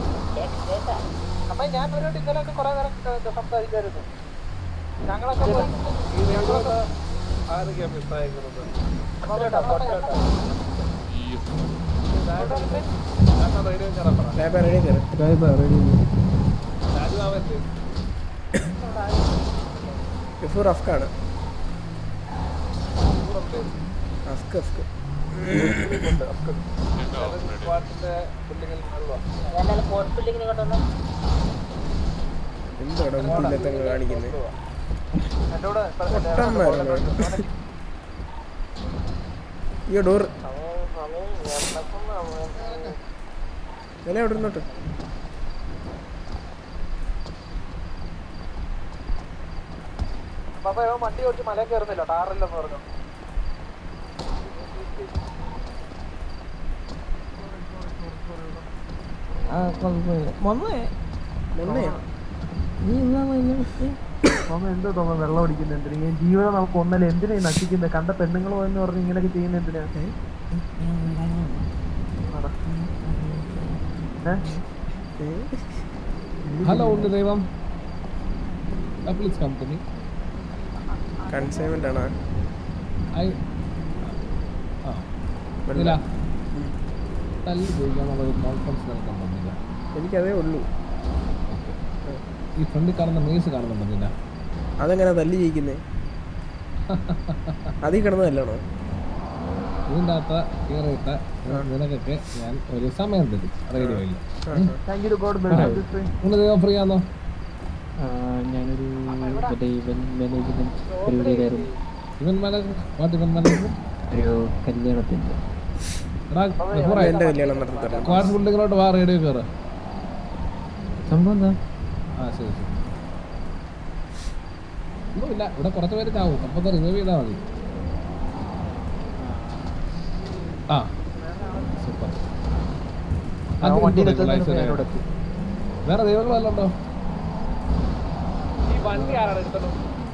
അമ്മ ഞാൻ ഒരു ഇന്നലെ കുറെ നേരം സംസാരിച്ചായിരുന്നു. ഞങ്ങളൊക്കെ അഫ്കാണ് അഫ്ക അഫ്ക എന്തോടാ വീട്ടിലെത്തങ്ങൾ കാണിക്കുന്നത് ഈ ഡോർ വില എവിടെ ഇരുന്നോട്ട് വണ്ടി ഓടിച്ച് മല കയറുന്നില്ല ടാറില്ലെന്ന് പറഞ്ഞു. എന്തോ തോന്നുന്നു വെള്ളം അടിക്കുന്ന എന്തിനാ ജീവനം നമുക്ക് ഒന്നല്ല എന്തിനാ നശിക്കുന്നത് കണ്ട പെണ്ണുങ്ങൾ എന്ന് പറഞ്ഞ് ഇങ്ങനെയൊക്കെ ചെയ്യുന്ന എന്തിനാ ഹലോ ഉണ്ട് ദൈവം കമ്പനി കൺസൈൻമെന്റ് ആണോ എനിക്കതേ ഉള്ളൂ. ഈ ഫ്രണ്ടിൽ കാണുന്ന മേസ് കാണുന്നുണ്ടെന്നില്ല അതെങ്ങനെ തല്ലി ജയിക്കുന്നേ? അതിൽ കിടന്നതല്ലാണോ? ഇതിൻ്റെ അകത്ത് കയറിയിട്ട് നിനക്കൊക്കെ ഞാൻ ഒരു സമയം തരും റേഡിയോയിൽ. നിങ്ങൾ ദൈവം ഫ്രീ ആണോ? ഞാനൊരു ഇവന്റ് മാനേജ്മെന്റ് പരിപാടിയിലായിരുന്നു. Event manager what event manager? ഒരു കല്യാണത്തിന്റെ ക്വാർട്ടർ ബിൽഡിങ്ങിലോട്ട് വാ, റേഡിയോ കയറ. സംഭവം എന്താ? ആ ശരി ശരി ഒന്നുമില്ല, ഇവിടെ കുറച്ച് പേര് ചാവും, അപ്പൊ റിസർവ് ചെയ്താൽ മതി. ആ സൂപ്പർ. വേറെ ദൈവങ്ങൾ വല്ല ഉണ്ടോ? ഈ വണ്ടി ആരാണ് എടുത്തത്?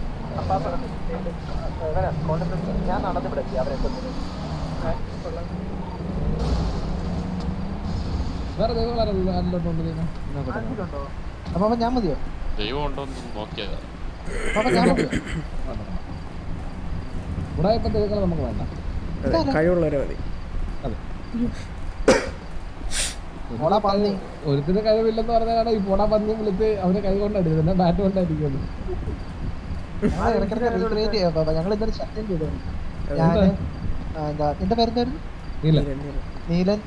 ഞാൻ നടന്നിവിടെ അവരെ വേറെ ദൈവങ്ങൾ ആരല്ലോ അപ്പൊ ഞാൻ മതിയോ? ദൈവം ഉണ്ടോ നോക്കിയതാ. ഉടായ്പ തീർക്കണം നമുക്ക് വേണ്ട. കഴിവുള്ളവരെ മതി. ഒരുത്തിന് കഴിവില്ലെന്ന് പറഞ്ഞാൽ ഈ പോടാ പന്നി വിളിച്ച് അവനെ കൈ കൊണ്ടടിച്ചത് എന്നെ ബാറ്റ് കൊണ്ടായിരിക്കുന്നു. ഞങ്ങൾ ഇന്നലെ സത്യം ചെയ്തു. ഞാന് എന്താ നിന്റെ പേരെന്തായിരുന്നു? നീലൻ.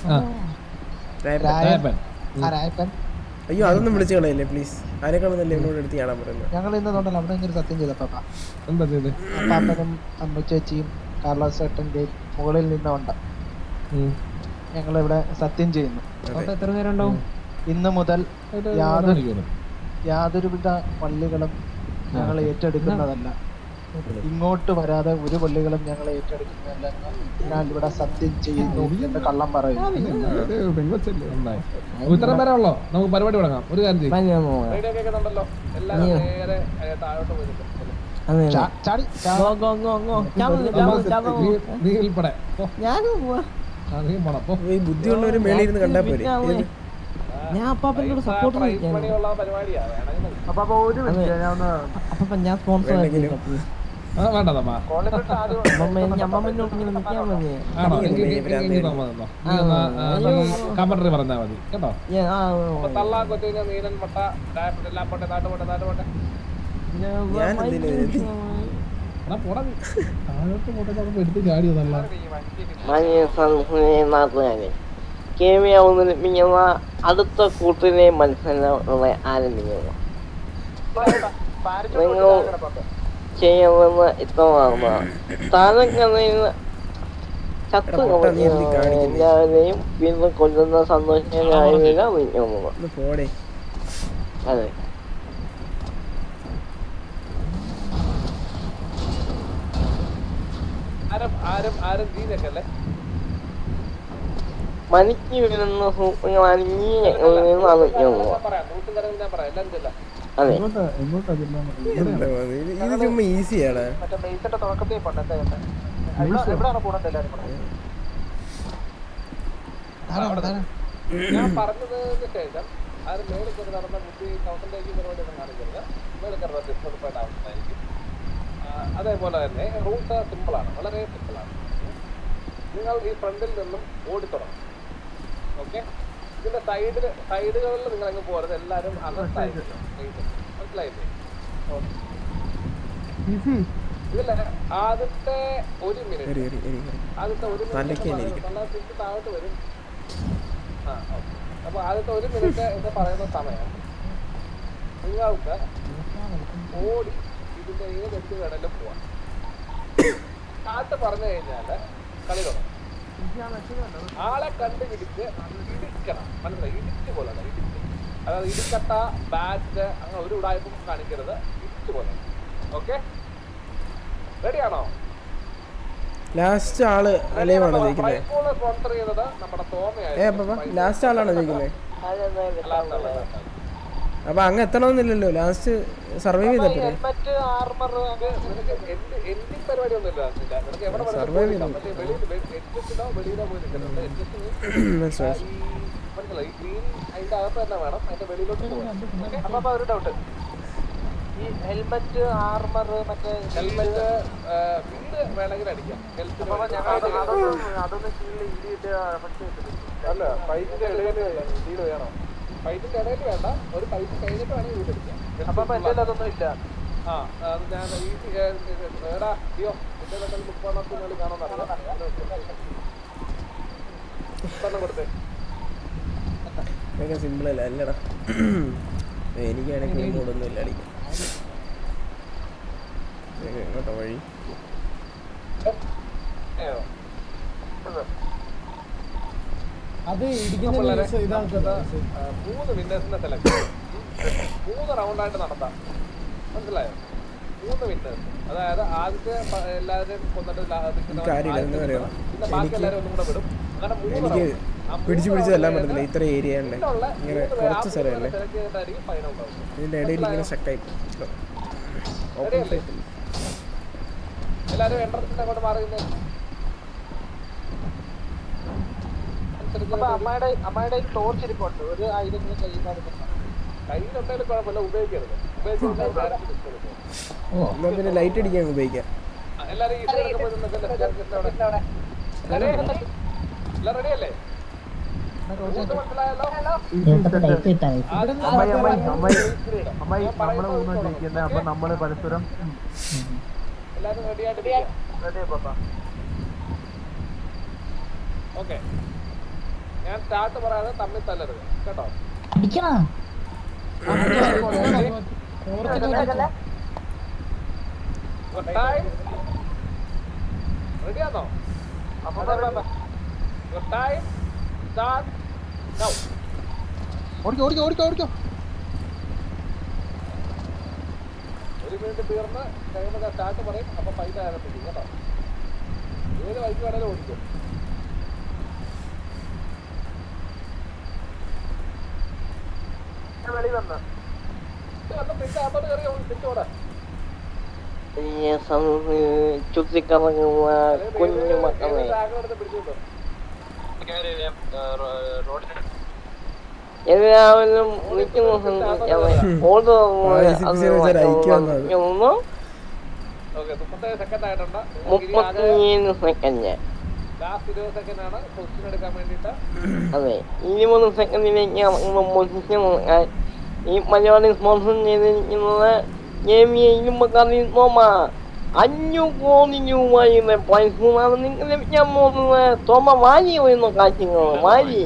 രായപ്പൻ. അയ്യോ അതൊന്നും വിളിച്ചു കളയല്ലേ പ്ലീസ്. ആരെക്കാളൊന്നല്ലേ എന്നോട് എടുത്ത് കാണാൻ പറയുന്നത്. ഞങ്ങൾ ഇന്നതുകൊണ്ടല്ലോ അവിടെ ഇന്നൊരു സത്യം ചെയ്തപ്പ എന്താ ചെയ്ത്? അപ്പാപ്പനും അമ്മ ചേച്ചിയും കാർലോസ് ചേട്ടൻ്റെ മുകളിൽ നിന്നുണ്ട് ഞങ്ങൾ ഇവിടെ സത്യം ചെയ്യുന്നു. എത്ര നേരം ഉണ്ടാവും? ഇന്ന് മുതൽ യാതൊരു യാതൊരുവിധ പള്ളികളും ഞങ്ങൾ ഏറ്റെടുക്കുന്നതല്ല. ഇങ്ങോട്ട് വരാതെ ഒരു പള്ളികളും ഞങ്ങൾ ഏറ്റെടുക്കുന്നതല്ല. ഞാൻ ഇവിടെ സത്യം ചെയ്യുന്നു എന്ന് കള്ളം പറയുന്നു. ഇത്ര പേരെ ഉള്ളോ? നമുക്ക് പരിപാടി തുടങ്ങാം. ഒരു കാര്യം ചെയ്യും. നീ ഉൾപ്പെടെ ബുദ്ധിയുള്ളവര് മേളിൽ ഇരുന്ന് കണ്ടാ പോരെ. ഞാൻ അപ്പാപ്പനോട് സപ്പോർട്ട് ഞാൻ സ്പോൺസർ കമന്ററി പറഞ്ഞാ മതി കേട്ടോ. എടുത്ത് ചാടിയതല്ല കേമിയാവുന്ന അടുത്ത കൂട്ടിനെ മനസ്സിലുള്ള ആരംഭിക്കുന്നു. നിങ്ങൾ ചെയ്യുന്നത് ഇത്രമാകുന്നതാണ്. താരക്കഥയിൽ ചത്തു എല്ലാവരെയും വീണ്ടും കൊല്ലുന്ന സന്തോഷകരമായില്ല നീങ്ങുന്നത്. അതെ മനിക്ക് വീഴുന്ന സൂപ്പുകൾ അലിഞ്ഞ് ഞങ്ങളിൽ നിന്ന് അറിഞ്ഞുള്ളത്. അതെ ഇത് ചുമ്മാ ഈസിയാണ്. ഞാൻ പറഞ്ഞതിന് ശേഷം അത് മേളിൽ കയറി നടന്ന ബുദ്ധി സൗത്തിലേക്ക് പരിപാടി ഒന്നും കാണിക്കരുത്. മേളിൽ കയറുന്ന ഡിസ്ക്വാളിഫൈഡ് ആവുന്നതായിരിക്കും. അതേപോലെ തന്നെ റൂട്ട് സിമ്പിളാണ്, വളരെ സിമ്പിളാണ്. നിങ്ങൾ ഈ ഫ്രണ്ടിൽ നിന്നും ഓടിത്തുടങ്ങും. ഓക്കെ, ഇതിന്റെ സൈഡിൽ സൈഡുകളിൽ നിങ്ങൾ അങ്ങ് പോരുത്. എല്ലാവരും അകത്തായിരിക്കും. മനസ്സിലായില്ലേ? ഇതില്ല ആദ്യത്തെ ഒരു മിനിറ്റ് ആദ്യത്തെ ഒരു മിനിറ്റ് താഴോട്ട് വരും. ആ ഓക്കെ. അപ്പൊ ആദ്യത്തെ ഒരു മിനിറ്റ് എന്ന് പറയുന്ന സമയം നിങ്ങൾക്ക് ഓടി ഇതിന്റെ ഏത് എന്ത് വേണേലും പോവാം. കാട്ട് പറഞ്ഞു കഴിഞ്ഞാല് കളി തുടങ്ങും. ആളെ കണ്ടുപിടിച്ച് ഇടിക്കണം. മനസ്സിലായി? ഇടിച്ച് പോലെ ഇടിച്ച്, അതായത് ഇടിക്കട്ട ബാറ്റ് അങ്ങനെ ഒരു ഉടായ്പും കാണിക്കരുത്. ഇടിച്ച് പോലെ. ഓക്കെ, റെഡിയാണോ? ലാസ്റ്റ് ആള് അലയുവാണോ ജയിക്കുന്നത്? സ്പോൺസർ ചെയ്തത് നമ്മുടെ തോമയായിരുന്നു. ലാസ്റ്റ് ആളാണോ ജയിക്കുന്നത്? അപ്പൊ അങ്ങ് എത്തണമെന്നില്ലല്ലോ, ലാസ്റ്റ് സർവൈവ് ചെയ്തപ്പോ പരിപാടി ഒന്നുമില്ല. നിനക്ക് എവിടെ സർവൈവ് മനസ്സിലായി? ഗ്രീൻ അതിന്റെ അകത്ത് തന്നെ വേണം, അതിന്റെ വെളിയിലോട്ട് പോകാം. അപ്പൊ ഒരു ഡൗട്ട്, ഈ ഹെൽമെറ്റ് ആർമർ മറ്റേ ഹെൽമെറ്റ് വീട് വേണമെങ്കിൽ അടിക്കാം. അല്ല, ഫൈറ്റിന്റെ ഇടയിൽ വീട് വേണം. ഫൈറ്റിന്റെ ഇടയിൽ വേണ്ട, ഒരു ഫൈറ്റ് കഴിഞ്ഞിട്ട് വേണമെങ്കിൽ വീട് അടിക്കാം. അപ്പൊ എന്റെ അതൊന്നും ഇല്ല. ആ ഞാൻ ഈ എടാ ഡിയോ എന്റെ തന്നെ മുപ്പണ്ണത്തിൽ കാണാൻ കൊടുത്തേ. സിമ്പിൾ അല്ല അല്ലടാ, എനിക്കാണെങ്കിൽ കൂടൊന്നും ഇല്ല അടിക്കാൻ. എങ്ങോട്ടാ വഴി? അത് മൂന്ന് വിന്നേഴ്സിനെ സെലക്ട് ചെയ്യും. മൂന്ന് റൗണ്ടായിട്ട് നടത്താം. മനസ്സിലായോ? മൂന്ന് വിന്നേഴ്സ്, അതായത് ആദ്യത്തെ എല്ലാവരും കൊന്നിട്ട് പിന്നെ ബാക്കി എല്ലാവരും ഒന്നും കൂടെ വിടും. അങ്ങനെ മൂന്ന് പിടിച്ചു പിടിച്ചതെല്ലാം പറ്റത്തില്ല. ഇത്ര ഏരിയ ഉണ്ട്, ഇങ്ങനെ കുറച്ച് സ്ഥലമല്ലേ, ഇതിന്റെ ഇടയിൽ ഇങ്ങനെ സ്റ്റക്കായി. എല്ലാവരും എൻട്രൻസിന്റെ അങ്ങോട്ട് മാറുന്നത്. അമ്മയുടെ അമ്മയുടെ ടോർച്ച് ഇരിപ്പുണ്ട്, ഒരു ആയിരം കയ്യിലുണ്ടെങ്കിലും കുഴപ്പമില്ല, ഉപയോഗിക്കരുത്. പിന്നെ ലൈറ്റ് അടിക്കാൻ ഉപയോഗിക്കാം. എല്ലാരും ഈ സൈഡിൽ പോയി നിൽക്കല്ലേ. എല്ലാം റെഡി അല്ലേ? മനസ്സിലായല്ലോ? അമ്മായി അമ്മായി അമ്മായി അമ്മായി നമ്മള് മൂന്ന് ജയിക്കുന്നത്. അപ്പൊ നമ്മള് പരസ്പരം എല്ലാരും റെഡി ആയിട്ട് റെഡി പാപ്പാ. ഓക്കെ, ഞാൻ സ്റ്റാർട്ട് പറയാതെ തമ്മിൽ തല്ലരുത് കേട്ടോ. റെഡിയാണോ? ഓടിക്കോ ഓടിക്കോ ഓടിക്കോ ഓടിക്കോ. ഒരു മിനിറ്റ് തീർന്ന് കഴിയുമ്പോൾ സ്റ്റാർട്ട് പറയും. അപ്പൊ ഫൈറ്റ് ആരംഭിക്കും കേട്ടോ. ഏത് വഴിക്ക് വേണേലും ഓടിക്കും. വെളി വന്ന് പിന്നെ അങ്ങോട്ട് കയറി തിരിച്ചോടെ. ചുറ്റിക്കറങ്ങുന്ന കുഞ്ഞു മക്കളെ എല്ലാവരും നിൽക്കുന്ന മുപ്പത്തിയേഴ് സെക്കൻഡ്. അതെ, ഇരുപത് സെക്കൻഡിലേക്ക് പൊസിഷൻ നോക്കാൻ ഈ മലയാളി സ്പോൺസർ ചെയ്തിരിക്കുന്നത് അഞ്ഞൂറ് കോടി രൂപയുടെ പ്രൈസുമാണ് നിങ്ങൾക്ക് ലഭിക്കാൻ പോകുന്നത്. തോമ വാരി വരുന്ന കാഴ്ചകൾ വാരി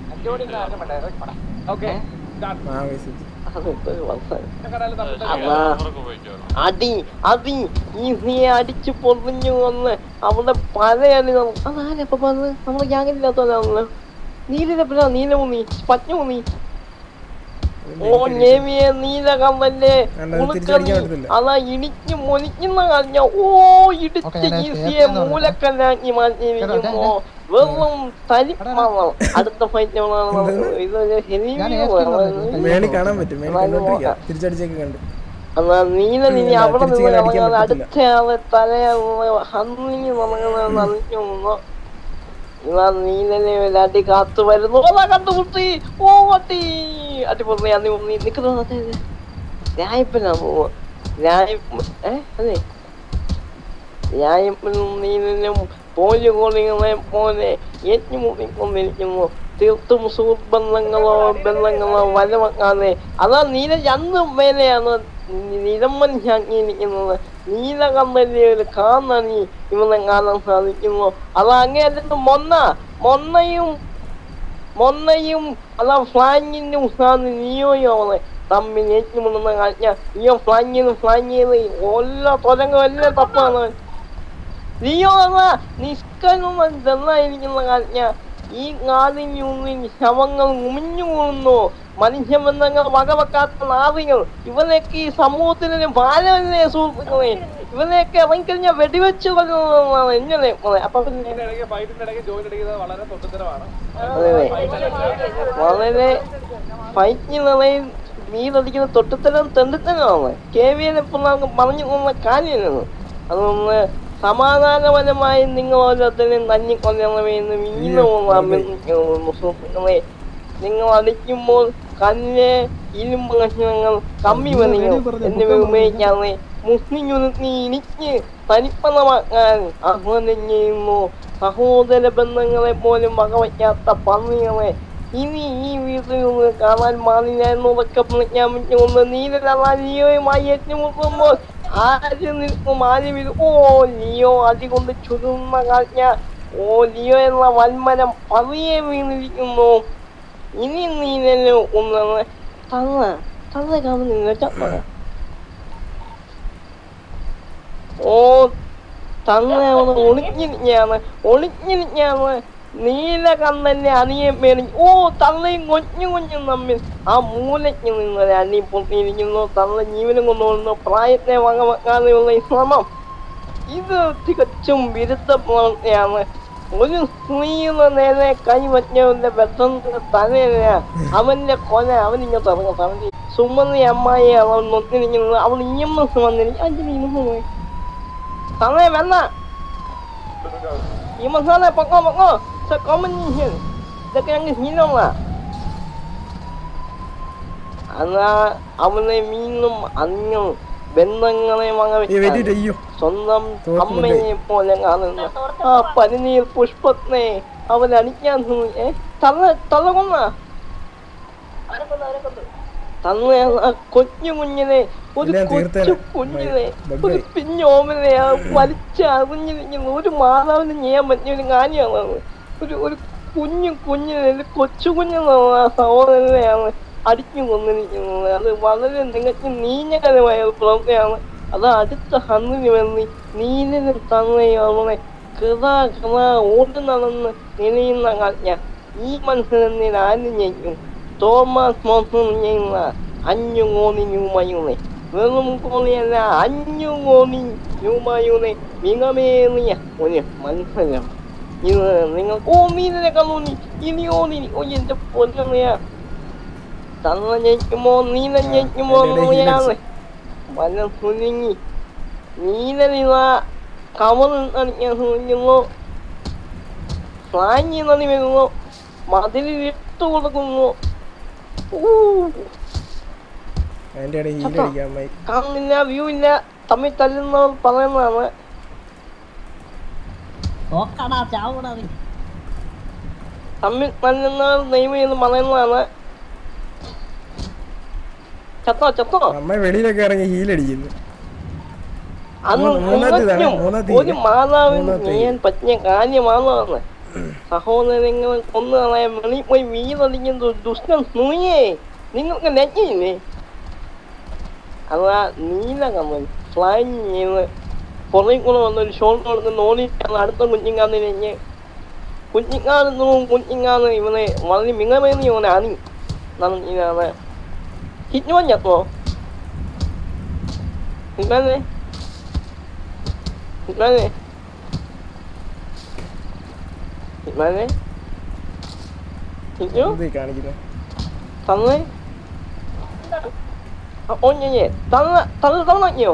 അടി അടി ഈസിയെ അടിച്ചു പൊതിഞ്ഞു വന്ന് അവിടെ പലയടി. അതാരപ്പ പറഞ്ഞത്? നമ്മളെ ഗ്യാങ്ങില്ലാത്തവരാണല്ലോ. നീലപ്പ നീലമുന്നി പച്ചമുന്നി ഓ നേവിയെ നീലകമ്പല്ലേ അതാ ഇടിച്ചു മൊലിക്കുന്ന കഴിഞ്ഞ ഓ ഇടിച്ച് ഈസിയെ മൂലക്കല്ലാക്കി മാറ്റിയിരിക്കുന്നു. വെറും തരിപ്പാണ്. അടുത്ത ഫൈറ്റ് അതാ നീല നീ അവിടെ നിന്ന് ഇറങ്ങാതെ അടുത്ത ആളെ തലയാ ഹന്നിങ്ങി തുടങ്ങുന്ന അറിഞ്ഞു. ഇതാ നീലനെ അടി കാത്തു വരുന്നു. അതാ കണ്ടുമുട്ടി. ഓ അടി അടിപൊളി അതി നിക്കുന്നത് രായപ്പനാ പോവ രായപ്പ ഏ അതെ രായപ്പനും നീലനും പോലുകോളികളെ പോലെ ഏറ്റുമുട്ടിക്കൊണ്ടിരിക്കുന്നു. തീർത്തും സുഹൃത്ബന്ധങ്ങളോ ബന്ധങ്ങളോ വലവെക്കാതെ അതാ നീല രണ്ടും മേലെയാണ് നിരമ്മൻ ശാക്കിയിരിക്കുന്നത്. നീലകമ്പന്റെ ഒരു കാണി ഇവനെ കാണാൻ സാധിക്കുന്നു. അതാ അങ്ങേയറ്റത്ത് മൊന്ന മൊന്നയും മൊന്നയും അതാ ഫ്ലാങ്ങിന്റെ ഉസാന്ന് നിയോയോളെ തമ്മിൽ ഏറ്റുമുട്ടുന്ന കാഴ്ച. നിയോ ഫ്ലാങ് ചെയ്ത് ഫ്ലാങ് ചെയ്ത് എല്ലാ തൊലങ്ങും എല്ലാം തപ്പാണ്. നിയോ അതാ നിഷ്കരണം ചെന്നായിരിക്കുന്ന കാഴ്ച. ഈ നാടിനുള്ളിൽ ശവങ്ങൾ ഉമിഞ്ഞു കൂടുന്നു. മനുഷ്യബന്ധങ്ങൾ വകവെക്കാത്ത നാദികൾ. ഇവനെയൊക്കെ ഈ സമൂഹത്തിന് ഭാരമല്ലേ സുഹൃത്തുക്കളെ? ഇവനെയൊക്കെ ഇറങ്ങിക്കഴിഞ്ഞ വെടിവെച്ച് കൊല്ലുന്നതാണ് എങ്ങനെ. അപ്പൊ വളരെ ഫൈറ്റിനിടയിൽ നീതടിക്കുന്ന തൊട്ടിത്തരം തെണ്ടിത്തരമാണ്. കെ വി എൻ എപ്പോൾ നമുക്ക് പറഞ്ഞു തന്ന കാര്യമാണ്. അതൊന്ന് സമാധാനപരമായി നിങ്ങൾ ഓരോരുത്തരെയും തന്നിക്കൊല്ലണമെന്ന് വീണ്ടും സുഹൃത്തുക്കളെ. നിങ്ങൾ അടിക്കുമ്പോൾ കല്ല് ഇരുമ്പ് കഷ്ണങ്ങൾ കമ്മി വനികൾ എന്നിവ ഉപയോഗിക്കാതെ മുസ്ലിം യൂണിറ്റിനെ ഇനിക്ക് തനിപ്പണമാക്കാൻ ആഹ്വാനം ചെയ്യുന്നു. സഹോദര ബന്ധങ്ങളെ പോലും വകവയ്ക്കാത്ത പന്നികളെ ഇനി ഈ വീട്ടിൽ നിന്ന് കാണാൻ പാടില്ല എന്നതൊക്കെ പ്രഖ്യാപിച്ചുകൊണ്ട് നീലരാജിയോയുമായി ഏറ്റുമുട്ടുമ്പോൾ ആര് നിൽക്കും ആര് വരും? ഓ ലിയോ അടികൊണ്ട് ചുരുന്ന കാഴ്ച. ഓ ലിയോ എന്ന വൻമരം പതിയെ വീണിരിക്കുന്നു. ഇനി നീലല്ലോ ഒന്നാണ് തന്ന തന്ന കാണുന്നില്ല ചപ്പ. ഓ തന്ന ഒളിഞ്ഞിരിക്കാണ് ഒളിഞ്ഞിരിക്കാണ് നീലകണ്ണന്റെ അണിയെ മേടി. ഓ തള്ളയും കൊഞ്ഞു കുഞ്ഞും തമ്മിൽ ആ മൂലയ്ക്ക് നിന്ന് അണി പൊട്ടിയിരിക്കുന്നു. തള്ള ജീവനും കൊണ്ടുപോകുന്നു. പ്രായത്തെ വകവെക്കാതെയുള്ള ഈ ശ്രമം ഇത് തികച്ചും വിരുദ്ധ പ്രവൃത്തിയാണ്. ഒരു സ്ത്രീയുടെ നേരെ കൈവച്ചവന്റെ ബന്ധത്തിന്റെ തലയില അവന്റെ കൊല അവനിങ്ങോട്ട് ഇറങ്ങും. പറഞ്ഞ് സുമതി അമ്മായി അവൻ നൊത്തിരിക്കുന്നത്. അവൾ ഇ എം എസ് വന്നിരിക്കും. അഞ്ചിന് ഇരുന്ന് പോയി സമയം വേണ്ട. ഈ മസാല പൊക്കോ പൊക്കോ കോമ്പറ്റീഷൻ ഇതൊക്കെ ഞങ്ങൾ ശീലമുള്ള. അതാ അവനെ വീണ്ടും അന്യം ബന്ധങ്ങളെ വകവെച്ചാണ് സ്വന്തം അമ്മയെ പോലെ കാണുന്ന ആ പനിനീർ പുഷ്പത്തിനെ അവൻ അടിക്കാൻ ഏ തള്ള തള്ള കൊന്ന തന്ന കൊച്ചു കുഞ്ഞിനെ ഒരു കൊച്ചു കുഞ്ഞിനെ ഒരു പിഞ്ഞോമനെ വലിച്ച് അറിഞ്ഞിരിക്കുന്ന ഒരു മാതാവിന് ചെയ്യാൻ പറ്റിയ ഒരു കാര്യമാണ്. ഒരു ഒരു കുഞ്ഞു കുഞ്ഞിനെ കൊച്ചു കുഞ്ഞെന്നുള്ള സഹോദരനെയാണ് അടിച്ചു കൊന്നിരിക്കുന്നത്. അത് വളരെ നിങ്ങൾക്ക് നീചകരമായ ഒരു പ്രവൃത്തിയാണ്. അത് അടുത്ത ഹന്നിന് വേണ്ടി നീലന് തന്നെയോ അവളെ കൃതാ കൃതാ ഓടി നടന്ന് നിലയുന്ന കാഞ്ഞ ഈ മനുഷ്യനെ ആരും ചെയ്യും. തോമസ് മോസം ചെയ്യുന്ന അഞ്ഞു കോടി രൂപയുടെ വെറും കോടിയല്ല അഞ്ഞു കോടി രൂപയുടെ മികമേറിയ ഒരു മത്സരം ഇത്. നിങ്ങൾ ഓ നീലനെ കണ്ണൂനി ഇനിയോ നീ ഓ എന്റെ പൊന്നറിയാ തന്ന ജയിക്കുമോ നീല ജയിക്കുമോ എന്നറിയാതെ മനസ്സുരുങ്ങി നീലനിത കവർ നടിക്കാൻ ശ്രമിക്കുന്നു. ഫ്ലാങ്ങി നടി വരുന്നു, മതിലിൽ ഇട്ടു കൊടുക്കുന്നു. കാണുന്നില്ല, വ്യൂ ഇല്ല, തമ്മിൽ തല്ലുന്നവർ പറയുന്നതാണ്. തമ്മിൽ തല്ലുന്നവർ ദൈവം എന്ന് പറയുന്നതാണ്. ചത്തോ ചത്തോ അമ്മ വെളിയിലൊക്കെ ഇറങ്ങി ഹീലടിക്കുന്നു. അന്ന് ഒരു മാതാവിന് ചെയ്യാൻ പറ്റിയ കാര്യമാണെന്ന് സഹോദരങ്ങൾ കൊന്നു കളയാൻ വെളിയിൽ പോയി വീതടിക്കുന്ന ദുഷ്ടൻ നൂയേ നിങ്ങൾക്ക് ലജ്ജയില്ലേ? അതാ നീല കമ്മൻ ഫ്ലൈങ് ചെയ്ത് പുറകെ കൂടെ വന്നൊരു ഷോട്ട് കൊടുക്കുന്ന ഓടിയിട്ടാണ് അടുത്ത കുഞ്ഞിങ്ങാന്നിനെ കുഞ്ഞിങ്ങാന്നും കുഞ്ഞിങ്ങാന്ന് ഇവനെ വളരെ മികമേറി ഇവനെ അണി നടന്നിനാണ്. ഹിറ്റ്മാൻ ചത്തോ? ഹിറ്റ്മാനെ ഹിറ്റ്മാനെ ഹിറ്റ്മാനെ ഹിറ്റു തന്നേ ഓ ഞേ തന്ന തന്ന തന്നോ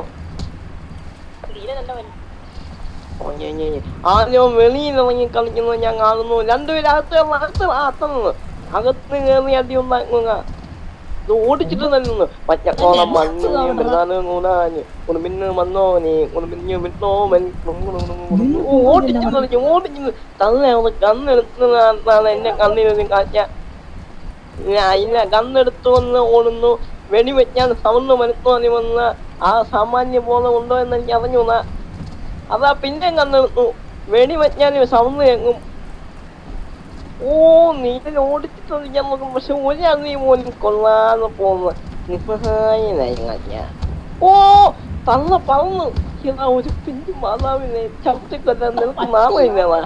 ആദ്യം വെളിയിലിറങ്ങി കളിക്കുന്നത് ഞാൻ കാണുന്നു. രണ്ടുപേരും അകത്ത് അകത്ത് അകത്തുനിന്ന് അകത്ത് കയറി അടി ഉണ്ടാക്കുക. ഇത് ഓടിച്ചിട്ട് തരുന്നു. പച്ചക്കോളം മണ്ണ് മൃഗാന് ഒരു മിന്നു വന്നോനെ ഒരു മിന്നു വിട്ടോമൻ ഓടിച്ചു കളിച്ചു ഓടിച്ചു തന്നെ ഒന്ന് കണ്ണെടുത്താണ് എന്റെ കണ്ണിനൊരു കാഴ്ച. ഇല്ല കണ്ണെടുത്തു വന്ന് ഓടുന്നു. വെടിവെക്കാൻ സൗണ്ട് വരുത്തുവാനി വന്ന ആ സാമാന്യ ബോധം ഉണ്ടോ എന്ന് എനിക്ക് അറിഞ്ഞു. അതാ പിന്നെ കണ്ണെടുത്തു വെടിവെക്കാൻ സൗണ്ട് കേൾക്കും. ഓ നീല ഓടിച്ചിട്ട് കളിക്കാൻ നോക്കും. പക്ഷെ ഒരു അറി പോലും കൊള്ളാതെ പോകുന്ന നിസ്സഹായനായി. ഓ തള്ള പറന്നു ഇതാ ഒരു പിഞ്ചു മാതാവിനെ ചവിട്ടിക്കൊല്ലാൻ നിനക്ക് നാമയില്ലതാ.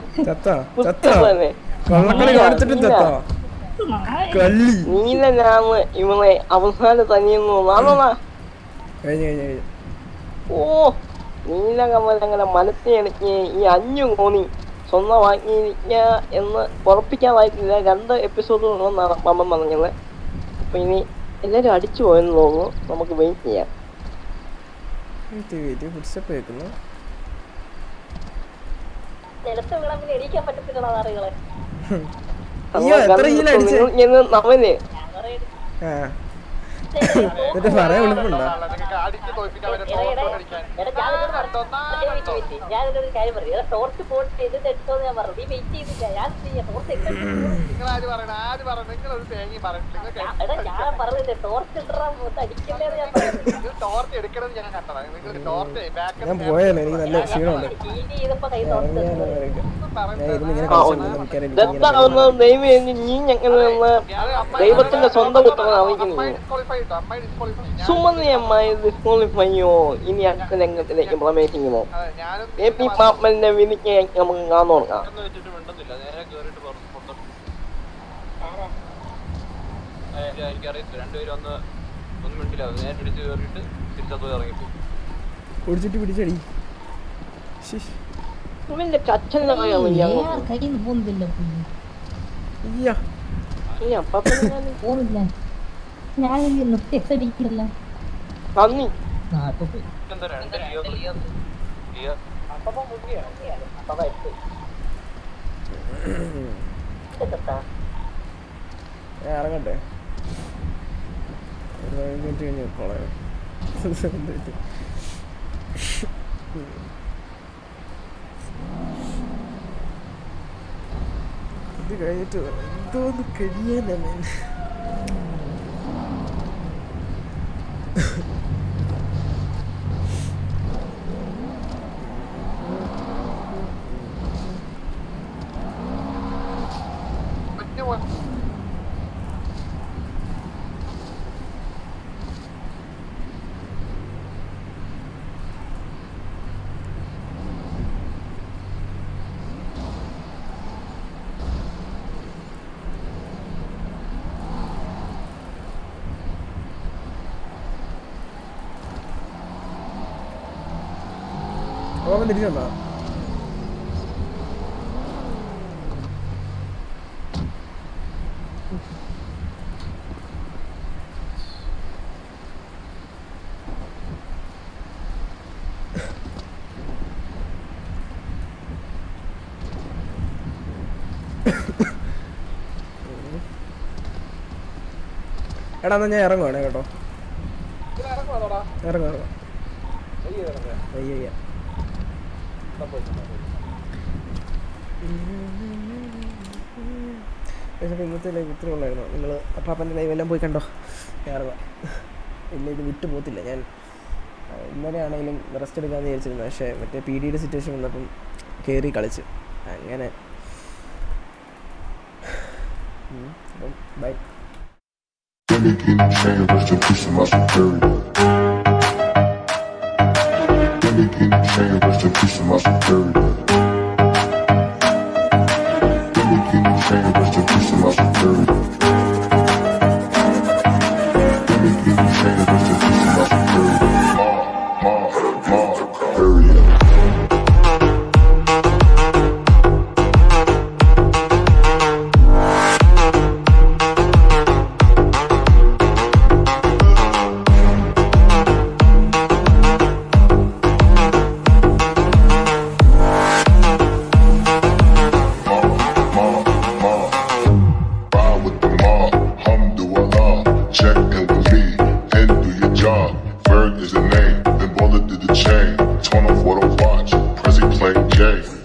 നീലനാണ് ഇവളെ അവസാനം തനിയെന്നു നാളാ. ഓ നീലകമലങ്ങനെ മനസ്സിലെടുക്കി ഈ അഞ്ഞു കോണി സ്വന്തമാക്കിയിരിക്കുക എന്ന് ഉറപ്പിക്കാതായിട്ടില്ല. രണ്ട് എപ്പിസോഡുകളെന്നാണ് മമ്മ പറഞ്ഞത്. അപ്പൊ ഇനി എല്ലാരും അടിച്ചു പോയെന്ന് തോന്നുന്നു. നമുക്ക് വെയിറ്റ് ചെയ്യാം. നവന് പറയാൻ എളുപ്പമുണ്ടോ? ഞാനൊരു കാര്യം പറഞ്ഞു. ടോർച്ച് പോട്ട് ചെയ്തിട്ട് എടുത്തോന്ന് ഞാൻ പറഞ്ഞു. നീ വെയിറ്റ് ചെയ്തില്ല. ഞാൻ ചെയ്യാം ടോർച്ച് ഞാൻ പറഞ്ഞില്ലേ ടോർച്ച് അടിക്കണ്ടേന്ന് ഞാൻ ഞാൻ പോയാലോ എനിക്ക് നല്ല ക്ഷീണമുണ്ട്. ദൈവത്തിന്റെ സ്വന്തം പുത്രനെ അറിയിക്കുന്നു. സുമതിയമ്മായി ഡിസ്ക്വാളിഫൈയോ ഇനി അടുത്ത രംഗത്തിലേക്ക് പ്രവേശിക്കുമോ? എ പി പാപ്പലിന്റെ വിധിക്ക് നമുക്ക് കാണു നോക്കാം. പിടിച്ചിട്ട് പിടിച്ചടി ഇവന്റെ കച്ചന്റെ നന്ദി ഇറങ്ങട്ടെ ഒരു മിനിറ്റ് കഴിഞ്ഞ് കോളേ ഇത് കഴിഞ്ഞിട്ട് എന്തോന്ന് കഴിയാനാണ്. ഓർമ്മ തിരിച്ചുണ്ടോ? എടാ എന്നാ ഞാൻ ഇറങ്ങുവാണേ കേട്ടോ. ഇറങ്ങും ഇറങ്ങും അയ്യ ഇന്നത്തെ ലൈവ് ഇത്ര ഉള്ളായിരുന്നു. നിങ്ങൾ അപ്പാപ്പൻ്റെ ലൈവ് എല്ലാം പോയി കണ്ടോ? ഇറങ്ങാം. ഇല്ല ഇത് വിട്ടു പോകത്തില്ല. ഞാൻ ഇന്നലെ ആണെങ്കിലും റെസ്റ്റ് എടുക്കാമെന്ന് വിചാരിച്ചിരുന്നു. പക്ഷേ മറ്റേ പി ഡിയുടെ സിറ്റുവേഷൻ വന്നപ്പം കയറി കളിച്ച് അങ്ങനെ. അപ്പം bye. Ferg is the name, then bullet did the chain. Torn off what I watch, Prezi playing Jay.